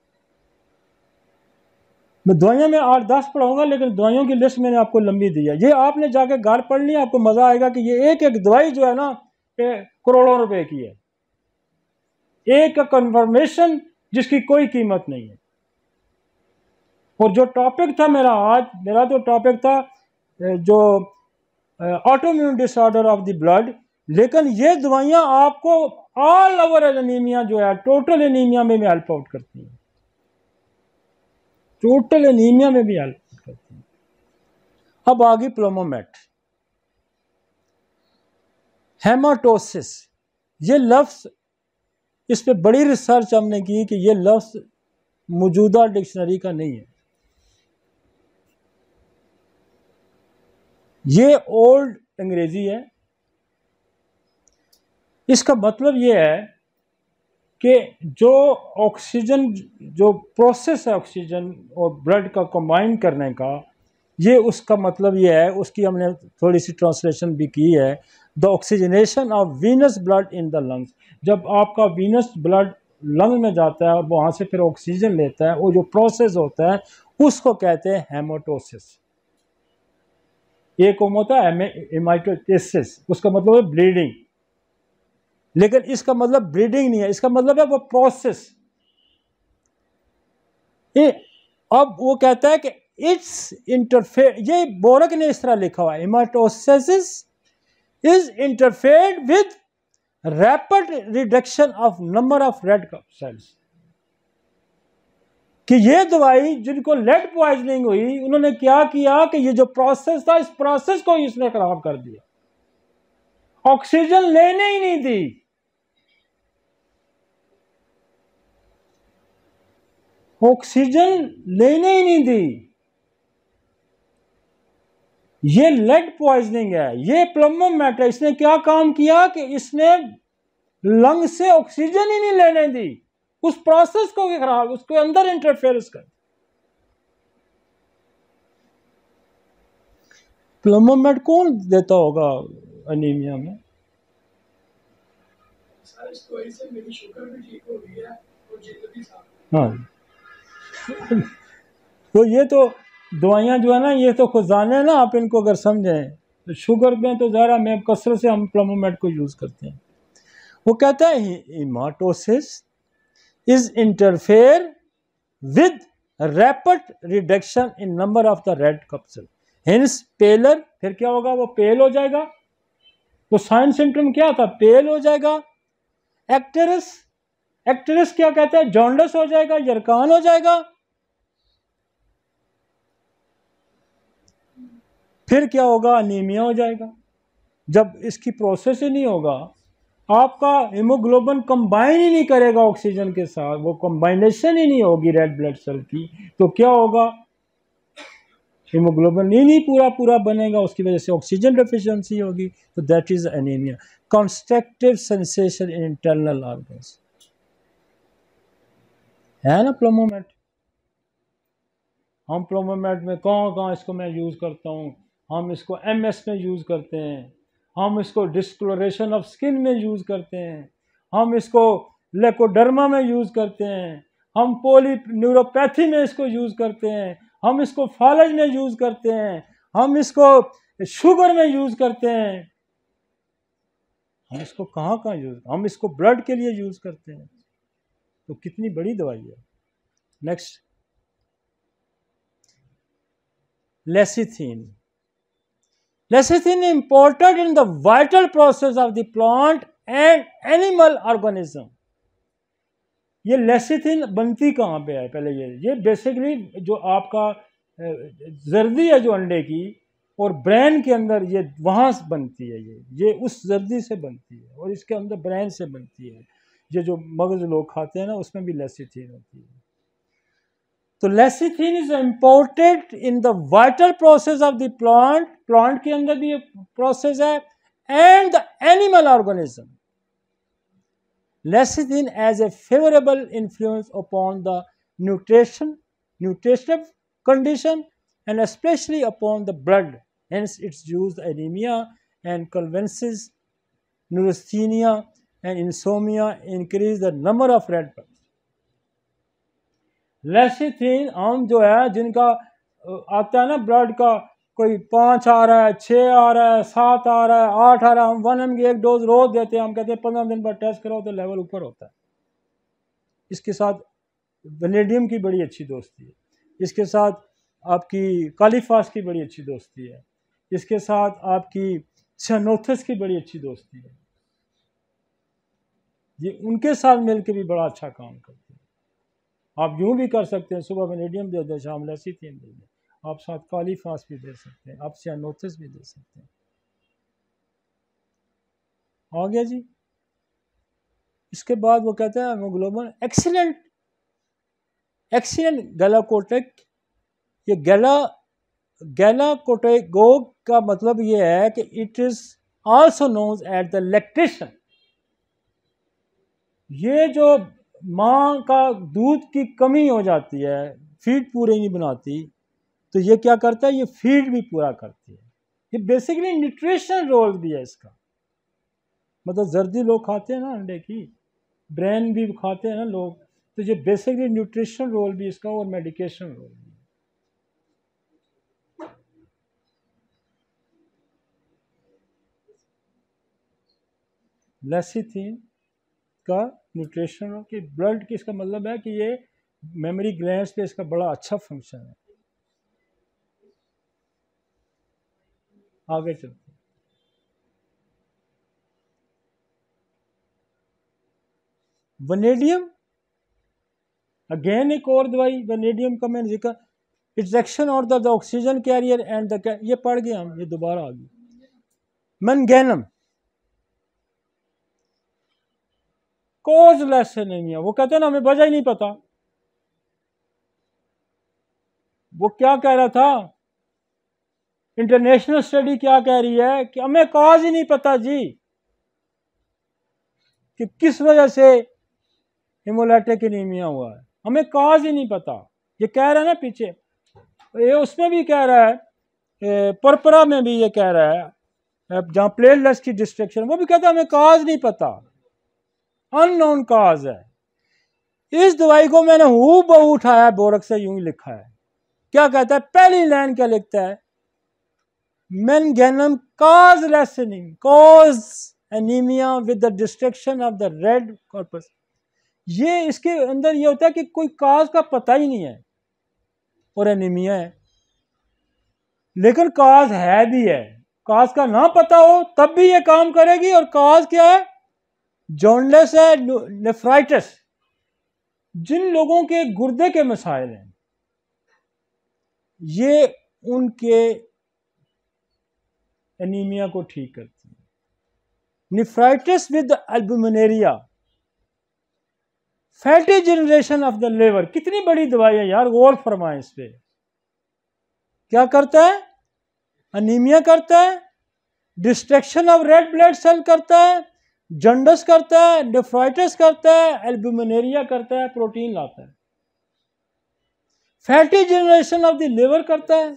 मैं दवाइयां में 8-10 पढ़ाऊंगा, लेकिन दवाइयों की लिस्ट मैंने आपको लंबी दी है, ये आपने जाके घर पढ़ ली, आपको मजा आएगा कि ये एक एक दवाई जो है ना, करोड़ों रुपए की है, एक कन्फर्मेशन जिसकी कोई कीमत नहीं है। और जो टॉपिक था मेरा तो टॉपिक था जो autoimmune disorder of the blood, लेकिन ये दवाइयाँ आपको ऑल ओवर एनीमिया जो है, टोटल एनीमिया में भी हेल्प आउट करती हैं, टोटल एनीमिया में भी हेल्प करती हैं। अब आ गई प्लोमोमेट, हेमाटोसिस। ये लफ्ज़, इस पे बड़ी रिसर्च हमने की कि ये लफ्ज़ मौजूदा डिक्शनरी का नहीं है, ये ओल्ड अंग्रेजी है। इसका मतलब ये है कि जो ऑक्सीजन, जो प्रोसेस है ऑक्सीजन और ब्लड का कंबाइन करने का, ये उसका मतलब ये है, उसकी हमने थोड़ी सी ट्रांसलेशन भी की है, the oxygenation of venous blood in the lungs. जब आपका वीनस ब्लड लंग में जाता है और वहाँ से फिर ऑक्सीजन लेता है, वो जो प्रोसेस होता है उसको कहते हैं हेमाटोसिस। एक होता है हेमाटोसिस, उसका मतलब है ब्लीडिंग, लेकिन इसका मतलब ब्लीडिंग नहीं है, इसका मतलब है वो प्रोसेस। अब वो कहता है कि इट्स इंटरफेयर, ये बोरक ने इस तरह लिखा हुआ है, haematosis is interfered with rapid reduction of number of red cells. कि ये दवाई जिनको लेड पॉइजनिंग हुई, उन्होंने क्या किया कि ये जो प्रोसेस था, इस प्रोसेस को इसने खराब कर दिया, ऑक्सीजन लेने ही नहीं दी। ऑक्सीजन लेने ही नहीं दी। ये लेड पॉइजनिंग है, ये प्लोमोमेट है। इसने क्या काम किया कि इसने लंग से ऑक्सीजन ही नहीं लेने दी, उस प्रोसेस को भी खराब, उसके अंदर इंटरफेरेंस कर। प्लोमोमेट कौन देता होगा एनीमिया में? मेरी शुगर भी ठीक हो गई है और जिल्द भी साफ। हाँ, तो ये तो दवाइयाँ जो है ना, ये तो खुजाने हैं ना, आप इनको अगर समझें तो शुगर में तो ज़रा में कसरत से हम प्लोमोमेट को यूज़ करते हैं। वो कहता है haematosis is interfere with rapid reduction in number of the red corpuscle, hence paler. फिर क्या होगा? वो पेल हो जाएगा। तो साइन सिम्टम क्या था? पेल हो जाएगा। एक्टरस, एक्टरस क्या कहता है? जॉन्डिस हो जाएगा, यरकान हो जाएगा। फिर क्या होगा? अनीमिया हो जाएगा। जब इसकी प्रोसेस ही नहीं होगा, आपका हीमोग्लोबिन कंबाइन ही नहीं करेगा ऑक्सीजन के साथ, वो कंबाइनेशन ही नहीं होगी रेड ब्लड सेल की, तो क्या होगा? हीमोग्लोबिन ही नहीं पूरा बनेगा, उसकी वजह से ऑक्सीजन डेफिशिएंसी होगी। तो that is anaemia. Constructive sensation in internal organs है ना प्लोमोमेट। हम प्लोमोमेट में कहाँ इसको मैं यूज़ करता हूँ, हम इसको MS में यूज़ करते हैं, हम इसको डिस्कलोरेशन ऑफ स्किन में यूज़ करते हैं, हम इसको लेकोडर्मा में यूज़ करते हैं, हम पोली न्यूरोपैथी में इसको यूज़ करते हैं, हम इसको फालज में यूज़ करते हैं, हम इसको शुगर में यूज़ करते हैं। हम इसको कहाँ यूज़, हम इसको ब्लड के लिए यूज़ करते हैं। तो कितनी बड़ी दवाई है। Next, lecithin. Lecithin important in the vital process of the plant and animal organism। ये लेसिथिन बनती कहाँ पे है? पहले ये बेसिकली जो आपका जर्दी है जो अंडे की, और ब्रेन के अंदर ये वहाँ से बनती है। ये उस जर्दी से बनती है और इसके अंदर ब्रेन से बनती है। ये जो मगज लोग खाते हैं ना, उसमें भी लेसिथिन होती है। तो lecithin is important in the vital process of the plant, plant के अंदर भी ये प्रोसेस है, and the animal organism. Lecithin as a favourable influence upon the nutritional condition and specially upon the blood, hence its used anaemia and convalescence neurasthenia and insomnia, increase the number of red blood. Lecithin हम जो है जिनका आता है ना ब्लड का, कोई 5 आ रहा है, 6 आ रहा है, 7 आ रहा है, 8 आ रहा है, हम 1 mg एक डोज रोज देते हैं। हम कहते हैं 15 दिन बाद टेस्ट करो तो लेवल ऊपर होता है। इसके साथ वेनेडियम की बड़ी अच्छी दोस्ती है, इसके साथ आपकी कालीफास की बड़ी अच्छी दोस्ती है, इसके साथ आपकी सियानोथस की बड़ी अच्छी दोस्ती है। ये उनके साथ मिलकर भी बड़ा अच्छा काम करते हैं। आप यूँ भी कर सकते हैं, सुबह वेनेडियम दे दें, शाम लेसिथियम दे दें, आप साथ कालीफास भी दे सकते हैं, आप सियानोथस भी दे सकते हैं। आ गया जी। इसके बाद वो कहता है हेमोग्लोबिन एक्सीलेंट गैलाकोटेक। ये गैलाकोटेगोग का मतलब ये है कि it is also known at the lactation. ये जो माँ का दूध की कमी हो जाती है, फीड पूरी नहीं बनाती, तो ये क्या करता है, ये फीड भी पूरा करती है। ये बेसिकली न्यूट्रिशन रोल भी है इसका। मतलब जर्दी लोग खाते हैं ना अंडे की, ब्रेन भी खाते हैं ना लोग, तो ये बेसिकली न्यूट्रिशन रोल भी इसका और मेडिकेशन रोल भी। लेसिथिन का न्यूट्रिशन रोल कि ब्लड की, इसका मतलब है कि ये मेमोरी ग्लैंड्स पे इसका बड़ा अच्छा फंक्शन है। आगे चलते हैं। वनेडियम, अगेन एक और दवाई वनेडियम का मैंने जिक्र, इट्स एक्शन और the oxygen carrier and the, ये पढ़ गए हम, ये दोबारा आ गई। मैंगैनम कॉजलेस एनीमिया, वो कहते हैं ना हमें वजह ही नहीं पता। वो क्या कह रहा था, इंटरनेशनल स्टडी क्या कह रही है कि हमें कॉज ही नहीं पता जी कि किस वजह से हेमोलाइटिक एनीमिया हुआ है, हमें कॉज ही नहीं पता। ये कह रहा है ना पीछे, ये उसमें भी कह रहा है, परपरा में भी ये कह रहा है, जहाँ प्लेटलेट्स की डिस्ट्रक्शन, वो भी कहता है हमें कॉज नहीं पता, अननोन कॉज है। इस दवाई को मैंने हूबहू उठाया बोरक से, यूं ही लिखा है। क्या कहता है, पहली लाइन क्या लिखता है, manganum causeless anaemia, cause anaemia with the destruction of the red corpus. ये इसके अंदर ये होता है कि कोई काज का पता ही नहीं है और एनीमिया है, लेकिन काज है भी है। काज का ना पता हो तब भी ये काम करेगी, और काज क्या है, जॉन्डिस है, नेफ्राइटिस। जिन लोगों के गुर्दे के मसाइल हैं, ये उनके एनीमिया को ठीक करती है। Nephritis with albuminuria, fatty generation of the liver, कितनी बड़ी दवाई है यार, गौर फरमाएं इस पे। क्या करता है, अनीमिया करता है, destruction of red blood cell करता है, जॉन्डिस करता है, नेफ्राइटिस करता है, एल्बुमिनेरिया करता है, प्रोटीन लाता है, fatty generation of the liver करता है,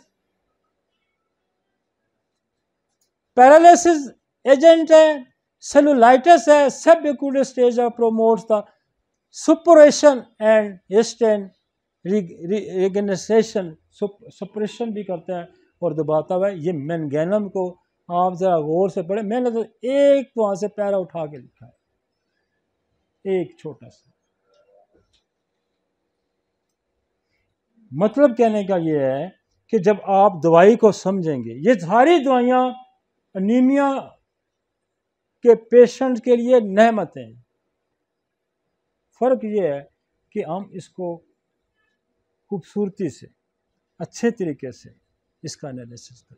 पैरालिसिस एजेंट है, सेलुलाइटिस है, सब acute stage of promotes the suppuration and histone reorganization, suppuration भी करता है और दबाता हुआ है। ये मैंगैनम को आप जरा गौर से पढ़े, मैंने तो एक वहां से पैरा उठा के लिखा है, एक छोटा सा। मतलब कहने का ये है कि जब आप दवाई को समझेंगे, ये सारी दवाइयां अनीमिया के पेशेंट के लिए नेमतें हैं। फर्क ये है कि हम इसको खूबसूरती से, अच्छे तरीके से इसका एनालिसिस करें,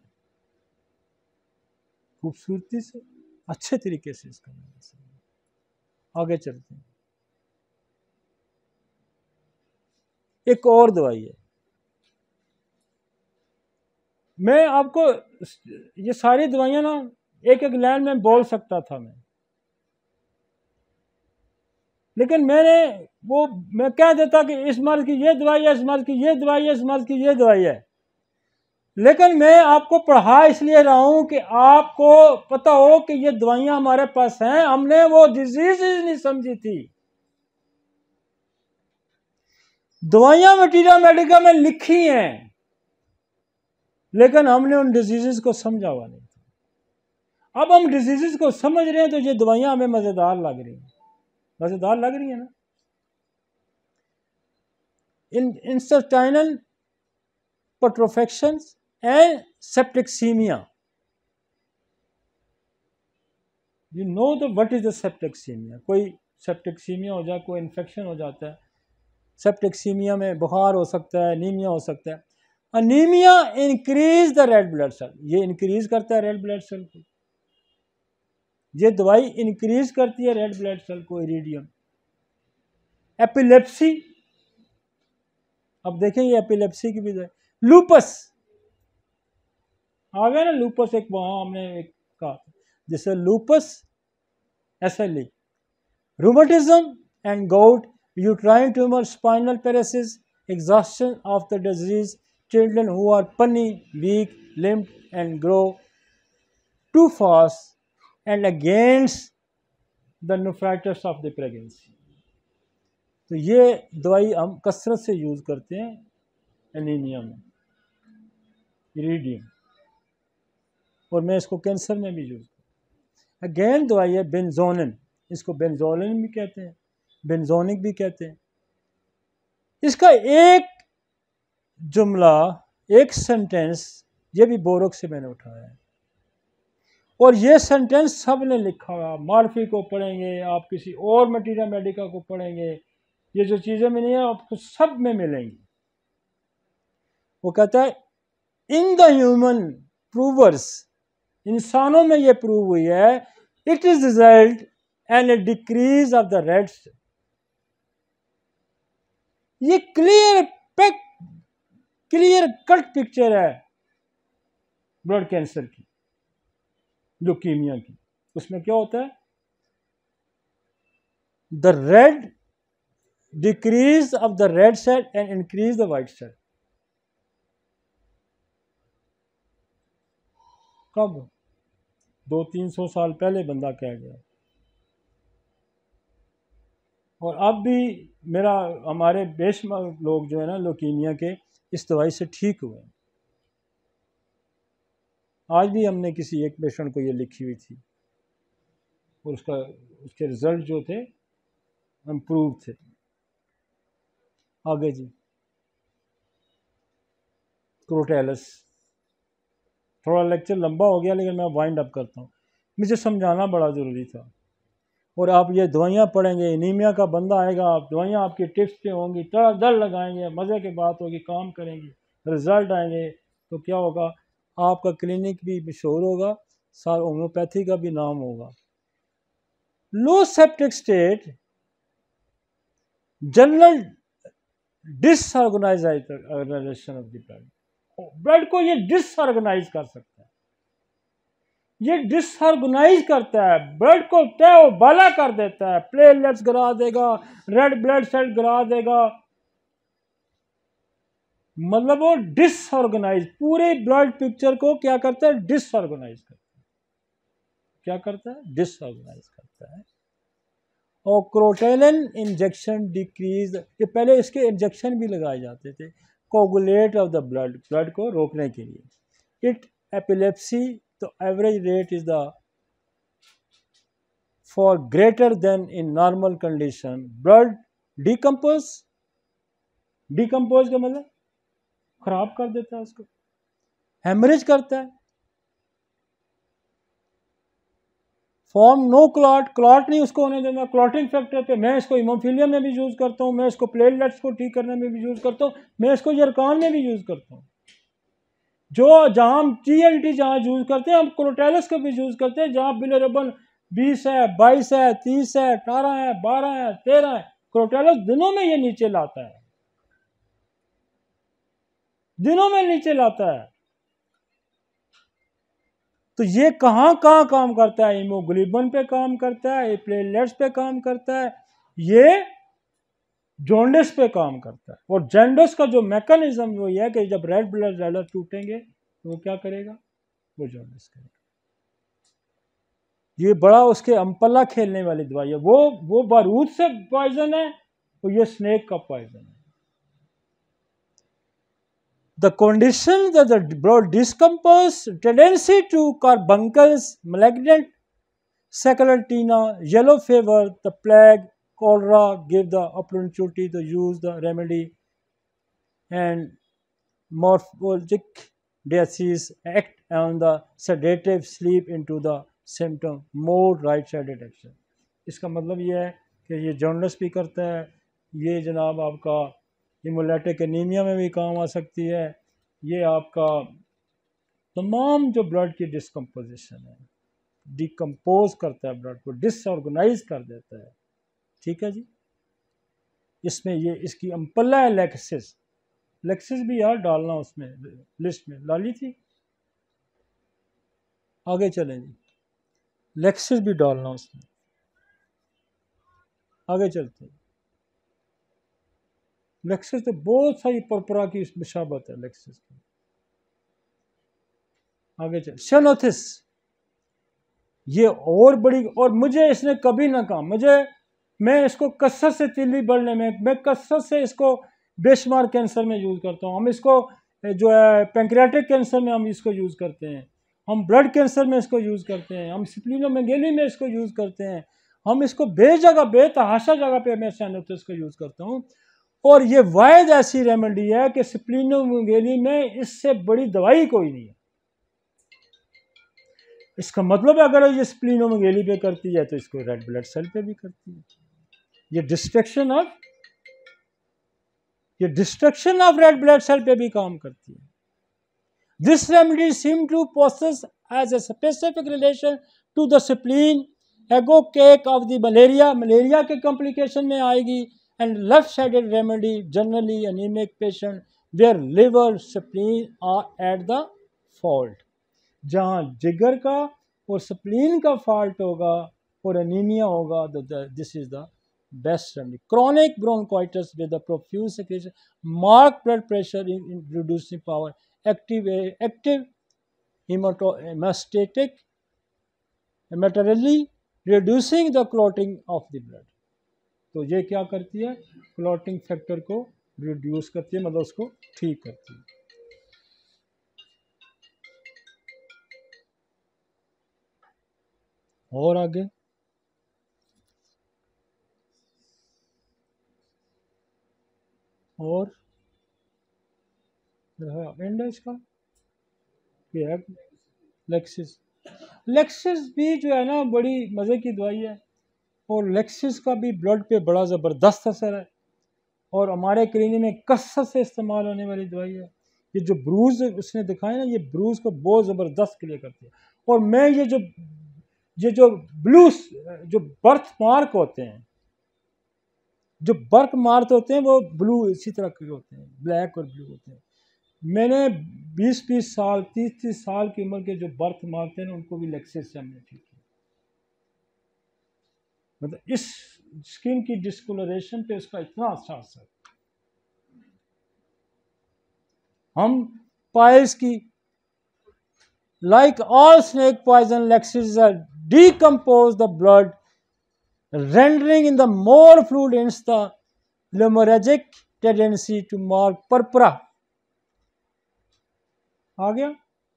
खूबसूरती से, अच्छे तरीके से इसका एनालिसिस करें। आगे चलते हैं। एक और दवाई है, मैं आपको ये सारी दवाइयां ना एक एक लाइन में बोल सकता था मैं, लेकिन मैं कह देता कि इस मर्ज की ये दवाई है, इस मर्ज की ये दवाई है, इस मर्ज की ये दवाई है। लेकिन मैं आपको पढ़ा इसलिए रहा हूं कि आपको पता हो कि ये दवाइयां हमारे पास हैं, हमने वो डिजीज नहीं समझी थी। दवाइयां मटीरियल मेडिका में लिखी हैं, लेकिन हमने उन डिजीजेस को समझा हुआ नहीं था। अब हम डिजीजेस को समझ रहे हैं तो ये दवाइयां हमें मजेदार लग रही हैं, मजेदार लग रही है ना। intestinal putrefactions and septicemia. You know what is the septicemia? कोई septicemia हो जाए, कोई इन्फेक्शन हो जाता है, septicemia में बुखार हो सकता है, एनीमिया हो सकता है. Anaemia increase the red blood cell, ये इंक्रीज करता है रेड ब्लड सेल को. ये दवाई इंक्रीज करती है रेड ब्लड सेल को, इरिडियम. एपिलेप्सी, अब देखें ये एपिलेप्सी की भी दवाई. लूपस आ गया ना, लूपस एक वहां हमने एक कहा, जैसे lupus SLE, rheumatism and gout, uterine tumor, spinal paralysis, exhaustion of the disease, children who are puny, weak limbed and grow too fast, and against the nephritis of the pregnancy. तो ये दवाई हम कसरत से यूज़ करते हैं एनीमिया में, इरिडियम, और मैं इसको कैंसर में भी यूज़ करता हूँ. अगेन दवाई है बेंजोनिन, इसको बेंजोलिन भी कहते हैं, बेंजोनिक भी कहते हैं. इसका एक जुमला, एक सेंटेंस, ये भी बोरोक से मैंने उठाया है, और ये सेंटेंस सब ने लिखा हुआ. मार्फी को पढ़ेंगे आप, किसी और मटीरियल मेडिका को पढ़ेंगे, ये जो चीज़ें मिली हैं आपको सब में मिलेंगी. वो कहता है इन द ह्यूमन प्रूवर्स, इंसानों में ये प्रूव हुई है, it is result and a decrease of the red. ये क्लियर कट पिक्चर है ब्लड कैंसर की, ल्यूकीमिया की. उसमें क्या होता है, the red decrease of the red cell and increase the white cell. कब? 200-300 साल पहले बंदा कह गया, और अब भी हमारे बेशुमार लोग जो है ना ल्यूकीमिया के, इस दवाई से ठीक हुए. आज भी हमने किसी एक पेशेंट को ये लिखी हुई थी, और उसके रिजल्ट जो थे इम्प्रूव थे. आगे जी, क्रोटेलस. थोड़ा लेक्चर लंबा हो गया, लेकिन मैं वाइंड अप करता हूँ. मुझे समझाना बड़ा ज़रूरी था. और आप ये दवाइयाँ पढ़ेंगे, एनीमिया का बंदा आएगा, आप दवाइयाँ आपकी टिप्स पे होंगी, दर लगाएंगे, मज़े की बात होगी, काम करेंगी, रिजल्ट आएंगे, तो क्या होगा, आपका क्लिनिक भी मशहूर होगा, सार होम्योपैथी का भी नाम होगा. Low septic state, general disorganisation of the blood. Blood को ये डिसऑर्गेनाइज कर सकता है, ये डिसऑर्गेनाइज करता है ब्लड को, तय बाला कर देता है, प्लेटलेट्स गिरा देगा, रेड ब्लड सेल गिरा देगा. मतलब वो डिसऑर्गेनाइज, पूरे ब्लड पिक्चर को क्या करता है, डिसऑर्गेनाइज करता है. क्या करता है, डिसऑर्गेनाइज करता है. और क्रोटेलिन इंजेक्शन डिक्रीज, ये पहले इसके इंजेक्शन भी लगाए जाते थे, कोगुलेट ऑफ द ब्लड को रोकने के लिए. इट एपिलेप्सी, तो average rate is the far greater than in normal condition. Blood decompose का मतलब खराब कर देता है उसको, हेमरेज करता है. फॉर्म नो क्लॉट नहीं उसको होने देना. क्लॉटिंग फैक्टर पे मैं इसको हीमोफीलिया में भी यूज़ करता हूँ, मैं इसको प्लेटलेट्स को ठीक करने में भी यूज़ करता हूँ, मैं इसको यरकान में भी यूज़ करता हूँ. जो जहाँ हम TLT जहाँ यूज़ करते हैं, हम क्रोटेलस को भी यूज़ करते हैं, जहाँ बिलिरुबिन 20 है, 22 है, 30 है, 18 है, 12 है, 13 है. क्रोटेलस दिनों में ये नीचे लाता है, दिनों में नीचे लाता है. तो ये कहाँ काम करता है, हीमोग्लोबिन पे काम करता है, प्लेटलेट्स पे काम करता है, ये जॉन्डिस पे काम करता है. और जॉन्डिस का जो मैकेनिज्म वो ये है कि जब रेड ब्लड सेल्स टूटेंगे तो वो क्या करेगा, वो जॉन्डिस करेगा. ये बड़ा उसके अम्पला खेलने वाली दवाई है. वो बारूद से पॉइजन है, और ये स्नेक का पॉइजन है. The condition that the blood decompose, tendency to carbuncles, malignant scarlatina, yellow fever, the plague, cholera give the opportunity to use the remedy and morphologic disease act on the sedative sleep into the symptom more right sided action. इसका मतलब ये है कि ये जॉन्डिस भी करता है, ये जनाब आपका हिमोलाइटिक एनीमिया में भी काम आ सकती है, ये आपका तमाम जो ब्लड की डिस्कम्पोजिशन है, डिकम्पोज करता है ब्लड को, डिसऑर्गेनाइज कर देता है। ठीक है जी। इसमें ये इसकी अम्पल्ला है लेक्सिस, लेक्सिस भी यार डालना उसमें लिस्ट में डाली थी, आगे चलें जी, लेक्सिस भी डालना उसमें, आगे चलते हैं। लेक्सिस तो बहुत सारी परपरा की मुशाबत है लेक्सिस की। आगे चल शनोथिस, ये और बड़ी, और मुझे इसने कभी ना कहा, मैं इसको कसरत से तीली बढ़ने में, मैं कसरत से इसको बेशुमार कैंसर में यूज़ करता हूँ। हम इसको जो है पैंक्रियाटिक कैंसर में हम इसको यूज़ करते हैं, हम ब्लड कैंसर में इसको यूज़ करते हैं, हम स्प्लीनोमेगाली में इसको यूज़ करते हैं, हम इसको बेतहाशा जगह पे मैं शैनोथिस को यूज़ करता हूँ। और ये वाहिद ऐसी रेमेडी है कि स्प्लीनोमेगाली में इससे बड़ी दवाई कोई नहीं है। इसका मतलब अगर ये स्प्लीनोमेगाली पे करती है तो इसको रेड ब्लड सेल पे भी करती है। ये destruction of red blood cell पे भी काम करती है। This remedy seem to possess as a specific relation to the spleen ague cake of the malaria के कॉम्प्लिकेशन में आएगी। And left sided remedy generally anaemic patient where liver spleen are at the fault, जहाँ जिगर का और स्प्लीन का फॉल्ट होगा और एनीमिया होगा, this is the best remedy. Chronic bronchitis with the profuse secretion, mark blood pressure in reducing power, active haemostatic haematorrly reducing the clotting of the blood. तो ये क्या करती है, क्लॉटिंग फैक्टर को रिड्यूस करती है, मतलब उसको ठीक करती है। और आगे और एंड है इसका, ये है लेक्सिस। लेक्सिस भी जो है ना बड़ी मज़े की दवाई है, और लेक्सिस का भी ब्लड पे बड़ा ज़बरदस्त असर है, और हमारे क्लिनिक में कसरत से इस्तेमाल होने वाली दवाई है। ये जो ब्रूज उसने दिखाए ना, ये ब्रूज को बहुत ज़बरदस्त क्लियर करती है। और मैं ये जो ब्लू जो बर्थ मार्क होते हैं, जो बर्थ मार्क होते हैं वो ब्लू इसी तरह के होते हैं, ब्लैक और ब्लू होते हैं। मैंने 20-20 साल 30-30 साल की उम्र के जो बर्थ मार्क थे ना, उनको भी लेक्सिस से हमने ठीक किया। मतलब इस स्किन की डिस्कलरेशन पे उसका इतना अच्छा असर। हम पाइल्स की like all snake poison lachesis decompose the blood, rendering in the more fluid the hemorrhagic tendency to mark purpura। आ गया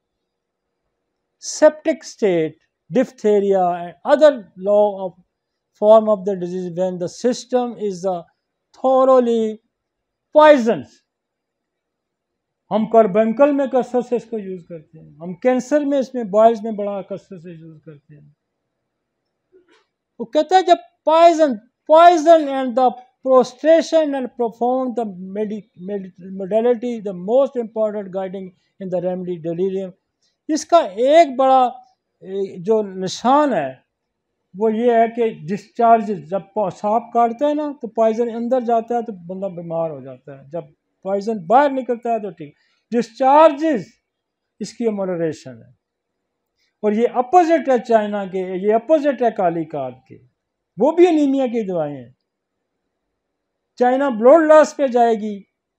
septic state, diphtheria and other law of form of the disease when the system is thoroughly poisoned। हम कार्बंकल में कसरत से इसको यूज करते हैं, हम कैंसर में इसमें बॉयल्स में बड़ा कसरत से यूज करते हैं। वो कहता है जब poison and the prostration and profound the modality the most important guiding in the remedy delirium। इसका एक बड़ा जो निशान है वो ये है कि डिस्चार्ज, जब सांप काटता है ना तो पॉइजन अंदर जाता है तो बंदा बीमार हो जाता है, जब पॉइजन बाहर निकलता है तो ठीक। डिस्चार्जेस इसकी मॉडरेशन है, और ये अपोजिट है चाइना के, ये अपोजिट है काली कार्ड के, वो भी एनीमिया की दवाएं हैं। चाइना ब्लड लॉस पे जाएगी,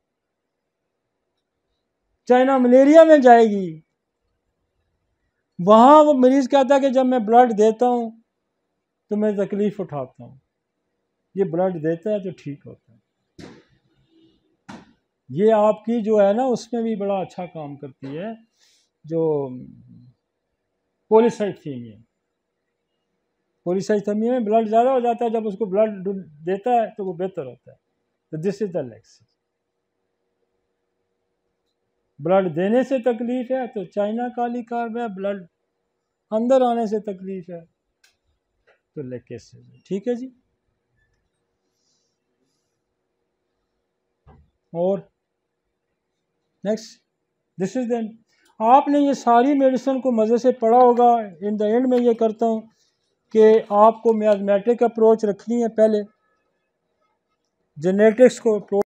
चाइना मलेरिया में जाएगी। वहां वो मरीज कहता है कि जब मैं ब्लड देता हूं तो मैं तकलीफ उठाता हूं, ये ब्लड देता है तो ठीक होता है। ये आपकी जो है ना उसमें भी बड़ा अच्छा काम करती है, जो पॉलीसाइथेमिया में ब्लड ज़्यादा हो जाता है, जब उसको ब्लड देता है तो वो बेहतर होता है। तो this is the lachesis. Blood देने से तकलीफ़ है तो चाइना काली कार्ब है, ब्लड अंदर आने से तकलीफ़ है तो लेकेसेस है। ठीक है जी। और नेक्स्ट दिस इज देन आपने ये सारी मेडिसिन को मज़े से पढ़ा होगा। इन द एंड में ये करता हूँ कि आपको मैथमेटिक अप्रोच रखनी है, पहले जेनेटिक्स को